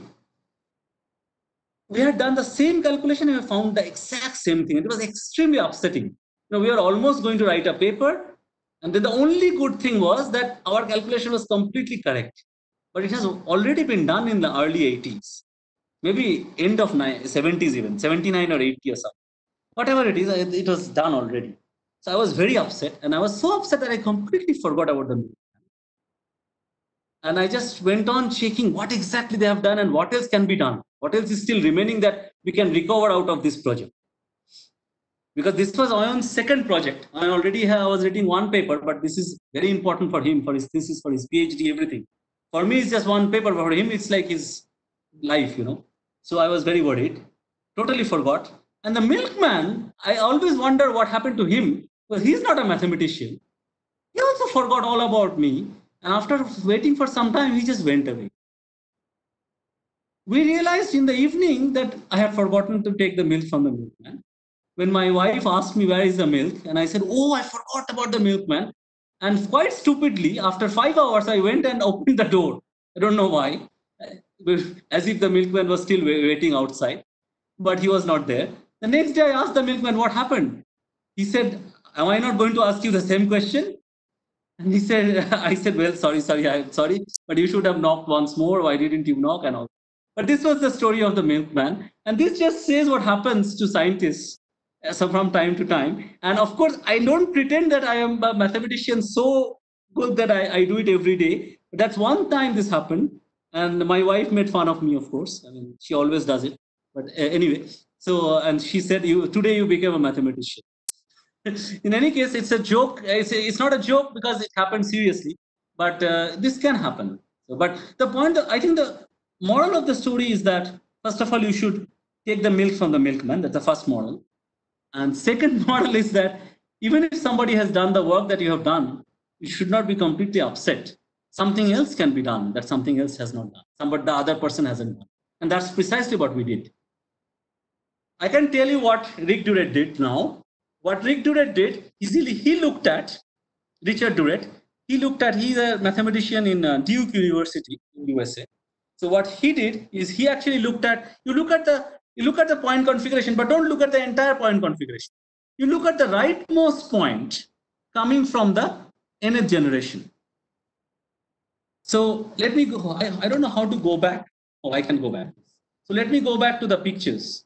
we had done the same calculation and we found the exact same thing. It was extremely upsetting. We were almost going to write a paper, and then the only good thing was that our calculation was completely correct. But it has already been done in the early 80s, maybe end of 70s even, 79 or 80 or something. Whatever it is, it was done already. So I was very upset, and I was so upset that I completely forgot about the milk. And I just went on checking what exactly they have done and what else can be done. What else is still remaining that we can recover out of this project. Because this was Ayan's second project. I was reading one paper, but this is very important for him, for his thesis, for his PhD, everything. For me, it's just one paper, but for him, it's like his life, So I was very worried, totally forgot. And the milkman, I always wonder what happened to him, because he's not a mathematician. He also forgot all about me. And after waiting for some time, he just went away. We realized in the evening that I had forgotten to take the milk from the milkman. When my wife asked me, where is the milk? And I said, oh, I forgot about the milkman. And quite stupidly, after 5 hours, I went and opened the door. I don't know why, as if the milkman was still waiting outside, but he was not there. The next day, I asked the milkman, what happened? He said, am I not going to ask you the same question? And he said, I said, well, I'm sorry, but you should have knocked once more. Why didn't you knock? And all. But this was the story of the milkman. And this just says what happens to scientists from time to time. And of course, I don't pretend that I am a mathematician so good that I do it every day. But that's one time this happened. And my wife made fun of me, of course. I mean, she always does it. But anyway, so, and she said, today you became a mathematician. In any case, it's a joke. It's not a joke because it happened seriously, but this can happen. So, but the point, I think the moral of the story is that, first of all, you should take the milk from the milkman. That's the first moral. And second moral is that even if somebody has done the work that you have done, you should not be completely upset. Something else can be done that something else has not done. But the other person hasn't done. And that's precisely what we did. I can tell you what Rick Durrett did now. What Rick Durrett did, he looked at, Richard Durrett, he's a mathematician in Duke University in USA. So what he did is he actually looked at, you look at the point configuration, but don't look at the entire point configuration. You look at the rightmost point coming from the nth generation. So let me go, I don't know how to go back. Oh, I can go back. So let me go back to the pictures.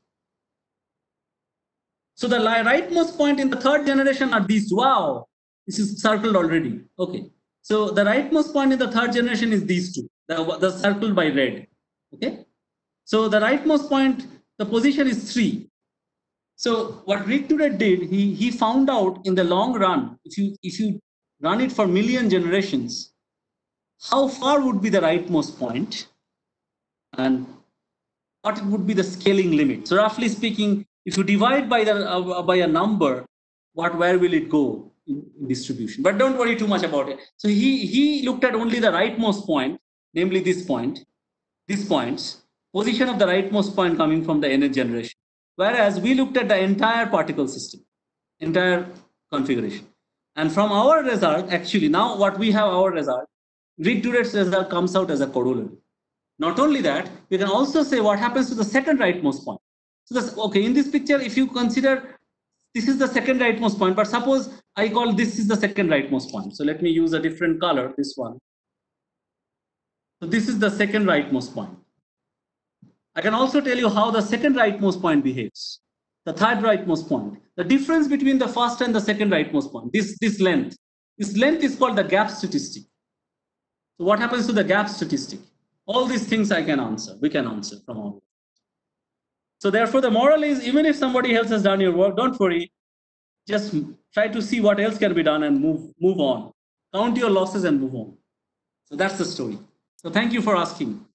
So the rightmost point in the third generation are these two. Wow, this is circled already. Okay. So the rightmost point in the third generation is these two, the circled by red. Okay. So the rightmost point, the position is 3. So what Rick Durrett did, he found out in the long run, if you run it for million generations, how far would be the rightmost point and what would be the scaling limit. So roughly speaking, if you divide by a number, where will it go in distribution. But don't worry too much about it. So he looked at only the rightmost point, namely this point, these points, position of the rightmost point coming from the energy generation. Whereas we looked at the entire particle system, entire configuration. And from our result, actually, now what we have our result, Rig-Duret's result comes out as a corollary. Not only that, we can also say what happens to the second rightmost point. So this, okay, in this picture, if you consider this is the second rightmost point, but suppose I call this is the second rightmost point. So let me use a different color, this one. So this is the second rightmost point. I can also tell you how the second rightmost point behaves. The third rightmost point. The difference between the first and the second rightmost point, this length is called the gap statistic. So what happens to the gap statistic? All these things I can answer, we can answer from all. So therefore the moral is, even if somebody else has done your work, don't worry, just try to see what else can be done and move on. Count your losses and move on. So that's the story. So thank you for asking.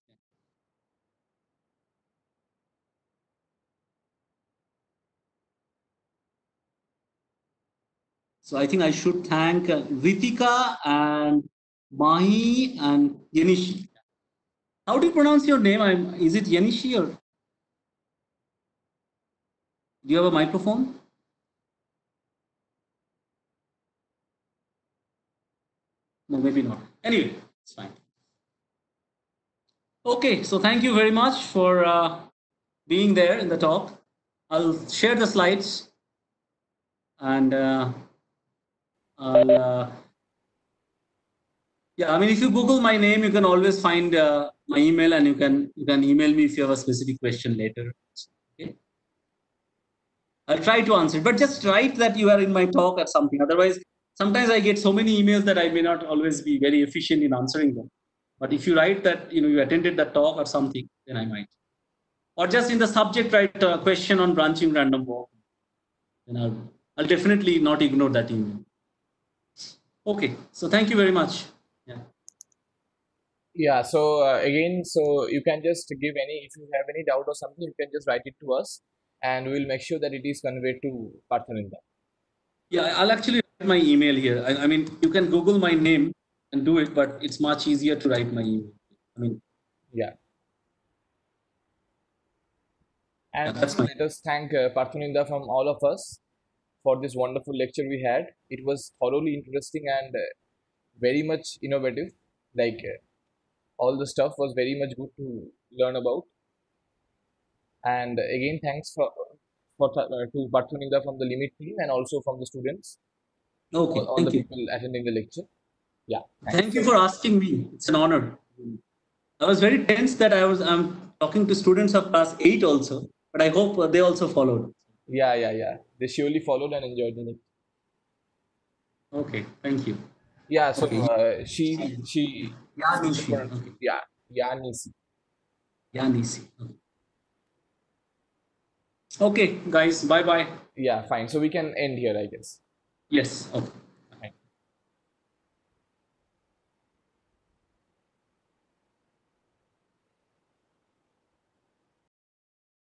So I think I should thank Ritika and Mahi and Yenishi. How do you pronounce your name? Is it Yenishi or do you have a microphone? No, maybe not. Anyway, it's fine. Okay, so thank you very much for being there in the talk. I'll share the slides and yeah, I mean, if you Google my name, you can always find my email, and you can email me if you have a specific question later. Okay, I'll try to answer, but just write that you are in my talk or something. Otherwise, sometimes I get so many emails that I may not always be very efficient in answering them. But if you write that you attended the talk or something, then I might. Or just in the subject write a question on branching random walk. Then I'll definitely not ignore that email. Okay, so thank you very much. Yeah, so again, so you can just give if you have any doubt or something, you can just write it to us and we will make sur that it is conveyed to Parthaninda. Yeah, I'll actually write my email here. I mean, you can Google my name and do it, but it's much easier to write my email. I mean, yeah. And yeah, let us thank Parthaninda from all of us for this wonderful lecture we had. It was thoroughly interesting and very much innovative. Like all the stuff was very much good to learn about. And again, thanks to Parthaninda from the LIMIT team and also from the students. Okay, all the people attending the lecture. Yeah. Thank you for asking me. It's an honor. I was very tense that I'm talking to students of class 8 also, but I hope they also followed. Yeah. They surely followed and enjoyed it. Okay, thank you. Yeah, so she Yanisi. Okay. Yeah, Yanisi. Yanisi. Okay, guys, bye. Yeah, fine. So we can end here, I guess. Yes. Okay.